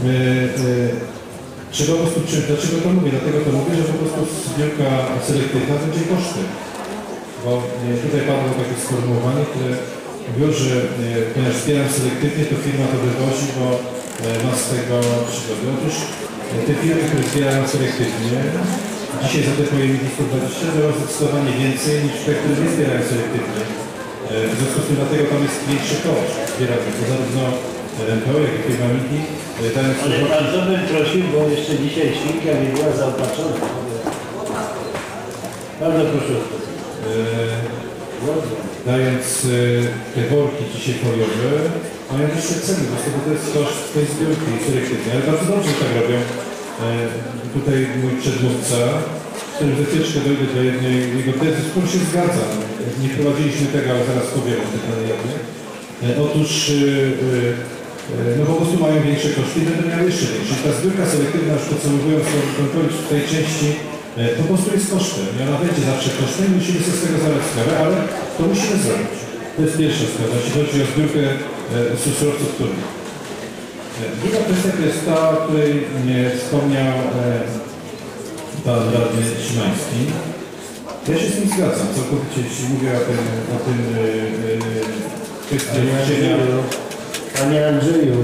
trzeba po prostu, dlaczego to mówię? Dlatego to mówię, że po prostu zbiórka selektywna będzie kosztem. Bo tutaj padło takie sformułowanie, które mówiło, że ponieważ wspieram selektywnie, to firma to wywozi, bo ma z tego przygody. Otóż te firmy, które zbierają selektywnie, dzisiaj za te pojemniki sto dwadzieścia dają zdecydowanie więcej niż te, które nie zbierają selektywnie. W związku z tym dlatego tam jest większy koszt zbierania, to zarówno R M P O, jak i firmamiki dają. Ale bardzo bym prosił, bo jeszcze dzisiaj świnka nie była zaopatrzona. Bardzo proszę. Dając te worki dzisiaj foliowe, mają wyższe ceny, bo to jest koszt tej zbiórki selektywnej, ale bardzo dobrze tak robią. Tutaj mój przedmówca, z którym za chwileczkę dojdę do jednej jego tezy, z którą się zgadzam. Nie wprowadziliśmy tego, ale zaraz powiem o tych jednych. Otóż no po prostu mają większe koszty i będą miały jeszcze większe. Ta zbiórka selektywna, już podsumowując kontrolić w tej części, po prostu jest kosztem i ona będzie zawsze kosztem i musimy sobie z tego zdawać sprawę, ale to musimy zrobić. To jest pierwsza sprawa, jeśli chodzi o zbiórkę surowców wtórnych. Druga kwestia to jest ta, o której wspomniał pan radny Szymański. Ja się z tym zgadzam, całkowicie, jeśli mówię o tym, o tym kwestii liczenia. Panie Andrzeju.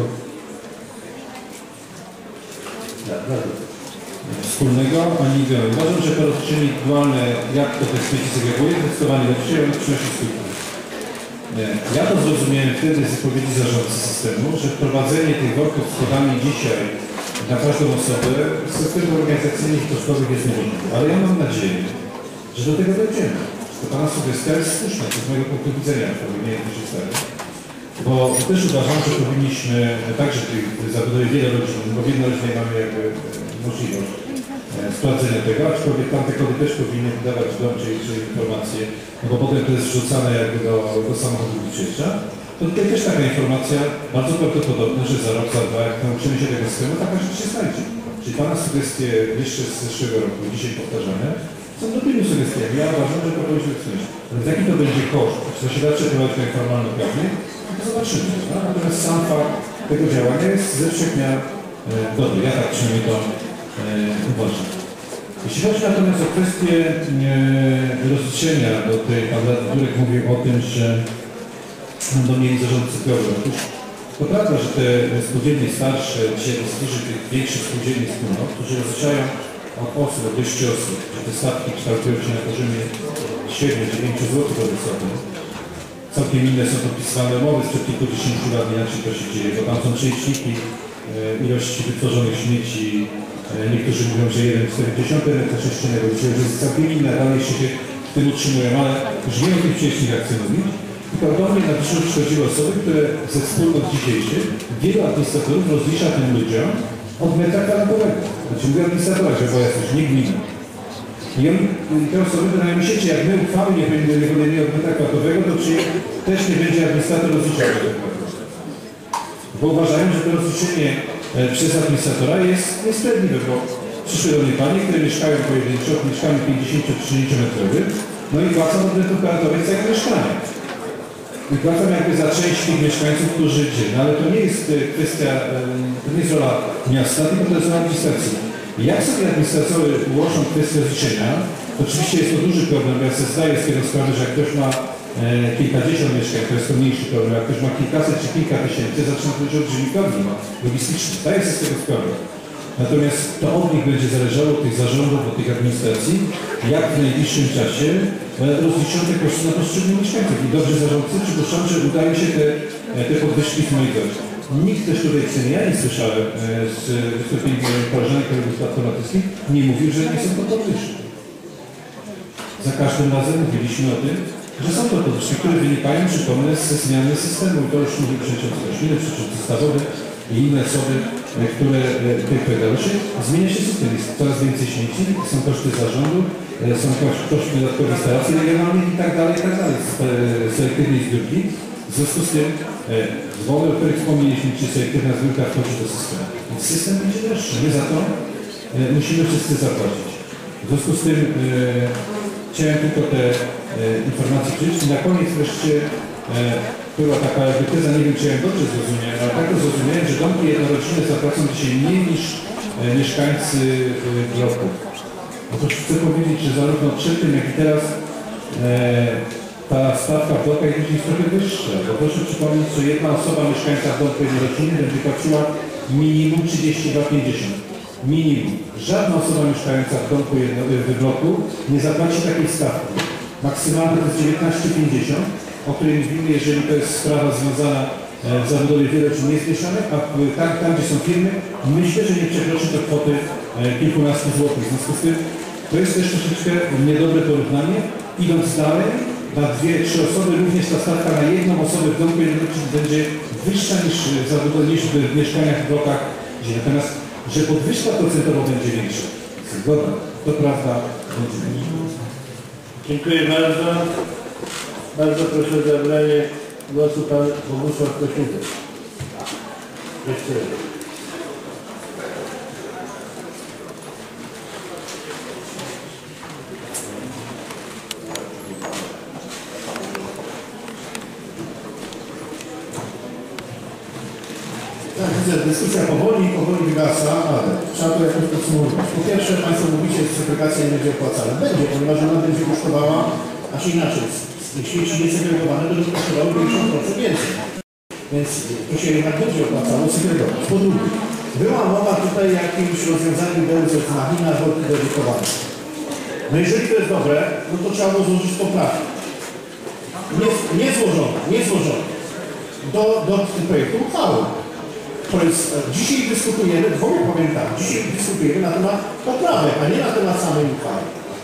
Tak, bardzo. Wspólnego, ani indywidualnego. Uważam, że to rozliczenie indywidualne, jak to te śmieci segreguje, zdecydowanie lepsze i ono przynosi skutki. Ja to zrozumiałem wtedy z wypowiedzi zarządcy systemu, że wprowadzenie tych worków z kodami dzisiaj na każdą osobę z względów organizacyjnych i kosztowych jest niemożliwe. Ale ja mam nadzieję, że do tego dojdziemy. To Pana sugestia jest słuszna, to z mojego punktu widzenia, to nie jest się stanie. Bo też uważam, że powinniśmy także w tej zabudowie wielorodzinnej, bo w jednorodzinnej mamy jakby możliwość sprawdzenia tego, aczkolwiek tamte kody też powinny wydawać dom czy, czy informacje, no bo potem to jest wrzucane jakby do, do samochodu przyjeżdża. To tutaj też taka informacja, bardzo prawdopodobne, że za rok, za dwa, jak nauczymy się tego systemu, taka rzecz się znajdzie. Czyli Pana sugestie jeszcze z zeszłego roku, dzisiaj powtarzane, są dobrymi sugestiami. Ja uważam, że to powinno być coś. Ale jaki to będzie koszt? Czy to się da przeprowadzić tak formalno prawnie? To zobaczymy. No? Natomiast sam fakt tego działania jest ze wszech miar e, dobry. Ja tak przynajmniej to e, uważam. Jeśli chodzi natomiast o kwestię e, rozliczenia do tej, pan Durek mówił o tym, że będą mieli zarządcy cyfrowy. Otóż to prawda, że te spółdzielnie starsze, dzisiaj instytucje tych większych spółdzielni wspólnot, którzy rozliczają od osób, od dość osób, że te stawki kształtują się na poziomie średnio dziewięć złotych od osoby. Całkiem inne są podpisywane umowy sprzed kilkudziesięciu lat, inaczej to się dzieje, bo tam są przeliczniki e, ilości wytworzonych śmieci. E, niektórzy mówią, że jeden przecinek cztery metra sześciennego, czyli że jest całkiem inne, dalej się w tym utrzymują, ale już nie o tych przelicznnikach chcę mówić. Tylko do mnie na przyszłość przychodziły osoby, które ze wspólnot dzisiejszych wielu administratorów rozlicza tym ludziom od metra kwadratowego. Znaczy mówię administratora, że bo jesteś, nie gmina. I on, te osoby wydają mi się, czy jak my uchwały nie będziemy mieli od metra kwadratowego, to czy też nie będzie administrator rozliczał od metra kwadratowego. Bo uważają, że to rozliczenie e, przez administratora jest niesprawiedliwe, bo przyszły do mnie panie, które mieszkają pojedynczo w mieszkaniu pięćdziesięciotrzydziestometrowym, no i płacą od metra kwadratowego za ich mieszkanie. Wypłacam jakby za część tych mieszkańców, którzy żyją, no ale to nie jest kwestia, to nie jest rola miasta, tylko to jest rola administracji. I jak sobie administratorzy ułożą kwestię rozliczenia, to oczywiście jest to duży problem, bo ja sobie zdaję z tego sprawę, że jak ktoś ma e, kilkadziesiąt mieszkań, to jest to mniejszy problem, jak ktoś ma kilkaset czy kilka tysięcy, zaczyna to być olbrzymi problem logistyczny. Zdaję sobie z tego sprawę. Natomiast to od nich będzie zależało, od tych zarządów, od tych administracji, jak w najbliższym czasie rozliczą te koszty na poszczególnych mieszkańców. I dobrze zarządcy przypuszczam, że udaje się te, te podwyżki zmonitorować. Nikt też tutaj w cenie, ja nie słyszałem z wystąpień koleżanek, kolegów z Platformy Obywatelskiej, nie mówił, że nie są to podwyżki. Za każdym razem mówiliśmy o tym, że są to podwyżki, które wynikają, przypomnę, ze zmiany systemu. I to już mówił przewodniczący Kośminy, przewodniczący stawowy i inne osoby, które tutaj pojawiały się. Zmienia się system, jest coraz więcej śmieci, są koszty zarządu, są koszty dodatkowych instalacji regionalnych i tak dalej, i tak dalej, selektywnej zbiórki. W związku z tym dzwony, o których wspomnieliśmy, czy selektywna zbiórka wchodzi do systemu. Więc system będzie droższy. My za to musimy wszyscy zapłacić. W związku z tym e, chciałem tylko te e, informacje przyjrzeć. I na koniec wreszcie e, była taka teza, nie wiem czy ja dobrze zrozumiałem, ale tak zrozumiałem, że domki jednorodzinne zapłacą dzisiaj mniej niż e, mieszkańcy e, bloków. Otóż chcę powiedzieć, że zarówno przed tym, jak i teraz e, ta stawka w blokach jest trochę wyższa, bo proszę przypomnieć, że jedna osoba mieszkańca w domku jednorodzinnym będzie płaciła minimum trzydzieści dwa pięćdziesiąt. Minimum. Żadna osoba mieszkająca w domku jedno, w bloku nie zapłaci takiej stawki. Maksymalnie to jest dziewiętnaście pięćdziesiąt, o której mówimy, jeżeli to jest sprawa związana w zawodowie wielorodzinnie niezmieszanych, a tam, tam, gdzie są firmy, myślę, że nie przekroczy to kwoty kilkunastu złotych. W związku z tym to jest też troszeczkę niedobre porównanie. Idąc dalej, na dwie, trzy osoby również ta stawka na jedną osobę w domku jednorodzinnym będzie wyższa niż w zawodowie, niż w mieszkaniach w blokach. Natomiast że podwyżka procentowa będzie większa. Zgoda, to prawda. Dziękuję bardzo. Bardzo proszę o zabranie głosu pan Bogusław Kośniczek. Jeszcze raz. Tak, widzę, dyskusja powoli, powoli wygasa, ale trzeba to jakoś podsumować. Po pierwsze, Państwo mówicie, że segregacja nie będzie opłacana. Będzie, ponieważ ona będzie kosztowała, aż inaczej, z tych śmieci niesegregowane będą kosztowały pięćdziesiąt procent więcej. Więc to się jednak będzie opłacało segregować. Po drugie, była mowa tutaj o jakimś rozwiązaniu Deus ex machina, worki dedykowane. No jeżeli to jest dobre, no to trzeba było złożyć poprawkę. nie, nie złożony, nie złożony do, do projektu uchwały. To jest, dzisiaj dyskutujemy, w ogóle powiem tak, dzisiaj dyskutujemy na temat poprawek, a nie na temat samej uchwały.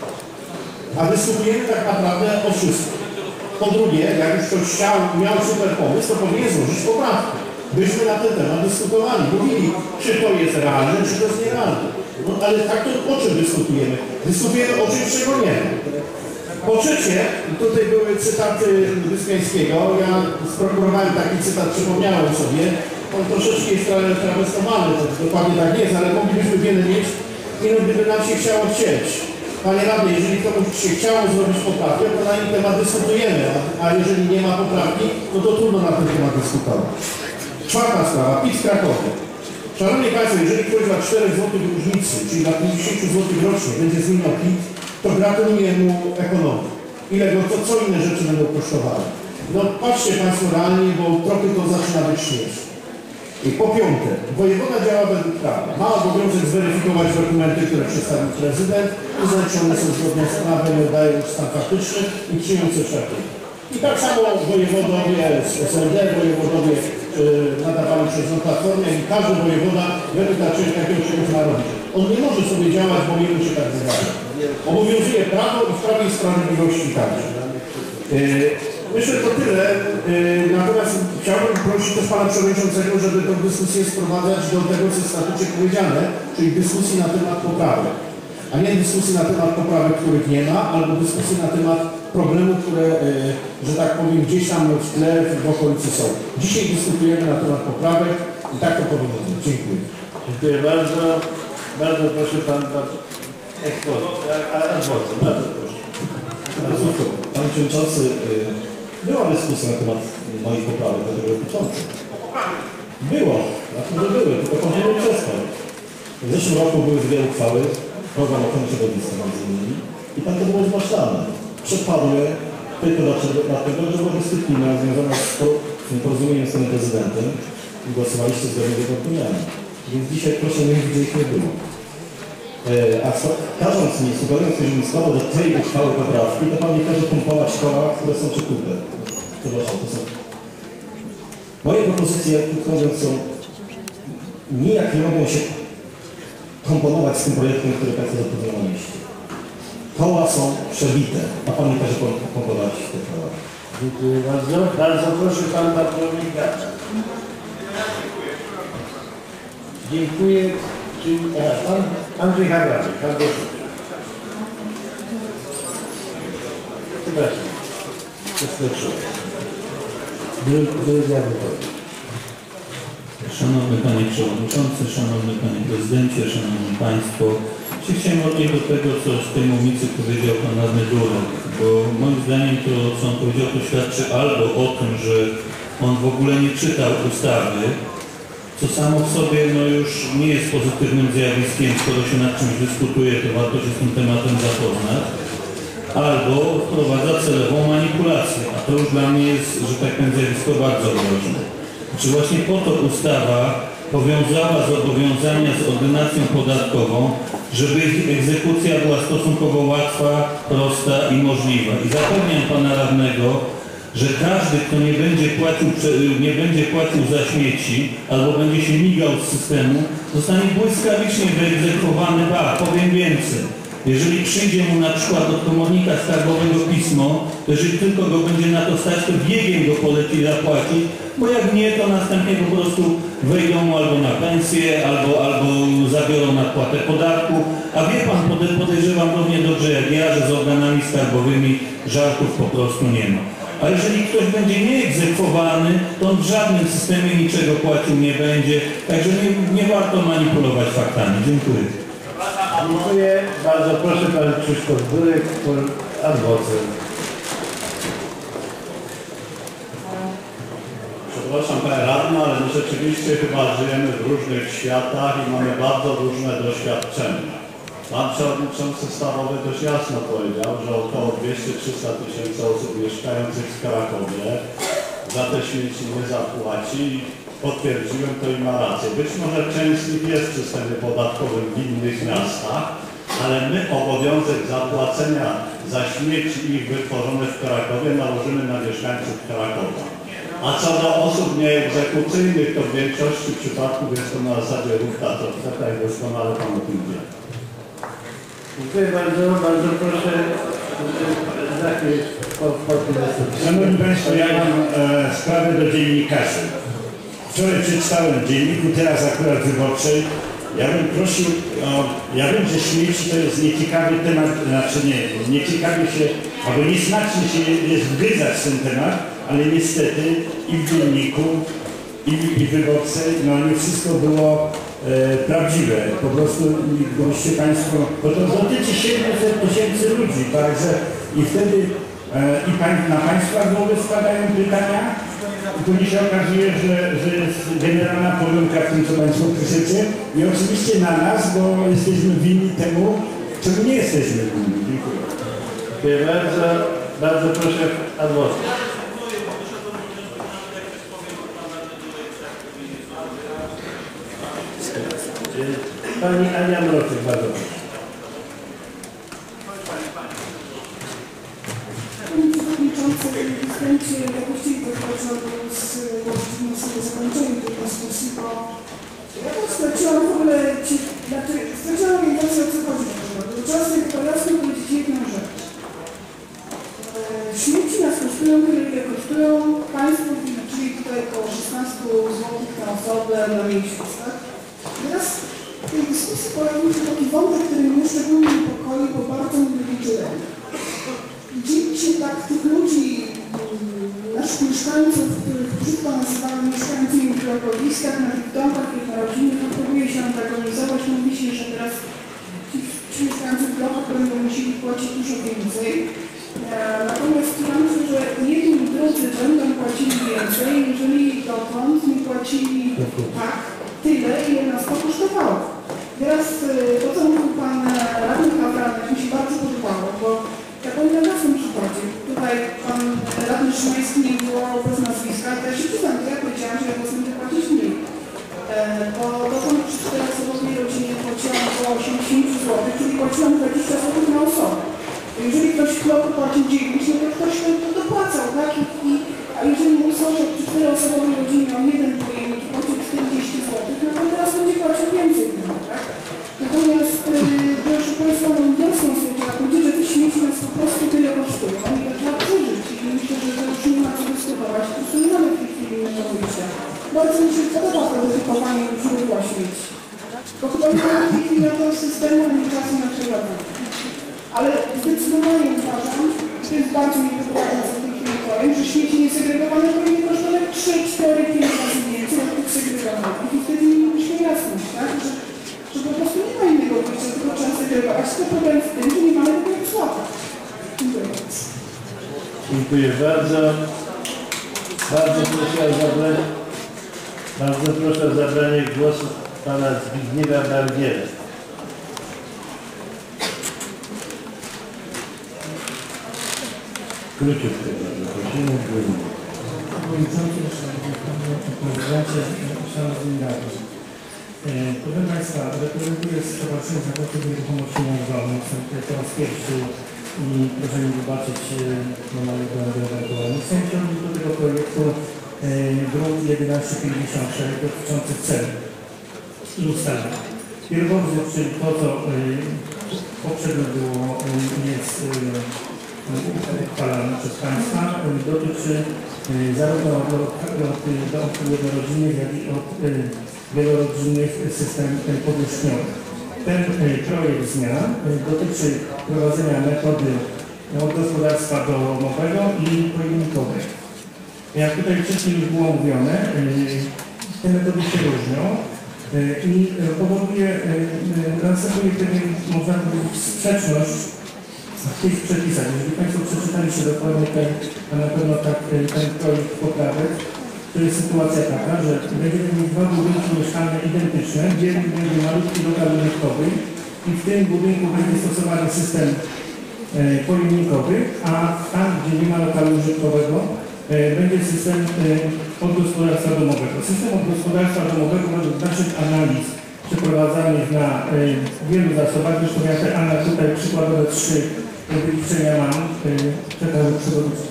A dyskutujemy tak naprawdę o wszystkim. Po drugie, jak już ktoś chciał, miał super pomysł, to powinien złożyć poprawkę. Byśmy na ten temat dyskutowali, mówili, czy to jest realne, czy to jest nierealne. No, ale tak to o czym dyskutujemy? Dyskutujemy o czymś, czego nie ma. Po trzecie, tutaj były cytaty Wyspiańskiego, ja sprokurowałem taki cytat, przypomniałem sobie, on troszeczkę jest trawestowany, to dokładnie tak nie jest, ale moglibyśmy wiele mieć, i no, gdyby nam się chciało chcieć. Panie radny, jeżeli komuś się chciało zrobić poprawkę, to na ten temat dyskutujemy, a, a jeżeli nie ma poprawki, no to trudno na ten temat dyskutować. Czwarta sprawa, P I T w Krakowie. Szanowni Państwo, jeżeli ktoś dla czterech złotych różnicy, czyli dla pięćdziesiąt złotych rocznie będzie zmieniał P I T, to gratuluję mu ekonomii. Ile go, to co inne rzeczy będą kosztowały. No patrzcie Państwo realnie, bo trochę to zaczyna być śmieszne. I po piąte, wojewoda działa według prawa. Ma obowiązek zweryfikować dokumenty, które przedstawił prezydent, uznać, czy one są zgodne z prawem, dają już stan faktyczny i przyjąć coś takiego. I tak samo wojewodowie z S L D, wojewodowie yy, nadawali przez Platformę i każdy wojewoda werytaczy takiego czegoś ma robić. On nie może sobie działać, bo jemu się tak wydaje. Obowiązuje prawo i w Prawie i Sprawiedliwości także. Yy, Myślę, to tyle. Yy, natomiast chciałbym prosić też Pana Przewodniczącego, żeby tę dyskusję sprowadzać do tego, co jest w statucie powiedziane, czyli dyskusji na temat poprawek. A nie dyskusji na temat poprawek, których nie ma, albo dyskusji na temat problemów, które, yy, że tak powiem, gdzieś tam w tle, w okolicy są. Dzisiaj dyskutujemy na temat poprawek i tak to powinno być. Dziękuję. Dziękuję bardzo. Bardzo proszę Pan ekspozycję. Bardzo proszę. Panie Przewodniczący, była dyskusja na temat moich poprawek do tego dotyczących. Było, na tym, że były, tylko Pan nie przestał. W zeszłym roku były dwie uchwały, program ochrony środowiska między innymi, i tam to było zgłaszane. Przepadły tylko dlaczego, dlatego, że była dyscyplina związana z porozumieniem z tym prezydentem i głosowaliście zgodnie z jego opiniami. Więc dzisiaj proszę nie mówić, że ich nie było. A każąc mi, sugerując mi, żebym składał do tej uchwały poprawki, to Pan nie każe pompować koła, które są przykute. Przepraszam, to są... Moje propozycje, krótko mówiąc, są nijak nie mogą się komponować z tym projektem, który Państwo zaproponowaliście. Koła są przebite, a Pan nie każe pompować te koła. Dziękuję bardzo. Bardzo proszę Pan Bartłomiej Gacz. Dziękuję. Czyli teraz Pan Andrzej Habraczek. Przepraszam. Przeskoczyłem. Szanowny Panie Przewodniczący, Szanowny Panie Prezydencie, Szanowni Państwo, chciałem odnieść do tego, co z tej mównicy powiedział Pan Radny Durek, bo moim zdaniem to, co on powiedział, to świadczy albo o tym, że on w ogóle nie czytał ustawy, co samo w sobie no, już nie jest pozytywnym zjawiskiem, skoro się nad czymś dyskutuje, to warto się z tym tematem zapoznać, albo wprowadza celową manipulację, a to już dla mnie jest, że tak powiem, zjawisko bardzo groźne. Czy właśnie po to ustawa powiązała zobowiązania z ordynacją podatkową, żeby ich egzekucja była stosunkowo łatwa, prosta i możliwa. I zapewniam Pana Radnego, że każdy, kto nie będzie płacił, nie będzie płacił za śmieci albo będzie się migał z systemu, zostanie błyskawicznie wyegzekwowany, ba, powiem więcej. Jeżeli przyjdzie mu na przykład od komornika skarbowego pismo, to jeżeli tylko go będzie na to stać, to biegiem go poleci zapłacić, bo jak nie, to następnie po prostu wejdą mu albo na pensję, albo, albo zabiorą nadpłatę podatku. A wie Pan, podejrzewam równie dobrze jak ja, że z organami skarbowymi żartów po prostu nie ma. A jeżeli ktoś będzie nieegzekwowany, to on w żadnym systemie niczego płacił nie będzie, także nie, nie warto manipulować faktami. Dziękuję. Dziękuję bardzo. Proszę Pan Krzysztof Durek, adwokat. Przepraszam Panie Radny, ale my rzeczywiście chyba żyjemy w różnych światach i mamy bardzo różne doświadczenia. Pan Przewodniczący Starowy dość jasno powiedział, że około dwieście do trzystu tysięcy osób mieszkających w Krakowie za te śmieci nie zapłaci. Potwierdziłem to i ma rację. Być może część z nich jest w systemie podatkowym w innych miastach, ale my obowiązek zapłacenia za śmieci ich wytworzone w Krakowie nałożymy na mieszkańców Krakowa. A co do osób nieegzekucyjnych, to w większości przypadków jest to na zasadzie równa trochę, tak doskonale Pan o tym wie. Dziękuję bardzo, bardzo proszę za chwilę po, po tym wystąpieniu. Szanowni Państwo, ja mam e, sprawę do dziennikarzy. Wczoraj przeczytałem w dzienniku, teraz akurat wyborczej. Ja bym prosił o, ja wiem, że śmieci to jest nieciekawy temat, znaczy nie, nieciekawy się, albo niesmacznie się jest wgryzać w ten temat, ale niestety i w dzienniku, i, i w wyborce, no nie wszystko było e, prawdziwe. Po prostu gdybyście Państwo, bo to dotyczy siedemset tysięcy ludzi, także i wtedy e, i pań, na Państwa głowy spadają pytania, i później się okazuje, że, że jest generalna pomyłka w tym, co Państwo piszecie i oczywiście na nas, bo jesteśmy winni temu, czego nie jesteśmy winni. Dziękuję. Dziękuję bardzo. Bardzo proszę adwokat. Pani Ania Mroczek, bardzo proszę. Panie Przewodniczący, chęci jakości rozpoczął z możliwością zakończenia tej dyskusji, bo ja to straciłam w ogóle, znaczy straciłam orientację, o co chodzi. Czas tego jasno powiedzieć jedną rzecz. Śmieci nas kosztują tyle, ile kosztują. Państwo wyliczyli tutaj około szesnaście złotych na osobę na miesiąc, tak? Teraz w tej dyskusji pojawił się taki wątek, który mnie szczególnie niepokoi, bo bardzo mnie liczyłem. Dzieci tak tych ludzi, naszych mieszkańców, których brzydko nazywamy mieszkańcami w blokowiskach, na tych domach jednorodzinnych, to próbuje się antagonizować. Mówi się, że teraz ci, ci mieszkańcy w blokach będą musieli płacić dużo więcej. Natomiast ja myślę, że jedni i drudzy będą płacili więcej, jeżeli dotąd nie płacili tak tyle, ile nas to kosztowało. Teraz to, co mówił Pan Radny Hawranek, mi się bardzo podobało, bo ja powiem na własnym przykładzie. Tutaj Pan Radny Szymański nie było bez nazwiska, to ja się przyznam, to ja powiedziałam, że ja was będę płacić mniej. Bo dotąd przy czteroosobowej rodzinie płaciłam około osiemdziesiąt złotych, czyli płaciłam dwadzieścia złotych na osobę. Jeżeli ktoś w bloku płacił dziewięć, no to ktoś to, to dopłacał, tak? I, i, a jeżeli mój sąsiad przy czteroosobowej rodzinie miał jeden pojemnik i płacił czterdzieści złotych, no to teraz będzie płacił więcej, no, tak? Natomiast, yy, proszę Państwa, mam jasną sytuację, powiedzieć, że te śmieci nas po prostu tyle kosztują. I to trzeba przeżyć. I myślę, że to już nie ma co dyskutować. Po prostu nie mamy w tej chwili innego wyjścia. Bardzo mi się podoba to dedykowanie źródła śmieci. Bo chyba nie ma w tej chwili na to systemu, ani czasu na przerobienie. Ale zdecydowanie uważam, że to jest bardzo niewypowiadające w tej chwili powiem, że śmieci niesegregowane powinny kosztować trzy, cztery, pięć razy więcej od tych segregowanych. I wtedy mielibyśmy jasność, tak? Że, że po prostu nie ma innego wyjścia, tylko trzeba segregować. To problem w tym, że nie mamy tego jak słaba. Dziękuję bardzo. Dziękuję bardzo. Bardzo proszę o zabranie, bardzo proszę o zabranie głosu Pana Zbigniewa Bargiela. Króciutko, bardzo prosimy. Przewodniczący, Szanowni Prezydencie, Szanowni Radni. Proszę Państwa, reprezentuję Stowarzyszenie Zakładu Nieruchomości Narodowych. Jestem tutaj po raz pierwszy i proszę mi wybaczyć normalnego ewentualnie. Chciałem wciągnąć do tego projektu druk jedenaście pięćdziesiąt sześć dotyczący celu i ustawy. Pierwotnie, czyli to, co poprzednio było, jest uchwalane przez Państwa, dotyczy zarówno od jednorodzinnych, jak i od wielorodzinnych system powierzchniowych. Ten projekt zmian dotyczy prowadzenia metody od gospodarstwa domowego i pojemnikowego. Jak tutaj wcześniej już było mówione, te metody się różnią i powoduje, następuje pewien, można powiedzieć, sprzeczność w tych przepisach. Jeżeli Państwo przeczytaliście dokładnie ten, a na pewno tak, ten projekt poprawek, to jest sytuacja taka, że będziemy mieć dwa budynki mieszkalne identyczne, gdzie będzie malutki lokal użytkowy i w tym budynku będzie stosowany system e, pojemnikowy, a tam, gdzie nie ma lokalu użytkowego, e, będzie system e, od gospodarstwa domowego. System od gospodarstwa domowego według naszych analiz przeprowadzanych na y, wielu zasobach. Zresztą ja te Anna tutaj przykładowe trzy wyliczenia mam. Y, Przekażę przewodniczący.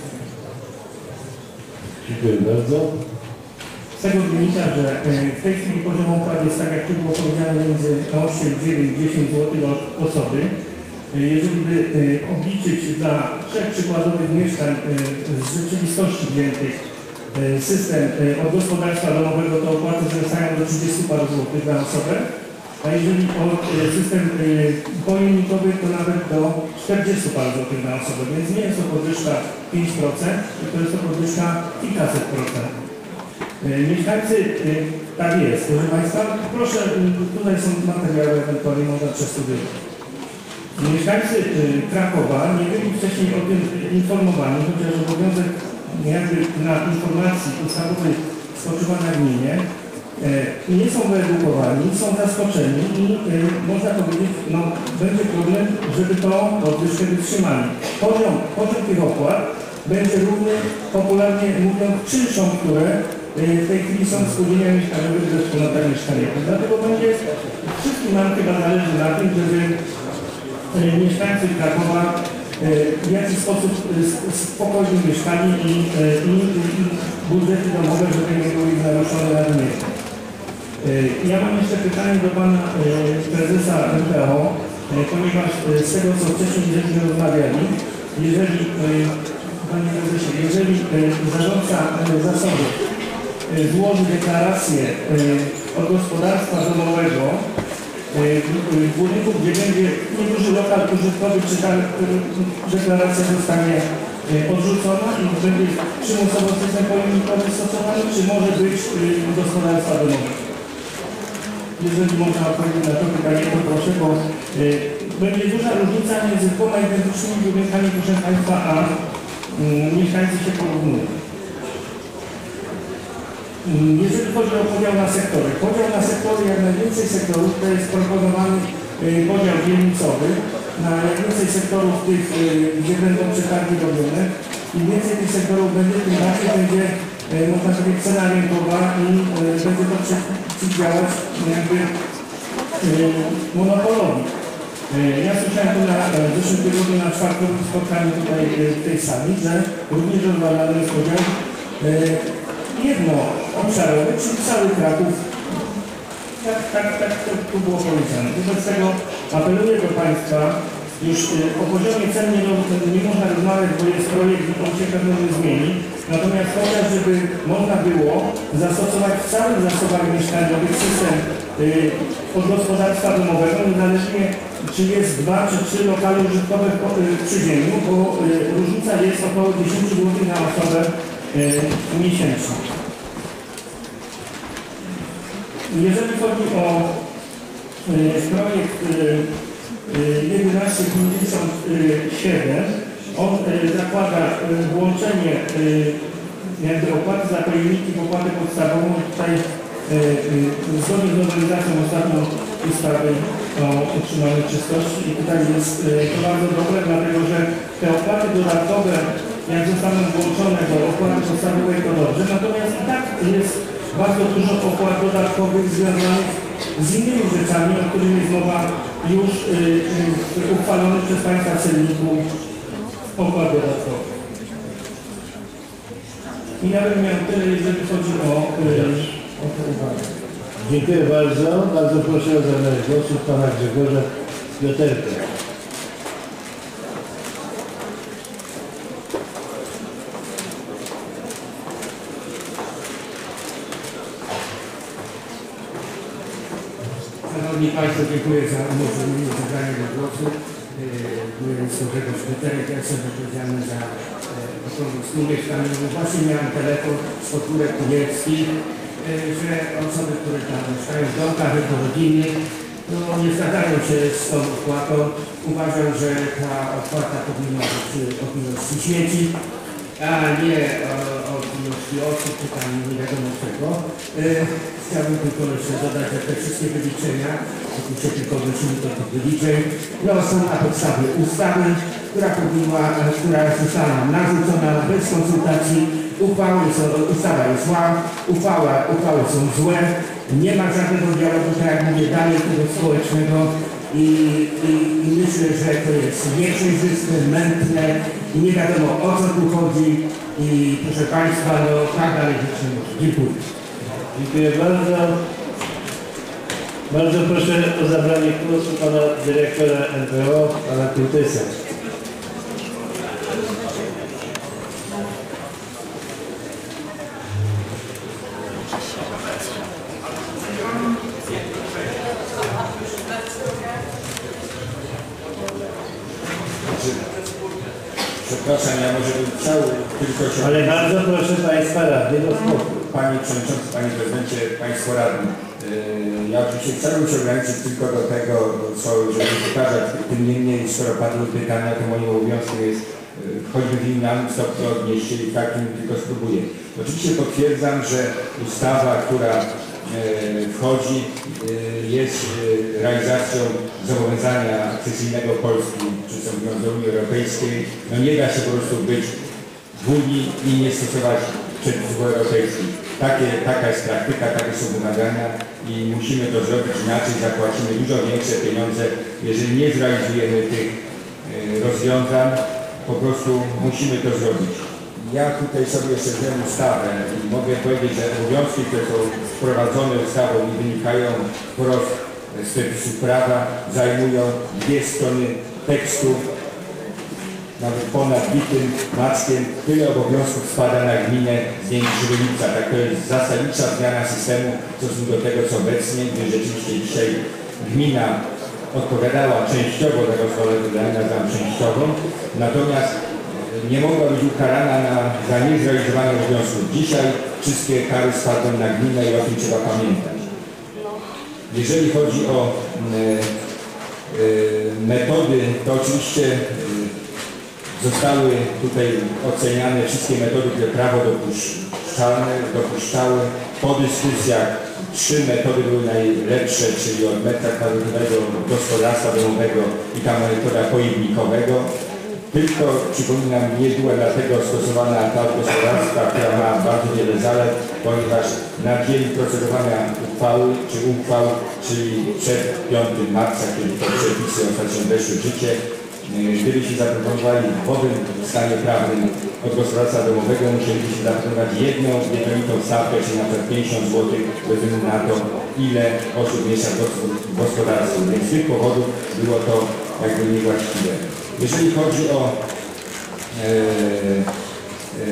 Dziękuję bardzo. Z tego wynika, że y, w tej chwili poziom opłat jest, tak jak tu było powiedziane, między osiem, dziewięć, dziesięć złotych od osoby. Y, Jeżeli by y, obliczyć dla trzech przykładowych mieszkań y, z rzeczywistości wziętych y, system y, od gospodarstwa domowego, to opłaty wzrastają do trzydziestu paru złotych na osobę. A jeżeli od y, system y, pojemnikowy, to nawet do czterdziestu paru złotych na osobę. Więc nie jest to podwyżka pięć procent, to jest to podwyżka kilkaset procent. Y, Mieszkańcy, y, tak jest, proszę Państwa, proszę, y, tutaj są materiały, ewentualnie można przestudiować. Mieszkańcy y, Krakowa nie byli wcześniej o tym informowani, chociaż obowiązek jakby na informacji ustawowej spoczywa na gminie. Y, nie są wyedukowani, są zaskoczeni i y, można powiedzieć, no będzie problem, żeby tą podwyżkę wytrzymali. Poziom, poziom tych opłat będzie równy, popularnie mówiąc, czynszom, które y, w tej chwili są w spółdzielniach mieszkaniowych ze wspólnotach mieszkaniowych. Dlatego będzie, wszystkim nam chyba zależy na tym, żeby mieszkańcy Krakowa w jakiś sposób spokojnie mieszkali i, i, i budżety domowe, żeby nie były naruszone nadmiernie. Ja mam jeszcze pytanie do pana prezesa M P O, ponieważ z tego, co wcześniej żeśmy rozmawiali, jeżeli, panie prezesie, jeżeli zarządca zasobów złoży deklarację od gospodarstwa domowego w budynku, gdzie będzie nieduży lokal użytkowy, czy ta deklaracja zostanie odrzucona i będzie przymusowo system pojemnikowy stosowany, czy może być gospodarstwa domowego? Jeżeli można odpowiedzieć na to pytanie, to proszę, bo będzie duża różnica między dwoma identycznymi budynkami, proszę Państwa, a mieszkańcy się porównują. Jeżeli chodzi o podział na sektory, podział na sektory, jak najwięcej sektorów, to jest proponowany podział dzielnicowy, na jak więcej sektorów tych, gdzie będą przetargi robione, im więcej tych sektorów będzie, tym bardziej będzie, można powiedzieć, cena rynkowa i będzie to przeciwdziałać jakby monopolowi. Ja słyszałem tu na zeszłym tygodniu na czwartkowym spotkaniu tutaj w tej sali, że również rozważany jest podział jednoobszarowy, czyli cały Kraków. Tak, tak, tak to tu było powiedziane. Wobec tego apeluję do Państwa, już o poziomie cen nie, nie można rozmawiać, bo jest projekt i on się pewnie nie zmieni. Natomiast chociaż, żeby można było zastosować w całych zasobach mieszkaniowych system y, od gospodarstwa domowego, niezależnie czy jest dwa czy trzy lokale użytkowe przy ziemiu, bo y, różnica jest około dziesięć złotych na osobę y, miesięcznie. Jeżeli chodzi o y, projekt y, jedenaście pięćdziesiąt siedem, on y, zakłada y, włączenie y, jakby opłaty za pojemniki w opłatę podstawową. Tutaj y, y, zgodnie z nowelizacją ostatnią ustawy o utrzymaniu czystości i tutaj jest y, to bardzo dobre, dlatego że te opłaty dodatkowe, jak zostaną włączone do opłaty podstawowej, to dobrze, natomiast i tak jest bardzo dużo opłat dodatkowych związanych z innymi rzeczami, o których jest mowa już y, y, uchwalony przez Państwa celniku opłat dodatkowych. I ja bym miał tyle, jeżeli chodzi o, y, o tę uwagę. Dziękuję bardzo. Bardzo proszę o zabranie głosu pana Grzegorza Pioterka. Szanowni Państwo, dziękuję za umożliwienie zabrania głosu. Byłem z Grzegorz Pioterek, ja jestem odpowiedzialny za okrągły stół mieszkaniowy. Właśnie miałem telefon z podgórek Kubielskich, że osoby, które tam mieszkają w domkach jednorodzinnych, no, nie zgadzają się z tą opłatą. Uważam, że ta opłata powinna być od ilości śmieci, a nie od ilości osób, czy tam nie wiadomo czego. Chciałbym tylko jeszcze dodać, że te wszystkie wyliczenia, oczywiście tylko wrócimy do tych wyliczeń, no, są na podstawie ustawy, która powinna, która została narzucona bez konsultacji uchwały są, ustawa jest zła, uchwała, uchwały są złe, nie ma żadnego dialogu, tak jak mówię, dalej tego społecznego i, i, i myślę, że to jest nieprzejrzyste, mętne i nie wiadomo o co tu chodzi i proszę Państwa, no tak dalej rzeczy nie może. Dziękuję. Dziękuję bardzo. Bardzo proszę o zabranie głosu pana dyrektora N P O, pana Kurtysa. Przepraszam, ja może bym chciał tylko się... Ale bardzo proszę Państwa radnych o spokój. Panie Przewodniczący, Panie Prezydencie, Państwo Radni. Yy, Ja oczywiście chciałbym się ograniczyć tylko do tego, co, żeby pokazać, tym niemniej, skoro padły pytania, to moim obowiązkiem jest yy, choćby w innym stopniu odnieść się i takim tylko spróbuję. Oczywiście potwierdzam, że ustawa, która yy, wchodzi, yy, jest yy, realizacją zobowiązania akcesyjnego Polski przystąpienia do Unii Europejskiej. No nie da się po prostu być w Unii i nie stosować przepisów europejskich. Takie, taka jest praktyka, takie są wymagania i musimy to zrobić inaczej, zapłacimy dużo większe pieniądze, jeżeli nie zrealizujemy tych y, rozwiązań, po prostu musimy to zrobić. Ja tutaj sobie jeszcze wziąłem ustawę i mogę powiedzieć, że obowiązki, które są wprowadzone ustawą i wynikają wprost z przepisów prawa, zajmują dwie strony tekstu, nawet ponad bitym mackiem, tyle obowiązków spada na gminę z dnia pierwszego lipca. Tak to jest zasadnicza zmiana systemu w stosunku do tego, co obecnie, gdy rzeczywiście dzisiaj gmina odpowiadała częściowo za gospodarkę wydania, za częściowo, natomiast nie mogła być ukarana na, za niezrealizowanie obowiązków. Dzisiaj wszystkie kary spadną na gminę i o tym trzeba pamiętać. Jeżeli chodzi o y, y, metody, to oczywiście y, zostały tutaj oceniane wszystkie metody, które prawo dopuszczalne, dopuszczały. Po dyskusjach trzy metody były najlepsze, czyli od metra kwadratowego gospodarstwa domowego i ta metoda pojemnikowego. Tylko, przypominam, nie była dlatego stosowana ta od gospodarstwa, która ma bardzo wiele zalet, ponieważ na dzień procedowania uchwały, czy uchwał, czyli przed piątym marca, kiedy te przepisy ostatecznie weszły w życie, gdybyśmy zaproponowali w owym stanie prawnym od gospodarstwa domowego, musielibyśmy zaproponować jedną jednolitą stawkę, czyli na przykład pięćdziesiąt złotych, bez względu na to, ile osób mieszka w gospodarstwie. Więc z tych powodów było to jakby niewłaściwe. Jeżeli chodzi o e, e,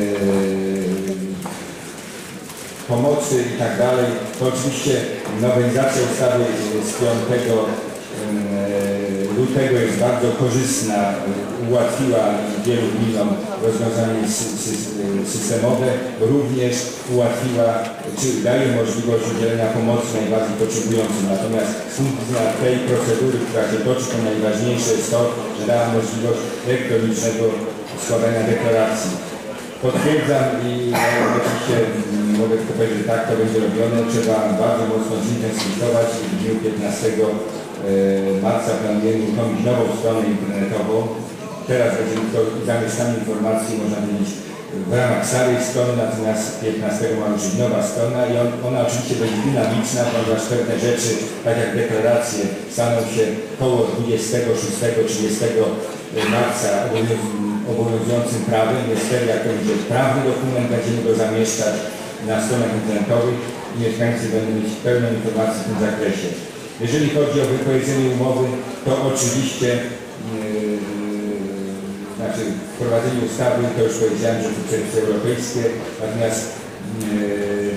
pomocy i tak dalej, to oczywiście nowelizacja ustawy z piątego lutego jest bardzo korzystna, ułatwiła wielu gminom rozwiązanie systemowe, również ułatwiła, czy daje możliwość udzielenia pomocy najbardziej potrzebującym. Natomiast z punktu widzenia tej procedury, która się toczy, to najważniejsze jest to, że dała możliwość elektronicznego składania deklaracji. Potwierdzam i no, oczywiście mogę tylko powiedzieć, że tak to będzie robione. Trzeba bardzo mocno zintensyfikować w dniu piętnastego marca planujemy uruchomić nową stronę internetową. Teraz będziemy to zamieszczanie informacji, można powiedzieć, w ramach starej strony, natomiast piętnastego ma ruszyć nowa strona i on, ona oczywiście będzie dynamiczna, ponieważ pewne rzeczy, tak jak deklaracje, staną się koło dwudziestego szóstego trzydziestego marca obowiązującym prawem. Jest wtedy, jak to będzie prawny dokument, będziemy go zamieszczać na stronach internetowych i mieszkańcy będą mieć pełną informację w tym zakresie. Jeżeli chodzi o wypowiedzenie umowy, to oczywiście yy, znaczy wprowadzenie ustawy, to już powiedziałem, że to przepisy europejskie, natomiast yy,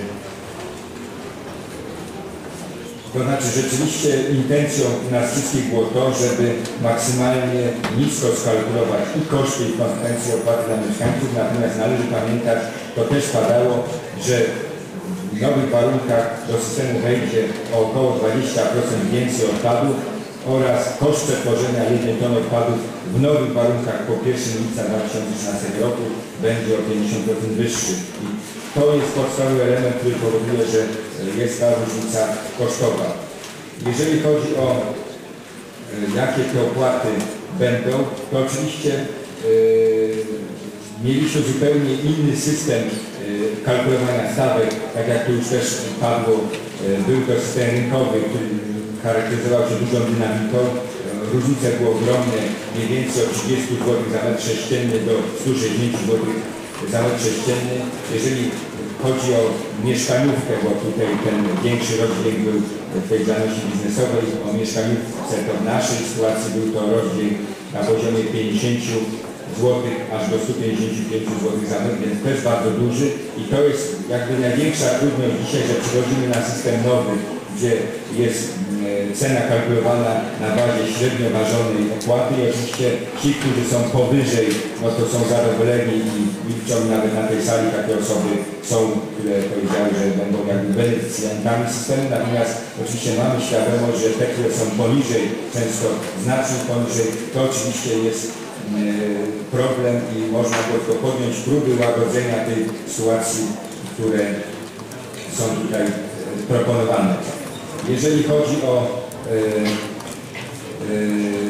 to znaczy rzeczywiście intencją nas wszystkich było to, żeby maksymalnie nisko skalkulować i koszty i konsekwencje opłaty dla mieszkańców, natomiast należy pamiętać, to też padało, że w nowych warunkach do systemu wejdzie o około dwadzieścia procent więcej odpadów oraz koszt przetworzenia jednej tony odpadów w nowych warunkach po pierwszego lipca dwa tysiące trzynastego roku będzie o pięćdziesiąt procent wyższy. I to jest podstawowy element, który powoduje, że jest ta różnica kosztowa. Jeżeli chodzi o jakie te opłaty będą, to oczywiście yy, mieliśmy zupełnie inny system kalkulowania stawek, tak jak tu już też padło, był to system rynkowy, który charakteryzował się dużą dynamiką. Różnice były ogromne, mniej więcej od trzydziestu złotych za metr sześcienny do stu sześćdziesięciu złotych za metr sześcienny. Jeżeli chodzi o mieszkaniówkę, bo tutaj ten większy rozdźwięk był w tej działalności biznesowej, o mieszkaniówce, to w naszej sytuacji był to rozdźwięk na poziomie pięćdziesięciu złotych aż do stu pięćdziesięciu pięciu złotych za metr, więc też bardzo duży i to jest jakby największa trudność dzisiaj, że przechodzimy na system nowy, gdzie jest cena kalkulowana na bazie średnio ważonej opłaty i oczywiście ci, którzy są powyżej, no to są zadowoleni i liczą nawet na tej sali takie osoby są, które powiedziały, że będą jakby beneficjentami systemu, natomiast oczywiście mamy świadomość, że te, które są poniżej, często znacznie poniżej, to oczywiście jest problem i można tylko podjąć próby łagodzenia tej sytuacji, które są tutaj proponowane. Jeżeli chodzi o yy, yy,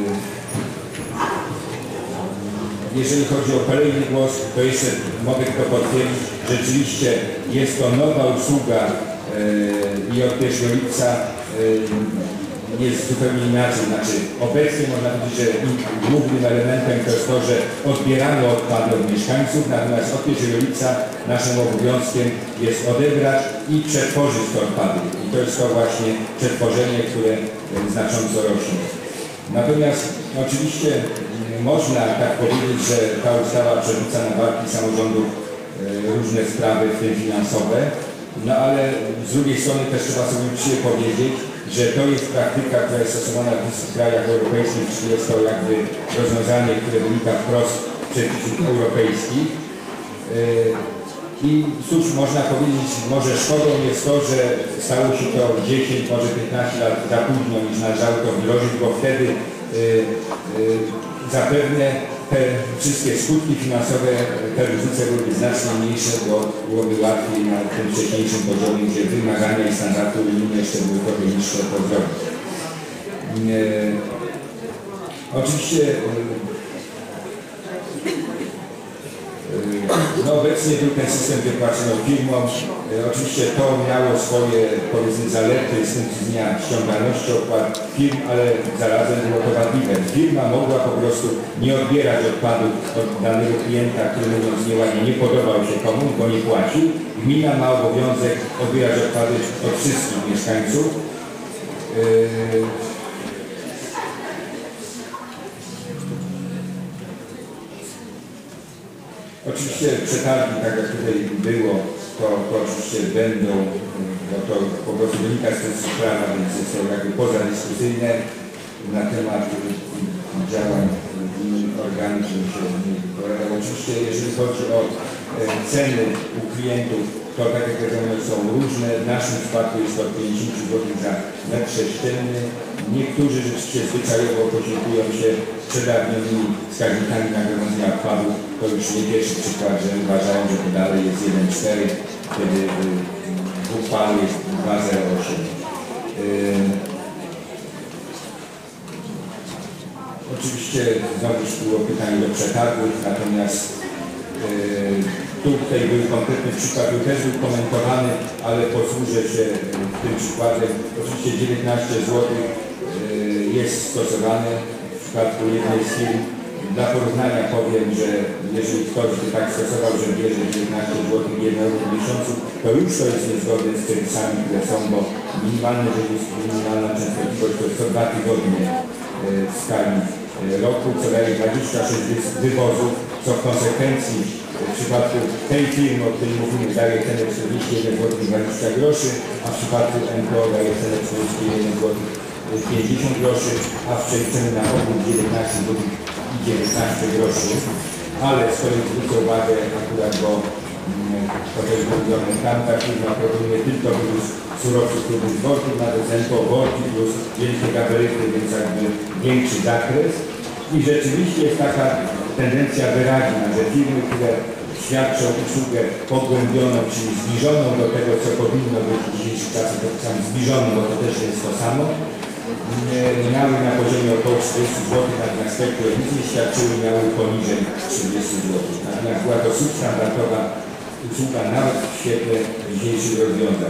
jeżeli chodzi o kolejny głos, to jeszcze mogę tylko potwierdzić, że rzeczywiście jest to nowa usługa yy, i od pierwszego lipca yy, jest zupełnie inaczej. Znaczy obecnie można powiedzieć, że głównym elementem to jest to, że odbieramy odpady od mieszkańców, natomiast od pierwszego lipca naszym obowiązkiem jest odebrać i przetworzyć te odpady. I to jest to właśnie przetworzenie, które znacząco rośnie. Natomiast oczywiście można tak powiedzieć, że ta ustawa przerzuca na barki samorządów różne sprawy, w tym finansowe, no ale z drugiej strony też trzeba sobie uczciwie powiedzieć, że to jest praktyka, która jest stosowana w wszystkich krajach europejskich, czyli jest to jakby rozwiązanie, które wynika wprost z przepisów europejskich. I cóż można powiedzieć, może szkodą jest to, że stało się to dziesięć, może piętnaście lat za późno niż należało to wdrożyć, bo wtedy zapewne te wszystkie skutki finansowe, te różnice byłyby znacznie mniejsze, bo byłoby łatwiej na tym wcześniejszym poziomie, gdzie wymagania i standardy unijne jeszcze były trochę niższe, to zrobić. E, oczywiście no obecnie był ten system wypłacony firmom. E, oczywiście to miało swoje, powiedzmy, zalety z punktu widzenia ściągalności opłat firm, ale zarazem było to wadliwe. Firma mogła po prostu nie odbierać odpadów od danego klienta, który mówiąc nieładnie nie podobał się komu, bo nie płacił. Gmina ma obowiązek odbierać odpady od wszystkich mieszkańców. E, Oczywiście przetargi, tak jak tutaj było, to, to oczywiście będą, no to po prostu wynika z tej sprawy, więc jest to jakby pozadyskusyjne na temat działań innych organów, żeby się nie wypowiadał. Oczywiście jeżeli chodzi o ceny u klientów, to tak jak wiadomo są różne. W naszym przypadku jest to pięćdziesiąt złotych za metr sześcienny. Niektórzy rzeczywiście zwyczajowo posiłkują się przedawnionymi wskaźnikami nagromadzenia odpadów. To już nie pierwszy przykład, że uważają, że to dalej jest jeden przecinek cztery, kiedy w uchwale jest dwa przecinek zero osiem. Oczywiście znowuż było pytanie do przetargów, natomiast yy, tutaj był konkretny przykład, był też był komentowany, ale posłużę się tym przykładem. Oczywiście dziewiętnaście złotych yy, jest stosowane w przypadku jednej z firm. Dla porównania powiem, że jeżeli ktoś by tak stosował, że bierze dziewiętnaście złotych jeden euro w miesiącu, to już to jest niezgodne z przepisami, które są, bo minimalne, minimalna częstotliwość to jest co dwa tygodnie w skali roku, co daje dwadzieścia sześć wywozów, co w konsekwencji w przypadku tej firmy, o której mówimy, daje cenę czterdzieści jeden złotych dwadzieścia groszy, a w przypadku N K O daje cenę czterdzieści jeden złotych pięćdziesiąt groszy, a w przeliczeniu na ogół dziewiętnaście złotych i dziewiętnaście groszy. Ale z kolei zwrócę uwagę akurat, bo to też był mówione, tamta firma proponuje tylko wywóz surowców trudnych worków, nawet N K O worki plus wielkie gabaryty, więc jakby większy zakres. I rzeczywiście jest taka tendencja wyraźna, że firmy, które świadczą usługę pogłębioną, czyli zbliżoną do tego, co powinno być w dzisiejszych czasach, to sam zbliżoną, bo to też jest to samo, miały na poziomie około czterdziestu złotych, natomiast te, które nic nie świadczyły, miały poniżej trzydziestu złotych. Natomiast była to substandardowa usługa nawet w świetle dzisiejszych rozwiązań.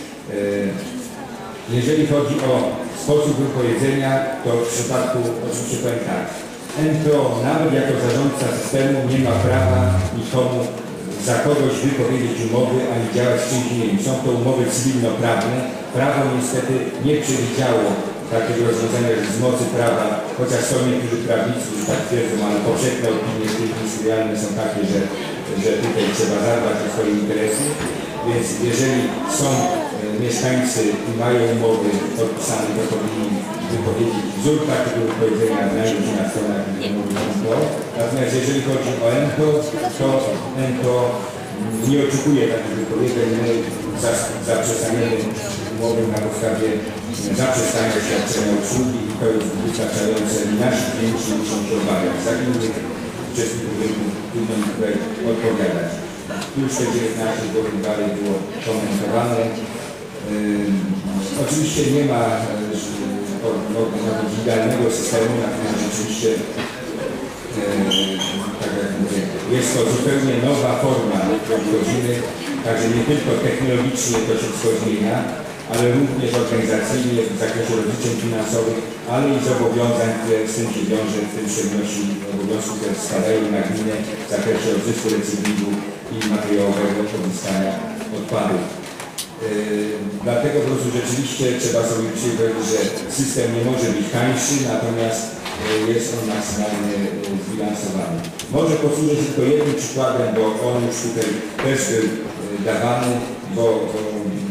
Jeżeli chodzi o sposób wypowiedzenia, to w przypadku, oczywiście powiem tak, N P O nawet jako zarządca systemu nie ma prawa nikomu za kogoś wypowiedzieć umowy, ani działać z czymś innym. Są to umowy cywilnoprawne. Prawo niestety nie przewidziało takiego rozwiązania z mocy prawa, chociaż są niektórzy prawnicy, którzy tak twierdzą, ale powszechne opinie ministerialne są takie, że, że tutaj trzeba zadbać o swoje interesy. Więc jeżeli są e, mieszkańcy i mają umowy podpisane, to powinni wypowiedzieć wzór takiego wypowiedzenia znajdzie na stronach N P O. Natomiast jeżeli chodzi o N P O, to N P O nie oczekuje takich wypowiedzeń. My zaprzestaniemy umowy na podstawie zaprzestania świadczenia usługi i to jest wystarczające. Nasi klienci muszą się obawiać. Za innych uczestników rynku trudno mi tutaj odpowiadać. Już te dziewiętnaście godzin dalej było komentowane. Ym, oczywiście nie ma yy, idealnego systemu, natomiast rzeczywiście yy, tak jak mówię, jest to zupełnie nowa forma, którą wchodzimy, także nie tylko technologicznie to się zmienia, ale również organizacyjnie w zakresie rozliczeń finansowych, ale i zobowiązań, które z tym się wiąże, w tym szczególności obowiązków, które spadają na gminę w zakresie odzysku recyklingu i materiałowego pozyskania odpadów. Yy, dlatego po prostu rzeczywiście trzeba sobie przyjąć, że system nie może być tańszy, natomiast yy, jest on maksymalnie yy, zbilansowany. Może posłużę się tylko jednym przykładem, bo on już tutaj też był yy, dawany, bo, bo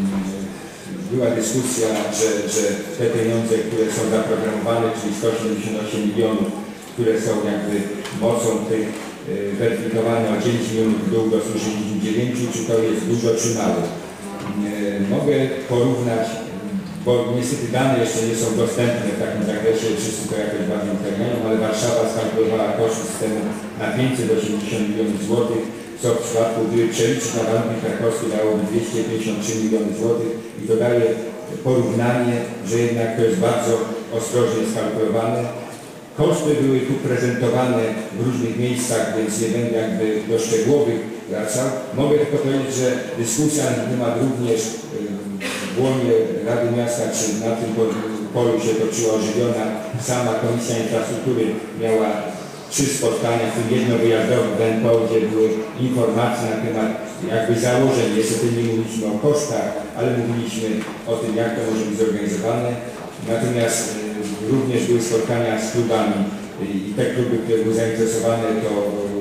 yy, była dyskusja, że, że te pieniądze, które są zaprogramowane, czyli sto siedemdziesiąt osiem milionów, które są jakby mocą tych weryfikowane o dziewięć milionów w dół do stu sześćdziesięciu dziewięciu, czy to jest dużo, czy mało. Mogę porównać, bo niestety dane jeszcze nie są dostępne w takim zakresie, wszyscy to jakoś bardziej utrudniają, ale Warszawa skalkulowała koszt systemu na pięćset osiemdziesiąt milionów złotych, co w przypadku, gdyby przeliczyć na warunki krakowskie, dałoby dwieście pięćdziesiąt trzy miliony złotych i to daje porównanie, że jednak to jest bardzo ostrożnie skalkulowane. Koszty były tu prezentowane w różnych miejscach, więc nie będę jakby do szczegółowych wracał. Mogę tylko powiedzieć, że dyskusja na ten temat również w łonie Rady Miasta, czy na tym polu się toczyła ożywiona. Sama Komisja Infrastruktury miała trzy spotkania, w tym jedno wyjazdowe w N P O, gdzie były informacje na temat jakby założeń. Niestety nie mówiliśmy o kosztach, ale mówiliśmy o tym, jak to może być zorganizowane. Natomiast również były spotkania z klubami i te kluby, które były zainteresowane, to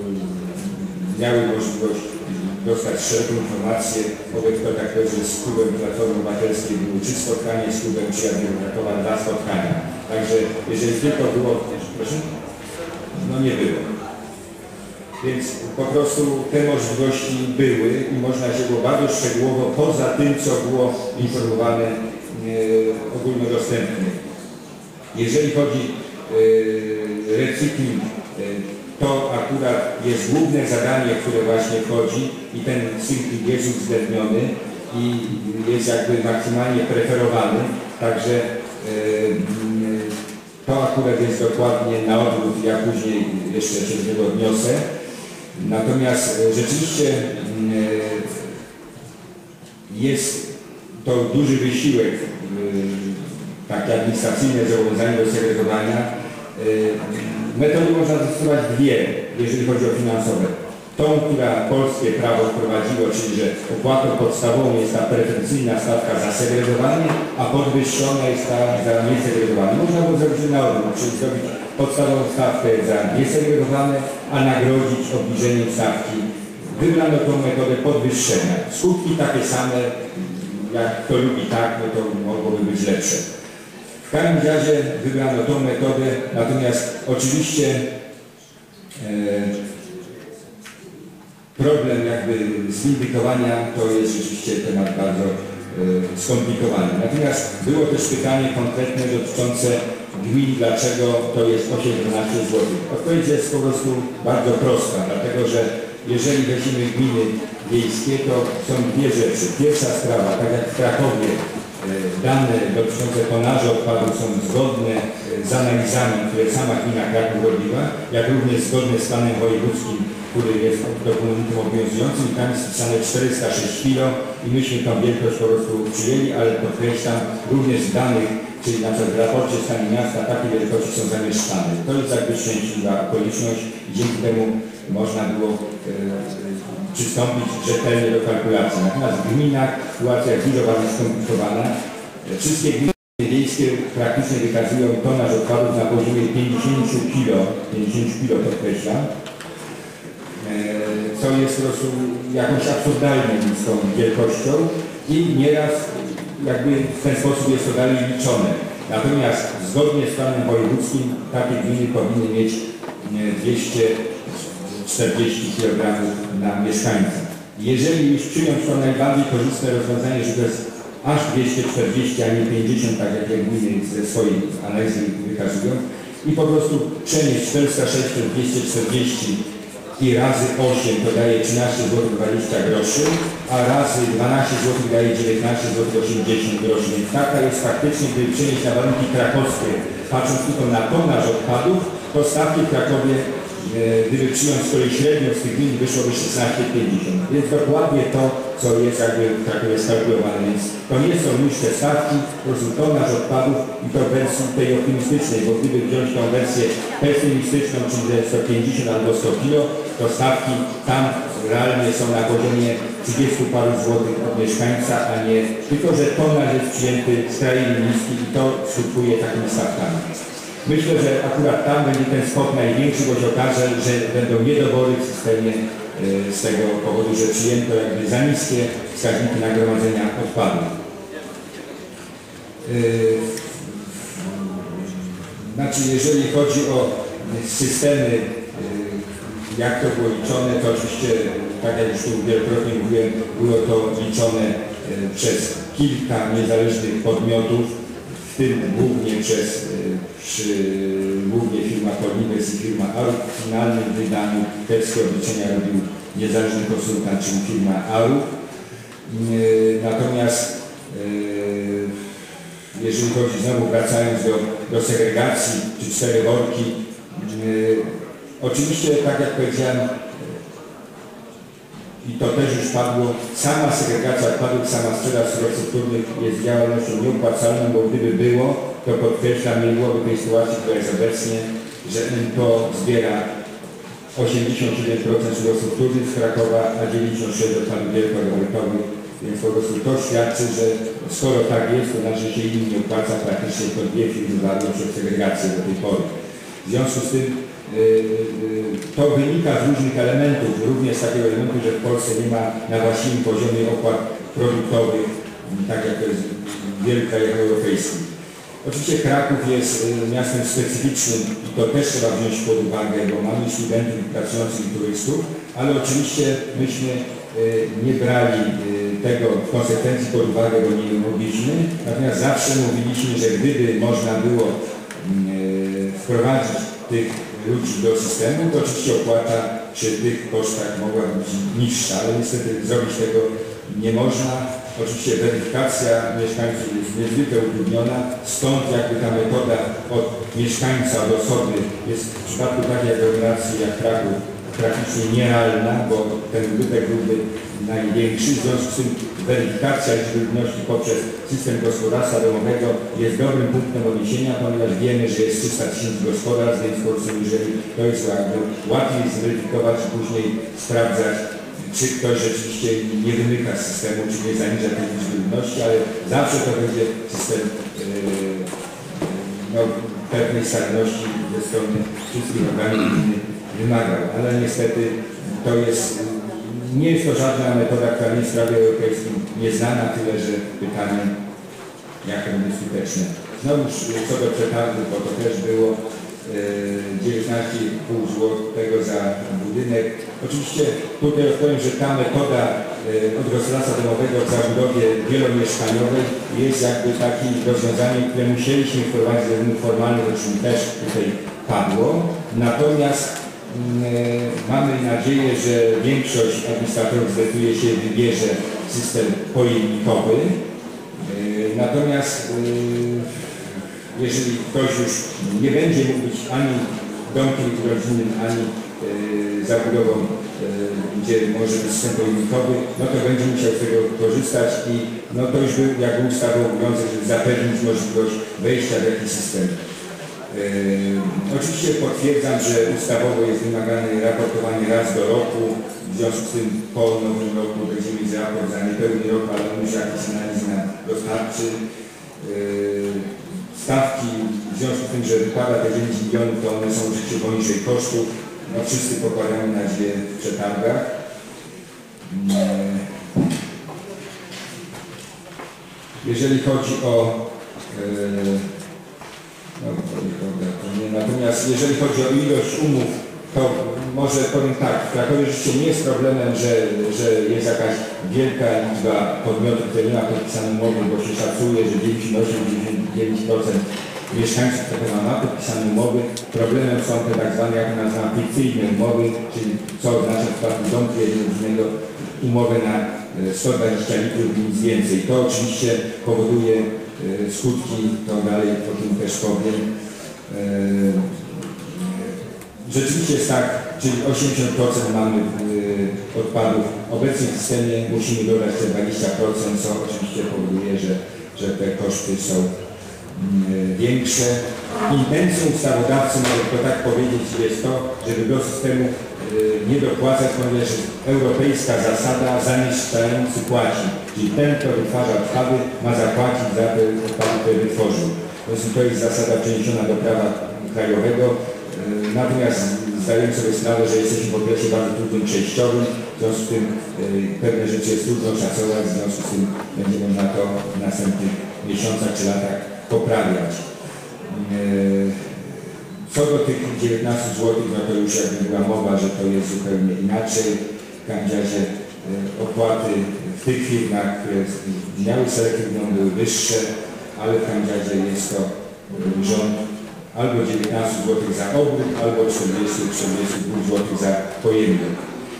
miały możliwość dostać szeroką informację. Mogę tylko tak powiedzieć, że z klubem Platformy Obywatelskiej były trzy spotkania, z klubem Przyjaciół Krakowa dwa spotkania. Także jeżeli tylko było, proszę? No nie było. Więc po prostu te możliwości były i można się było bardzo szczegółowo, poza tym, co było informowane e, ogólnodostępnie. Jeżeli chodzi o e, recykling, e, to akurat jest główne zadanie, które właśnie wchodzi i ten cykling jest uwzględniony i jest jakby maksymalnie preferowany, także e, to akurat jest dokładnie na odwrót, ja później jeszcze się do tego odniosę. Natomiast rzeczywiście jest to duży wysiłek, takie administracyjne zobowiązanie do segregowania. Metody można zastosować dwie, jeżeli chodzi o finansowe. Tą, która polskie prawo wprowadziło, czyli że opłatą podstawową jest ta preferencyjna stawka za segregowanie, a podwyższona jest ta za niesegregowanie. Można było zrobić na odwrót, czyli zrobić podstawową stawkę za niesegregowane, a nagrodzić obniżeniem stawki. Wybrano tą metodę podwyższenia. Skutki takie same, jak kto lubi tak, no to mogłoby być lepsze. W każdym razie wybrano tą metodę, natomiast oczywiście e, problem jakby zwindykowania to jest rzeczywiście temat bardzo e, skomplikowany. Natomiast było też pytanie konkretne dotyczące gmin, dlaczego to jest osiemnaście złotych. Odpowiedź jest po prostu bardzo prosta, dlatego że jeżeli weźmiemy gminy wiejskie, to są dwie rzeczy. Pierwsza sprawa, tak jak w Krakowie, dane dotyczące tonażu odpadów są zgodne z analizami, które sama gmina Kraków robiła, jak również zgodnie z planem wojewódzkim, który jest dokumentem obowiązującym i tam jest wpisane czterysta sześć kilo i myśmy tą wielkość po prostu przyjęli, ale podkreślam, również z danych, czyli na przykład w raporcie stanu miasta takie wielkości są zamieszczane. To jest jakby szczęśliwa okoliczność i dzięki temu można było e, przystąpić rzetelnie do kalkulacji. Natomiast w gminach sytuacja jest dużo bardziej skomplikowana. Wszystkie gminy wiejskie praktycznie wykazują tonaż odpadów na poziomie pięćdziesiąt kilo, pięćdziesiąt kilo podkreślam, co jest po prostu jakąś absurdalną tą wielkością i nieraz jakby w ten sposób jest to dalej liczone. Natomiast zgodnie z planem wojewódzkim takie gminy powinny mieć dwieście czterdzieści kilogramów na mieszkańca. Jeżeli już przyjąć to najbardziej korzystne rozwiązanie, że to jest aż dwieście czterdzieści, a nie pięćdziesiąt, tak jak gminy ze swojej analizy wykazują, i po prostu przenieść czterysta sześć przez dwieście czterdzieści i razy osiem to daje trzynaście złotych dwadzieścia groszy, a razy dwanaście złotych daje dziewiętnaście złotych osiemdziesiąt groszy. Więc taka jest faktycznie, gdyby przenieść na warunki krakowskie, patrząc tylko na tonaż odpadów, to stawki w Krakowie, gdyby przyjąć z kolei średnią z tych gmin, wyszłoby szesnaście pięćdziesiąt. Więc dokładnie to, co jest jakby w Krakowie skalkulowane. Więc to nie są już te stawki, po prostu tonaż odpadów i to w wersji tej optymistycznej, bo gdyby wziąć tą wersję pesymistyczną, czyli sto pięćdziesiąt albo sto kilo, to stawki tam realnie są na poziomie trzydziestu paru złotych od mieszkańca, a nie tylko, że tonaż jest przyjęty skrajnie niski i to skutkuje takimi stawkami. Myślę, że akurat tam będzie ten skok największy, bo się okaże, że będą niedobory w systemie z tego powodu, że przyjęto jakby za niskie wskaźniki nagromadzenia odpadów. Znaczy, jeżeli chodzi o systemy, jak to było liczone, to oczywiście, tak jak już tu wielokrotnie mówiłem, było to liczone przez kilka niezależnych podmiotów, w tym głównie przez przy, głównie firma Polibes i firma A R U. W finalnym wydaniu teksty obliczenia robił niezależny konsultant, czyli firma A R U. Natomiast jeżeli chodzi, znowu wracając do, do segregacji, czy cztery worki, oczywiście, tak jak powiedziałem, i to też już padło, sama segregacja odpadów, sama sprzedaż surowców wtórnych jest działalnością nieopłacalną, bo gdyby było, to podkreślam, nie byłoby tej sytuacji, która jest obecnie, że N P O zbiera osiemdziesiąt siedem procent surowców wtórnych z Krakowa, a dziewięćdziesiąt sześć procent odpadów wielkoregularnych, więc po prostu to świadczy, że skoro tak jest, to znaczy się im nie opłaca, praktycznie to dwie firmy walczą o segregację do tej pory. W związku z tym to wynika z różnych elementów, również z takiego elementu, że w Polsce nie ma na właściwym poziomie opłat produktowych, tak jak to jest w wielu krajach europejskich. Oczywiście Kraków jest miastem specyficznym i to też trzeba wziąć pod uwagę, bo mamy studentów pracujących i turystów, ale oczywiście myśmy nie brali tego w konsekwencji pod uwagę, bo nie mogliśmy, natomiast zawsze mówiliśmy, że gdyby można było wprowadzić tych ludzi do systemu, to oczywiście opłata przy tych kosztach mogła być niższa, ale niestety zrobić tego nie można. Oczywiście weryfikacja mieszkańców jest niezwykle utrudniona, stąd jakby ta metoda od mieszkańca, od osoby jest w przypadku takiej aglomeracji jak Kraków praktycznie nierealna, bo ten ubytek byłby największy. W związku z tym weryfikacja liczby ludności poprzez system gospodarstwa domowego jest dobrym punktem odniesienia, ponieważ wiemy, że jest trzysta tysięcy gospodarstw, więc po prostu jeżeli to jest jakby łatwiej zweryfikować i później sprawdzać, czy ktoś rzeczywiście nie wymyka z systemu, czy nie zaniża tej liczby ludności, ale zawsze to będzie system yy, no, pewnej stabilności ze strony wszystkich organów wymagał, ale niestety to jest, nie jest to żadna metoda, która nie jest w prawie europejskim nieznana, tyle że pytanie, jak to będzie skuteczne. Znowu co do przetargu, bo to też było dziewiętnaście i pół złotego za budynek. Oczywiście tutaj odpowiem, że ta metoda od gospodarstwa domowego w zabudowie wielomieszkaniowej jest jakby takim rozwiązaniem, które musieliśmy wprowadzić ze względów formalnych, o czym też tutaj padło. Natomiast mamy nadzieję, że większość administratorów zdecyduje się, wybierze system pojemnikowy. Natomiast jeżeli ktoś już nie będzie mógł być ani domkiem rodzinnym, ani e, zabudową, e, gdzie może być system pojemnikowy, no to będzie musiał z tego korzystać i no to już był jakby ustawą obowiązek, żeby zapewnić możliwość wejścia w jakiś system. E, oczywiście potwierdzam, że ustawowo jest wymagane raportowanie raz do roku, w związku z tym po nowym roku będziemy mieć raport za niepełny rok, ale on już jakiś analiz nam dostarczy. E, Stawki, w związku z tym, że wypada te dziewięć milionów, to one są oczywiście poniżej kosztów. No wszyscy pokładamy nadzieję w przetargach. Jeżeli chodzi o no, to nie, natomiast jeżeli chodzi o ilość umów, to może powiem tak, w Krakowie rzeczywiście nie jest problemem, że, że jest jakaś wielka liczba podmiotów, które nie ma podpisanej umowy, bo się szacuje, że dziewięćdziesiąt osiem do dziewięćdziesięciu dziewięciu procent mieszkańców Krakowa ma podpisane umowy. Problemem są te tak zwane, jak nazywam, fikcyjne umowy, czyli co oznacza w przypadku domku jednorodzinnego umowę na sto dwadzieścia litrów i nic więcej. To oczywiście powoduje skutki, to dalej o tym też powiem. Rzeczywiście jest tak, czyli osiemdziesiąt procent mamy odpadów. Obecnie w systemie musimy dodać te dwadzieścia procent, co oczywiście powoduje, że, że te koszty są większe. Intencją ustawodawcy, mogę to tak powiedzieć, jest to, żeby do systemu nie dopłacać, ponieważ europejska zasada zamieszczający płaci. Czyli ten, kto wytwarza odpady, ma zapłacić za te odpady, które wytworzył. To jest zasada przeniesiona do prawa krajowego. Natomiast zdajemy sobie sprawę, że jesteśmy w okresie bardzo trudnym przejściowym, w związku z tym pewne rzeczy jest trudno szacować, w związku z tym będzie można to w następnych miesiącach czy latach poprawiać. Co do tych dziewiętnastu złotych, no to już jakby była mowa, że to jest zupełnie inaczej. W każdym razie opłaty w tych firmach, które miały selektywną, były wyższe, ale w każdym razie jest to rząd albo dziewiętnaście złotych za obrót, albo czterdzieści do czterdziestu dwóch złotych za pojemnik.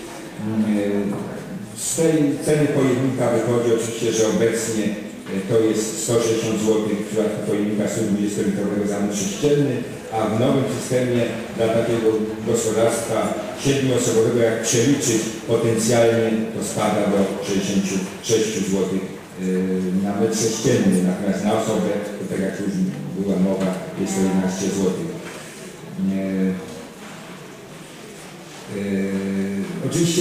Z tej ceny pojemnika wychodzi oczywiście, że obecnie to jest sto sześćdziesiąt złotych w przypadku pojemnika sto dwudziestolitrowego za metr sześcienny, a w nowym systemie dla takiego gospodarstwa siedmioosobowego, jak przeliczyć potencjalnie, to spada do sześćdziesięciu sześciu złotych na metr sześcienny, natomiast na osobę, to tak jak już była mowa, jest to jedenaście złotych. E, e, oczywiście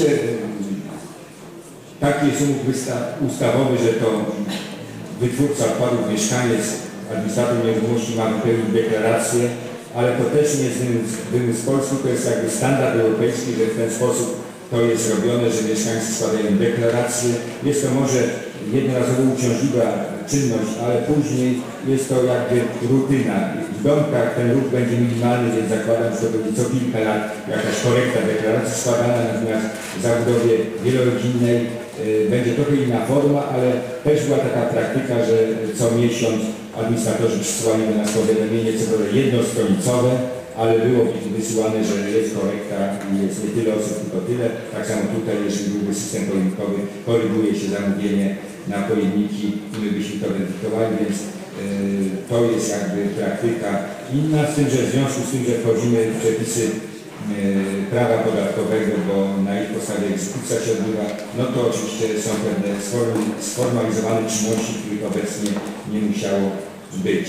taki jest umów ustawowy, że to wytwórca odpadów, mieszkaniec, administrator nieruchomości ma wypełnić deklarację, ale to też nie jest wymysł polski, to jest jakby standard europejski, że w ten sposób to jest robione, że mieszkańcy składają deklaracje. Jest to może jednorazowo uciążliwa czynność, ale później jest to jakby rutyna. W domkach ten ruch będzie minimalny, więc zakładam, że to będzie co kilka lat jakaś korekta deklaracji składana, natomiast w zabudowie wielorodzinnej y, będzie trochę inna forma, ale też była taka praktyka, że co miesiąc administratorzy przysyłali do nas powiadomienie, co było jednostronicowe, ale było wysyłane, że jest korekta i jest nie tyle osób, tylko tyle. Tak samo tutaj, jeżeli byłby system pojemnikowy, koryguje się zamówienie na pojemniki i my byśmy to weryfikowali, więc yy, to jest jakby praktyka inna, z tym, że w związku z tym, że wchodzimy w przepisy yy, prawa podatkowego, bo na ich podstawie egzekucja się odbywa, no to oczywiście są pewne sformalizowane czynności, których obecnie nie musiało być.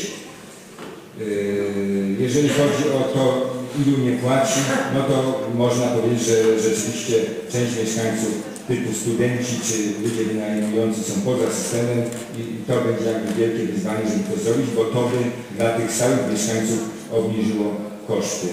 Jeżeli chodzi o to, ilu nie płaci, no to można powiedzieć, że rzeczywiście część mieszkańców typu studenci czy ludzie wynajmujący są poza systemem i to będzie jakby wielkie wyzwanie, żeby to zrobić, bo to by dla tych stałych mieszkańców obniżyło koszty.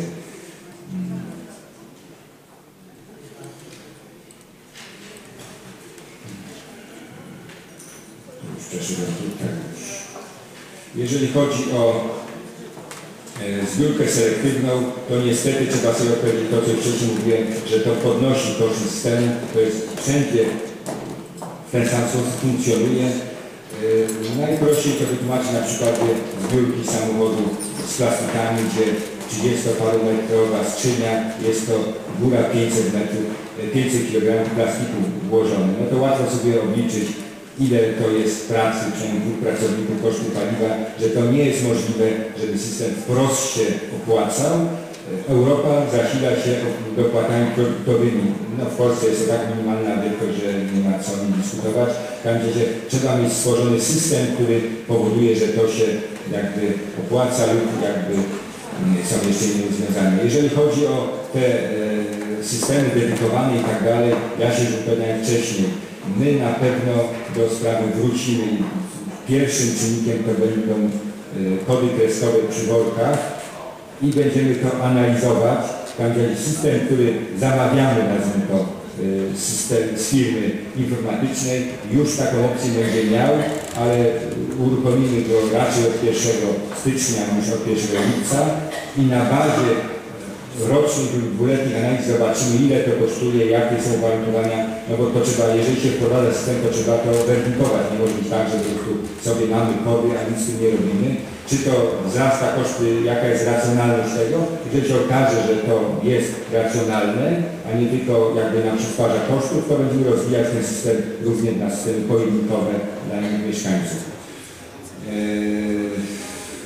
Już przeszedłem tutaj. Jeżeli chodzi o zbiórkę selektywną, to niestety trzeba sobie odpowiedzieć to, co wcześniej mówiłem, że to podnosi koszty systemu, to jest wszędzie w ten sam sposób funkcjonuje. Yy, najprościej to wytłumaczyć na przykładzie zbiórki samochodu z plastikami, gdzie trzydziestoparometrowa skrzynia, jest to góra pięćset metrów, pięćset kilogramów plastiku włożone. No to łatwo sobie obliczyć, ile to jest pracy, przynajmniej dwóch pracowników, kosztu paliwa, że to nie jest możliwe, żeby system wprost się opłacał. Europa zasila się dopłatami produktowymi. No w Polsce jest to tak minimalna wielkość, że nie ma co o nim dyskutować. Tam gdzie trzeba mieć stworzony system, który powoduje, że to się jakby opłaca lub jakby są jeszcze inne rozwiązania. Jeżeli chodzi o te e, systemy dedykowane i tak dalej, ja się już upewniałem wcześniej. My na pewno do sprawy wrócimy. Pierwszym czynnikiem to będą e, kody kreskowe przy workach i będziemy to analizować. Tam będzie system, który zamawiamy, nazwijmy to, system z firmy informatycznej, już taką opcję będzie miał, ale uruchomimy go raczej od pierwszego stycznia niż od pierwszego lipca i na bazie rocznych lub dwuletnich analiz zobaczymy, ile to kosztuje, jakie są uwarunkowania, no bo to trzeba, jeżeli się wprowadza system, to trzeba to weryfikować. Nie może być tak, że po prostu sobie mamy kody, a nic z tym nie robimy. Czy to wzrasta koszty, jaka jest racjonalność tego? Jeżeli się okaże, że to jest racjonalne, a nie tylko jakby nam przysparza kosztów, to będziemy rozwijać ten system również na systemy pojemnikowe dla mieszkańców. Eee...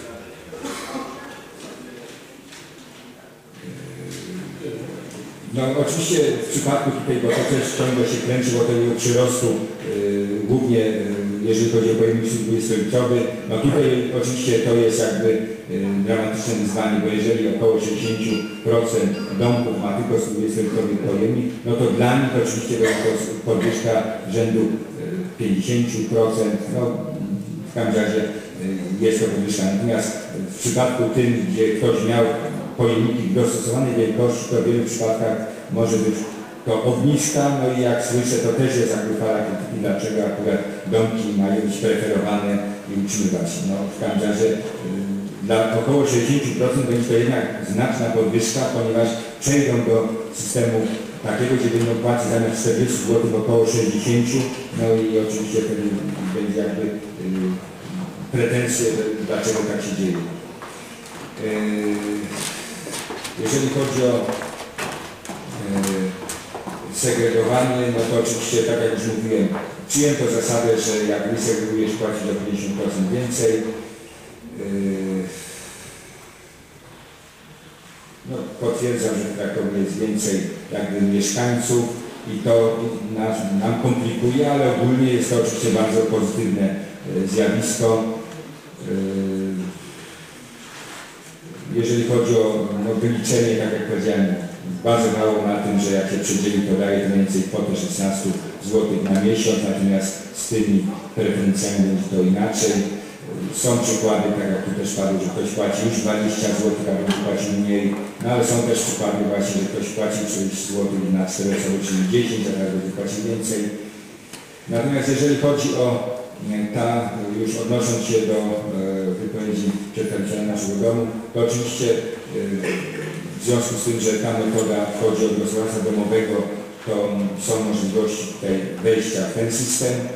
No oczywiście w przypadku tutaj, bo to też ciągle się kręci o tego przyrostu, yy, głównie yy, jeżeli chodzi o pojemnik dwudziestolitrowy, no tutaj oczywiście to jest jakby yy, dramatyczne wyzwanie, bo jeżeli około sześćdziesiąt procent domków ma tylko dwudziestolitrowy pojemnik, no to dla nich oczywiście będzie to podwyżka rzędu yy, pięćdziesiąt procent, no w każdym razie yy, jest to podwyżka. Natomiast w przypadku tym, gdzie ktoś miał pojemniki dostosowanej wielkości, to w wielu przypadkach może być to obniżka, no i jak słyszę, to też jest jakby fala krytyki, dlaczego akurat domki mają być preferowane i utrzymywać. No w każdym razie yy, dla około sześćdziesiąt procent będzie to jednak znaczna podwyżka, ponieważ przejdą do systemu takiego, gdzie będą płacić zamiast czterdziestu złotych około sześćdziesięciu, no i oczywiście wtedy będzie jakby yy, pretensje, dlaczego tak się dzieje. Yy, Jeżeli chodzi o e, segregowanie, no to oczywiście, tak jak już mówiłem, przyjęto zasadę, że jak nie segregujesz, płacisz o pięćdziesiąt procent więcej. E, no, potwierdzam, że w Krakowie jest więcej jakby mieszkańców i to nas, nam komplikuje, ale ogólnie jest to oczywiście bardzo pozytywne e, zjawisko. E, Jeżeli chodzi o no, wyliczenie, tak jak powiedziałem, bazowało na tym, że jak się przedzieli, to daje to mniej więcej kwotę szesnaście złotych na miesiąc, natomiast z tymi preferencjami będzie to inaczej. Są przykłady, tak jak tu też padło, że ktoś płaci już dwadzieścia złotych, a będzie płacił mniej, no ale są też przykłady właśnie, że ktoś płaci trzydzieści złotych na cztery osoby, czyli dziesięć, a teraz będzie płacił więcej. Natomiast jeżeli chodzi o ta, już odnosząc się do e, wypowiedzi przedstawiciela naszego domu, to oczywiście e, w związku z tym, że ta metoda wchodzi od gospodarstwa domowego, to są możliwości tutaj wejścia w ten system. E,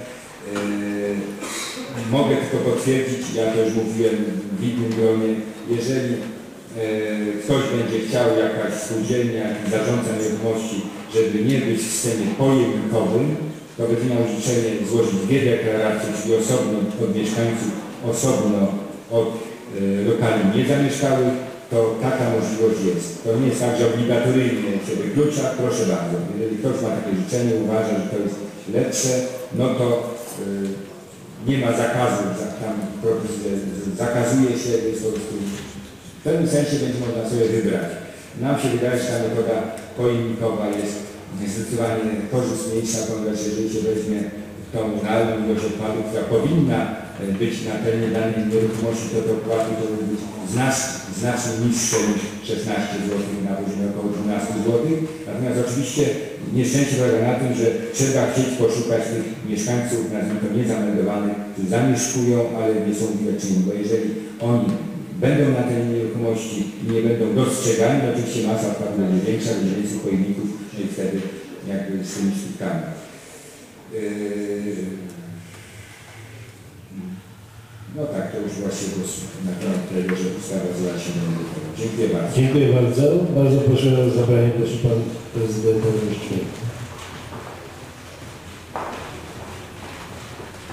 mogę tylko potwierdzić, ja to już mówiłem w innym gronie, jeżeli e, ktoś będzie chciał, jakaś spółdzielnia, zarządca nieruchomości, żeby nie być w systemie pojemnikowym, to będzie miał życzenie złożyć dwie deklaracje, czyli osobno od mieszkańców, osobno od y, lokali niezamieszkałych, to taka możliwość jest. To nie jest tak, że obligatoryjnie się wyklucza, proszę bardzo. Jeżeli ktoś ma takie życzenie, uważa, że to jest lepsze, no to y, nie ma zakazu, tam zakazuje się, jest po prostu w pewnym sensie będzie można sobie wybrać. Nam się wydaje, że ta metoda pojemnikowa jest zdecydowanie korzystniejsza, ponieważ jeżeli się weźmie tą realną ilość odpadów, która powinna być na terenie danej nieruchomości, to te opłaty powinny być znacznie, znacznie niższe niż szesnaście złotych, na poziomie około dwanaście złotych. Natomiast oczywiście nieszczęście polega na tym, że trzeba chcieć poszukać tych mieszkańców, nazwijmy to niezameldowanych, którzy zamieszkują, ale nie są uwidocznieni, bo jeżeli oni będą na terenie nieruchomości i nie będą dostrzegani, to oczywiście masa odpadów będzie większa, będzie więcej pojemników, no i wtedy jakby z tymi skutkami. Yy... No tak, to już właśnie głos na temat tego, że ustawa zła się nie wykonała. Dziękuję bardzo. Dziękuję bardzo. Bardzo proszę o zabranie głosu pan prezydent Wojciech.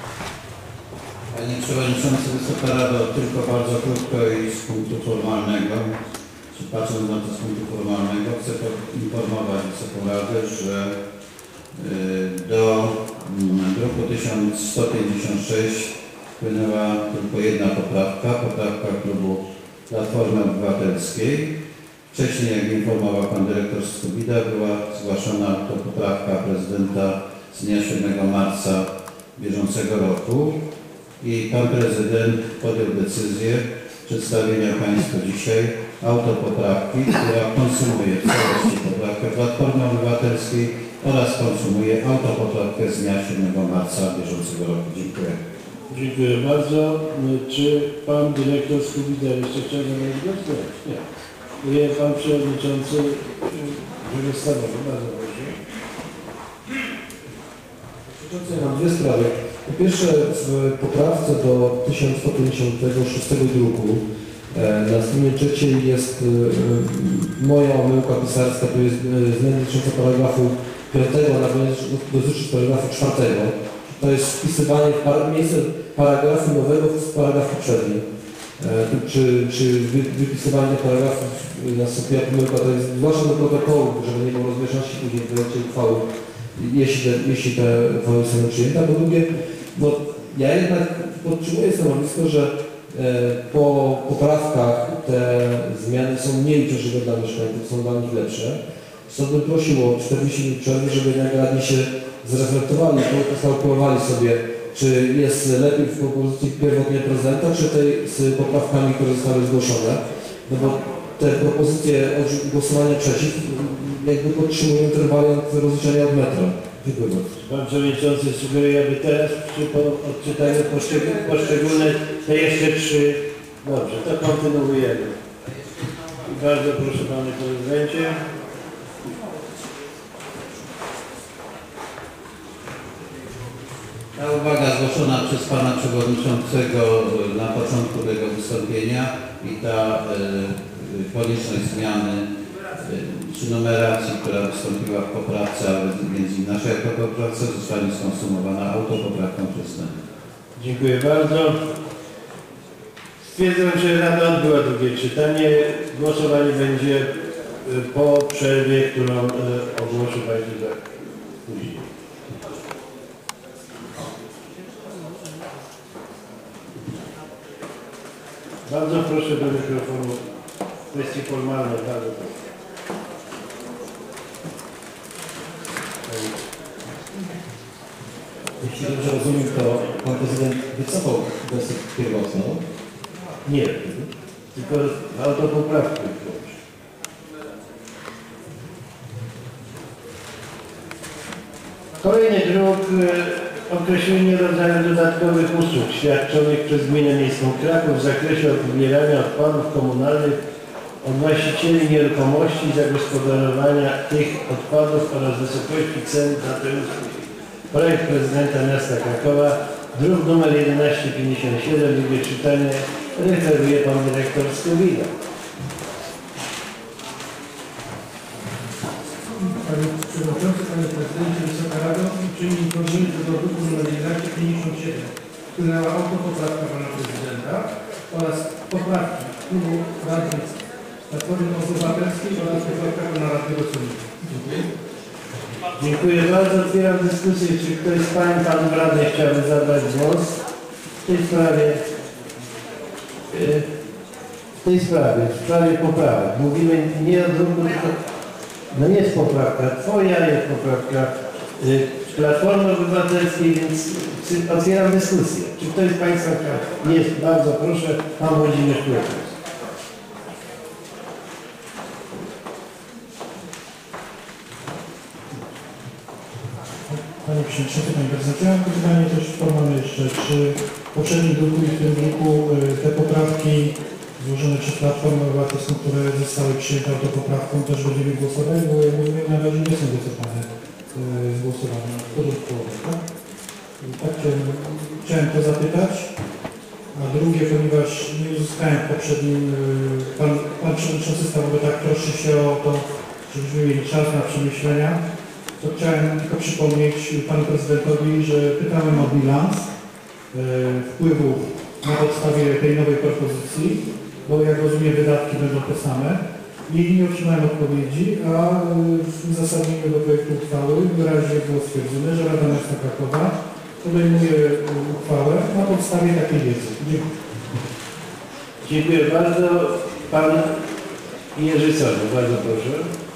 Panie Przewodniczący, Wysoka Rado, tylko bardzo krótko i z punktu formalnego, czy patrząc na to z punktu formalnego, chcę poinformować Wysoką Radę, że do druku tysiąc sto pięćdziesiąt sześć wpłynęła tylko jedna poprawka, poprawka klubu Platformy Obywatelskiej. Wcześniej, jak informował pan dyrektor Skubida, była zgłaszana to poprawka prezydenta z dnia siódmego marca bieżącego roku i pan prezydent podjął decyzję przedstawienia Państwu dzisiaj autopoprawki, która konsumuje w całości poprawkę Platformy Obywatelskiej oraz konsumuje autopoprawkę z dnia siódmego marca bieżącego roku. Dziękuję. Dziękuję bardzo. Czy pan dyrektor Skubida jeszcze chciał zabrać głos? Nie. Nie. Pan przewodniczący Grzegorz Stanowy. Bardzo proszę. Ja mam dwie sprawy. Po pierwsze, w poprawce do tysiąc sto pięćdziesiątego szóstego druku e, na stronie trzeciej jest e, moja omyłka pisarska, to jest e, zmiana dotycząca paragrafu piątego, a natomiast dotyczy paragrafu czwartego. To jest wpisywanie w par miejsce paragrafu nowego w paragraf poprzedni. E, czy, czy wy, wypisywanie paragrafu nastąpiła pomyłka, to jest zwłaszcza do protokołu, żeby nie było rozbieżności później w projekcie uchwały, jeśli te, jeśli te uchwały są przyjęte. Po drugie, no, ja jednak podtrzymuję stanowisko, że e, po poprawkach te zmiany są mniej uciążliwe dla mieszkańców, są dla nich lepsze. Stąd bym prosił o czterdzieści minut przerwy, żeby jednak radni się zreflektowali, poskalkulowali sobie, czy jest lepiej w propozycji pierwotnej prezydenta, czy tej z poprawkami, które zostały zgłoszone. No bo te propozycje głosowania przeciw jakby podtrzymują ten wariant rozliczenia od metra. Dziękuję bardzo. Pan Przewodniczący sugeruje, aby teraz przy odczytaniu poszczególne te jeszcze trzy. Dobrze, to kontynuujemy. I bardzo proszę Panie Prezydencie. Ta uwaga zgłoszona przez Pana Przewodniczącego na początku tego wystąpienia i ta y, konieczność zmiany y, czy numeracji, która wystąpiła w poprawce, a więc i naszej poprawce zostanie skonsumowana autopoprawką prezydenta. Dziękuję bardzo. Stwierdzam, że Rada odbyła drugie czytanie. Głosowanie będzie y, po przerwie, którą y, ogłoszę Państwu za później. Bardzo proszę do mikrofonu. Kwestie formalne, bardzo proszę. Jeśli dobrze rozumiem, to pan prezydent wycofał wersję pierwotną. Nie, tylko autopoprawkę. Kolejny druk. Określenie rodzaju dodatkowych usług świadczonych przez Gminę Miejską Kraków w zakresie odbierania odpadów komunalnych od właścicieli nieruchomości i zagospodarowania tych odpadów oraz wysokości cen za te usługi. Projekt prezydenta miasta Krakowa, druk nr jedenaście pięćdziesiąt siedem, drugie czytanie, referuje pan dyrektor Skubida. Panie Przewodniczący, Panie Prezydencie, Wysoka Rado, czyni informuję, że do druku nr jedenaście pięćdziesiąt siedem wpłynęła autopoprawka Pana Prezydenta oraz poprawki klubu radnych Platformy Obywatelskiej oraz poprawka Pana Radnego Sonika. Dziękuję. Dziękuję bardzo. Otwieram dyskusję. Czy ktoś z Pań, Panów Radnych chciałby zabrać głos w tej sprawie? W tej sprawie, w sprawie poprawek. Mówimy nie o druku, tylko no nie jest poprawka Twoja, jest poprawka y, Platformy Obywatelskiej, więc otwieram dyskusję. Czy ktoś z Państwa jest? Bardzo proszę, Pan Włodzimierz Kwiatkowski. Panie Przewodniczący, Panie Prezydencie, ja mam pytanie też formalne jeszcze, czy w poprzednim druku i w tym druku y, te poprawki złożone przez Platformę Obywatelską, które zostały przyjęte autopoprawką, też będziemy głosować, bo jak mówię, na razie nie są wycofane z głosowania. To do połowy, tak? I tak chciałem, chciałem to zapytać. A drugie, ponieważ nie uzyskałem w poprzednim, pan, pan Przewodniczący Stanowy tak troszczy się o to, żebyśmy mieli czas na przemyślenia, to chciałem tylko przypomnieć Panu Prezydentowi, że pytałem o bilans wpływów na podstawie tej nowej propozycji, bo jak rozumiem wydatki będą te same. Nigdy nie otrzymałem odpowiedzi, a w uzasadnieniu do projektu uchwały wyraźnie było stwierdzone, że Rada Miasta Krakowa podejmuje uchwałę na podstawie takiej wiedzy. Dziękuję. Dziękuję bardzo. Pan Jerzy Sowa, bardzo proszę.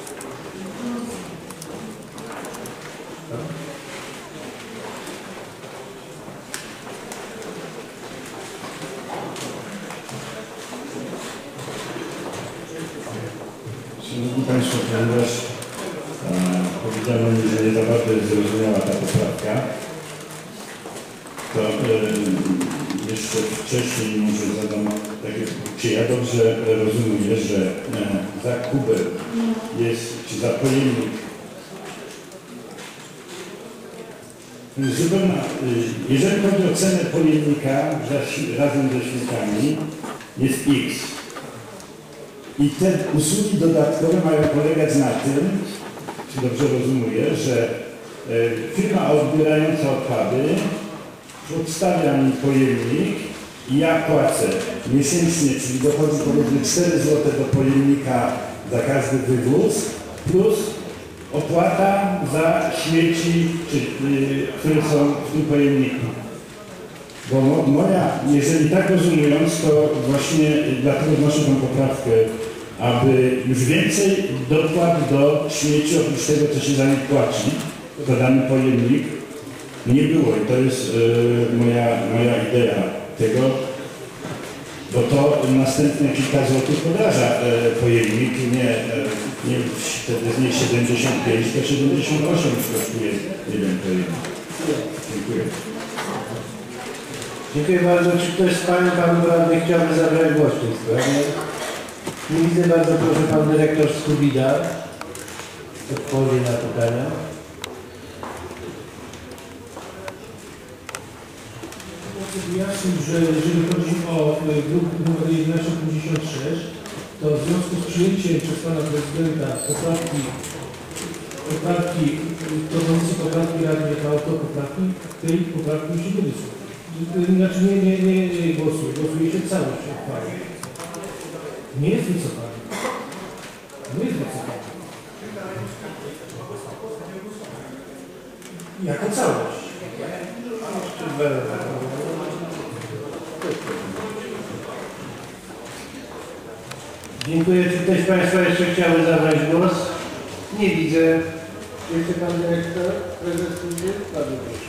Szanowni Państwo, ponieważ e, powiedziano mi, że nie za bardzo jest zrozumiała ta poprawka, to e, jeszcze wcześniej może zadam takie, czy ja dobrze rozumiem, że e, za kubę jest, czy za pojemnik zupełna, e, jeżeli chodzi o cenę pojemnika razem ze świnkami, jest X. I te usługi dodatkowe mają polegać na tym, czy dobrze rozumuję, że e, firma odbierająca odpady podstawia mi pojemnik i ja płacę miesięcznie, czyli dochodzi powiedzmy cztery złote do pojemnika za każdy wywóz, plus opłata za śmieci, czy, y, które są w tym pojemniku. Bo mo, moja, jeżeli tak rozumując, to właśnie dlatego wnoszę tą poprawkę, aby już więcej dopłat do śmieci oprócz tego, co się za nie płaci, za dany pojemnik, nie było. I to jest y, moja, moja idea tego, bo to następne kilka złotych podraża y, pojemnik, nie, y, nie wtedy z niej siedemdziesiąt pięć, to siedemdziesiąt osiem już kosztuje jeden pojemnik. Dziękuję. Dziękuję bardzo. Czy ktoś z Pań, Panów Radnych chciałby zabrać głos w tej sprawie? Nie widzę. Bardzo proszę, Pan Dyrektor Skubida odpowie na pytania. Wyjaśnić, że jeżeli chodzi o druk numer jedenaście pięćdziesiąt sześć, to w związku z przyjęciem przez Pana Prezydenta poprawki, poprawki, propozycji poprawki radnych na autopoprawki, tej poprawki się nie wysłucha. Znaczy nie, nie, nie, nie głosuje, głosuje się całość uchwały. Nie jest wycofany. Nie jest wycofany. Jako całość. Dziękuję. Czy ktoś z Państwa jeszcze chciałby zabrać głos? Nie widzę. Jeszcze Pan Dyrektor, Prezes Służby? Bardzo proszę.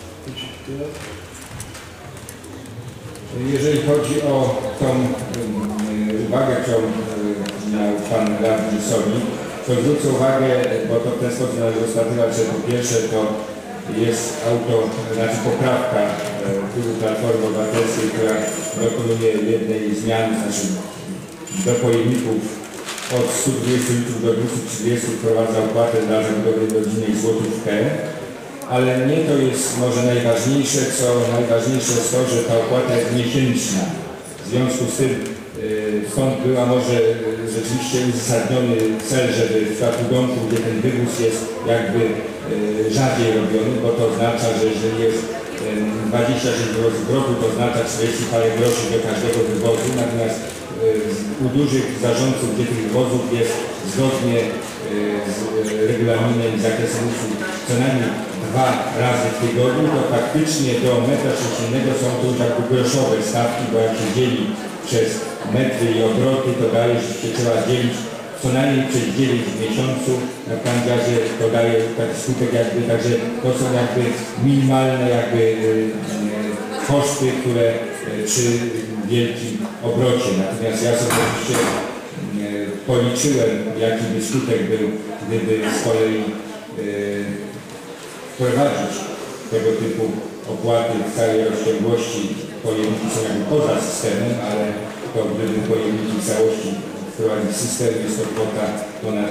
Jeżeli chodzi o tą um, uwagę, którą um, miał Pan Radny Sonik, to zwrócę uwagę, bo to w ten sposób należy rozpatrywać, że po pierwsze to jest auto, znaczy poprawka klubu Platformy Obywatelskiej, która dokonuje jednej zmiany, znaczy do pojemników od stu dwudziestu litrów do dwustu trzydziestu wprowadza opłatę za zabudowy rodzinnej złotówkę. Ale nie to jest może najważniejsze, co najważniejsze jest to, że ta opłata jest miesięczna. W związku z tym yy, stąd była może yy, rzeczywiście uzasadniony cel, żeby w przypadku domku, gdzie ten wywóz jest jakby yy, rzadziej robiony, bo to oznacza, że jeżeli jest yy, dwadzieścia sześć wywozów w roku, to oznacza czterdzieści parę groszy do każdego wywozu, natomiast yy, u dużych zarządców, gdzie tych wywozów jest zgodnie yy, z yy, regulaminem i zakresem usług co najmniej dwa razy w tygodniu, to faktycznie do metra sześciennego są to już jakby groszowe stawki, bo jak się dzieli przez metry i obroty, to daje, że się trzeba dzielić co najmniej przez dziewięć w miesiącu. Na każdym razie to daje taki skutek jakby, także to są jakby minimalne jakby yy, koszty, które yy, przy wielkim obrocie. Natomiast ja sobie oczywiście yy, policzyłem, jaki by skutek był, gdyby z kolei yy, wprowadzić tego typu opłaty w całej rozciągłości. Pojemniki są jakby poza systemem, ale to gdyby pojemniki w całości wprowadzić system, jest to kwota ponad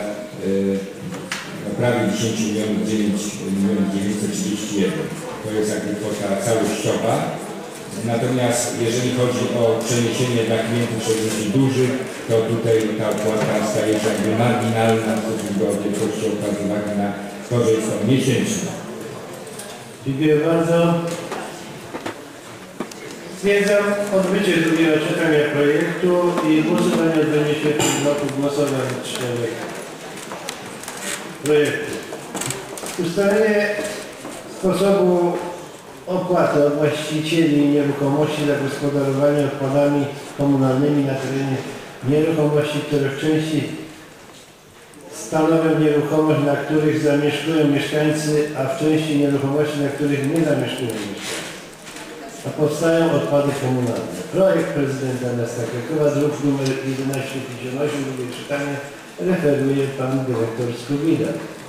yy, prawie dziesięć milionów, dziewięć milionów dziewięćset trzydzieści jeden. To jest jakby kwota całościowa. Natomiast jeżeli chodzi o przeniesienie dla klientów szczególnie dużych, to tutaj ta opłata staje się jakby marginalna w stosunku do wielkości opłat z uwagi na to, że jest to miesięczne. Dziękuję bardzo. Stwierdzam odbycie drugiego czytania projektu i głosowanie odbędzie się w bloku głosowań czterech projektów. Ustalenie sposobu opłaty od właścicieli nieruchomości za gospodarowanie odpadami komunalnymi na terenie nieruchomości, których części stanowią nieruchomość, na których zamieszkują mieszkańcy, a w części nieruchomości, na których nie zamieszkują mieszkańcy, a powstają odpady komunalne. Projekt prezydenta miasta Krakowa, druk nr jedenaście pięćdziesiąt osiem, drugie czytanie, referuje pan dyrektor Skubida.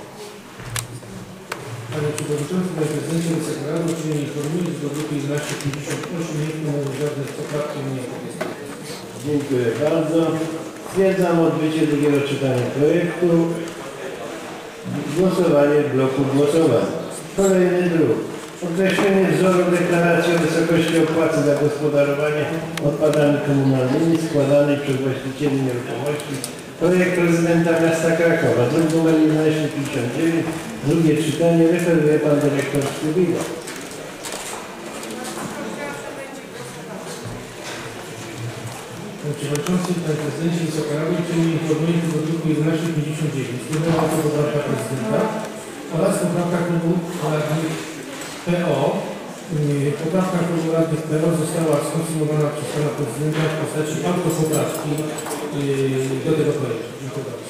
Panie Przewodniczący, Panie Prezydencie, Wysoka Rado, uprzejmie informuję, że do druku jedenaście pięćdziesiąt osiem nie wpłynęły żadne poprawki mnie opowiedz. Dziękuję bardzo. Stwierdzam odbycie drugiego czytania projektu. Głosowanie w bloku głosowań. Kolejny druk. Określenie wzoru deklaracji o wysokości opłaty za gospodarowanie odpadami komunalnymi składanej przez właścicieli nieruchomości. Projekt prezydenta miasta Krakowa. Druk nr jedenaście pięćdziesiąt dziewięć. Drugie czytanie referuje pan dyrektor Skubida. Panie Przewodniczący, Panie Prezydencie, Wysoka Rado, uprzejmie informuję, że do druku jedenaście pięćdziesiąt dziewięć wpłynęła to poprawka prezydenta oraz poprawka klubu radnych P O. Poprawka klubu radnych P O została skonsumowana przez pana prezydenta w postaci autopoprawki do tego projektu. Dziękuję bardzo.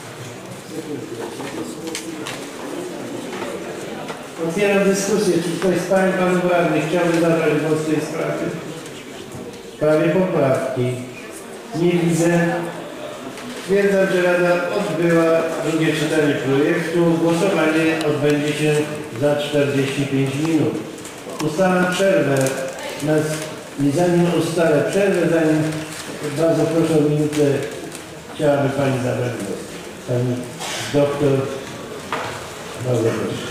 Otwieram dyskusję. Czy ktoś z pań i panów radnych chciałby zabrać głos w tej sprawie? W sprawie poprawki. Nie widzę. Stwierdzam, że Rada odbyła drugie czytanie projektu. Głosowanie odbędzie się za czterdzieści pięć minut. Ustalam przerwę. Zanim ustalę przerwę, zanim bardzo proszę o minutę, chciałaby pani zabrać głos. Pani doktor. Bardzo proszę.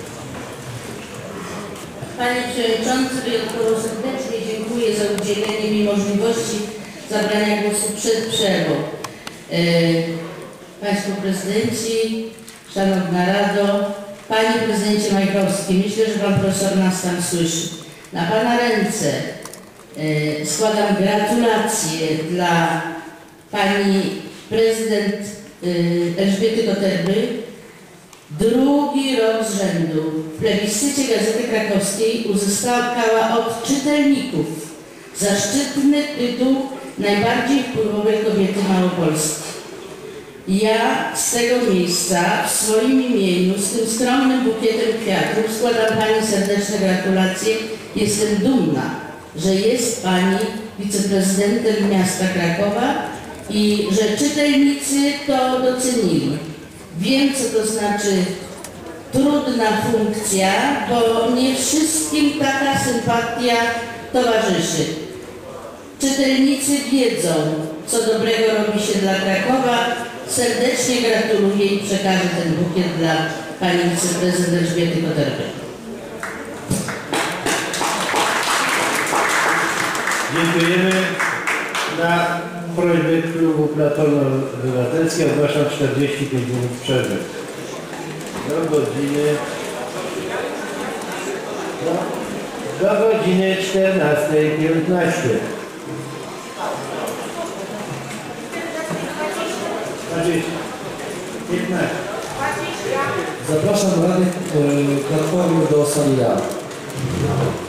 Panie Przewodniczący, wyjątkowo serdecznie dziękuję za udzielenie mi możliwości zabrania głosu przed przerwą. E, Państwo Prezydenci, Szanowna Rado, Panie Prezydencie Majchrowski, myślę, że Pan Profesor nas tam słyszy. Na Pana ręce e, składam gratulacje dla Pani Prezydent e, Elżbiety Koterby. Drugi rok z rzędu w plebiscycie Gazety Krakowskiej uzyskała od czytelników zaszczytny tytuł najbardziej wpływowej kobiety Małopolski. Ja z tego miejsca w swoim imieniu, z tym skromnym bukietem kwiatów składam Pani serdeczne gratulacje. Jestem dumna, że jest Pani wiceprezydentem miasta Krakowa i że czytelnicy to docenili. Wiem, co to znaczy trudna funkcja, bo nie wszystkim taka sympatia towarzyszy. Czytelnicy wiedzą, co dobrego robi się dla Krakowa. Serdecznie gratuluję i przekażę ten bukiet dla Pani Wiceprezydent Elżbiety Koterby. Dziękujemy. Na prośbę klubu Platformy Obywatelskiej ogłaszam czterdzieści pięć minut przerwy. Do godziny... Do, do godziny czternastej piętnaście. piętnaście. Zapraszam radnych Platformy do sali.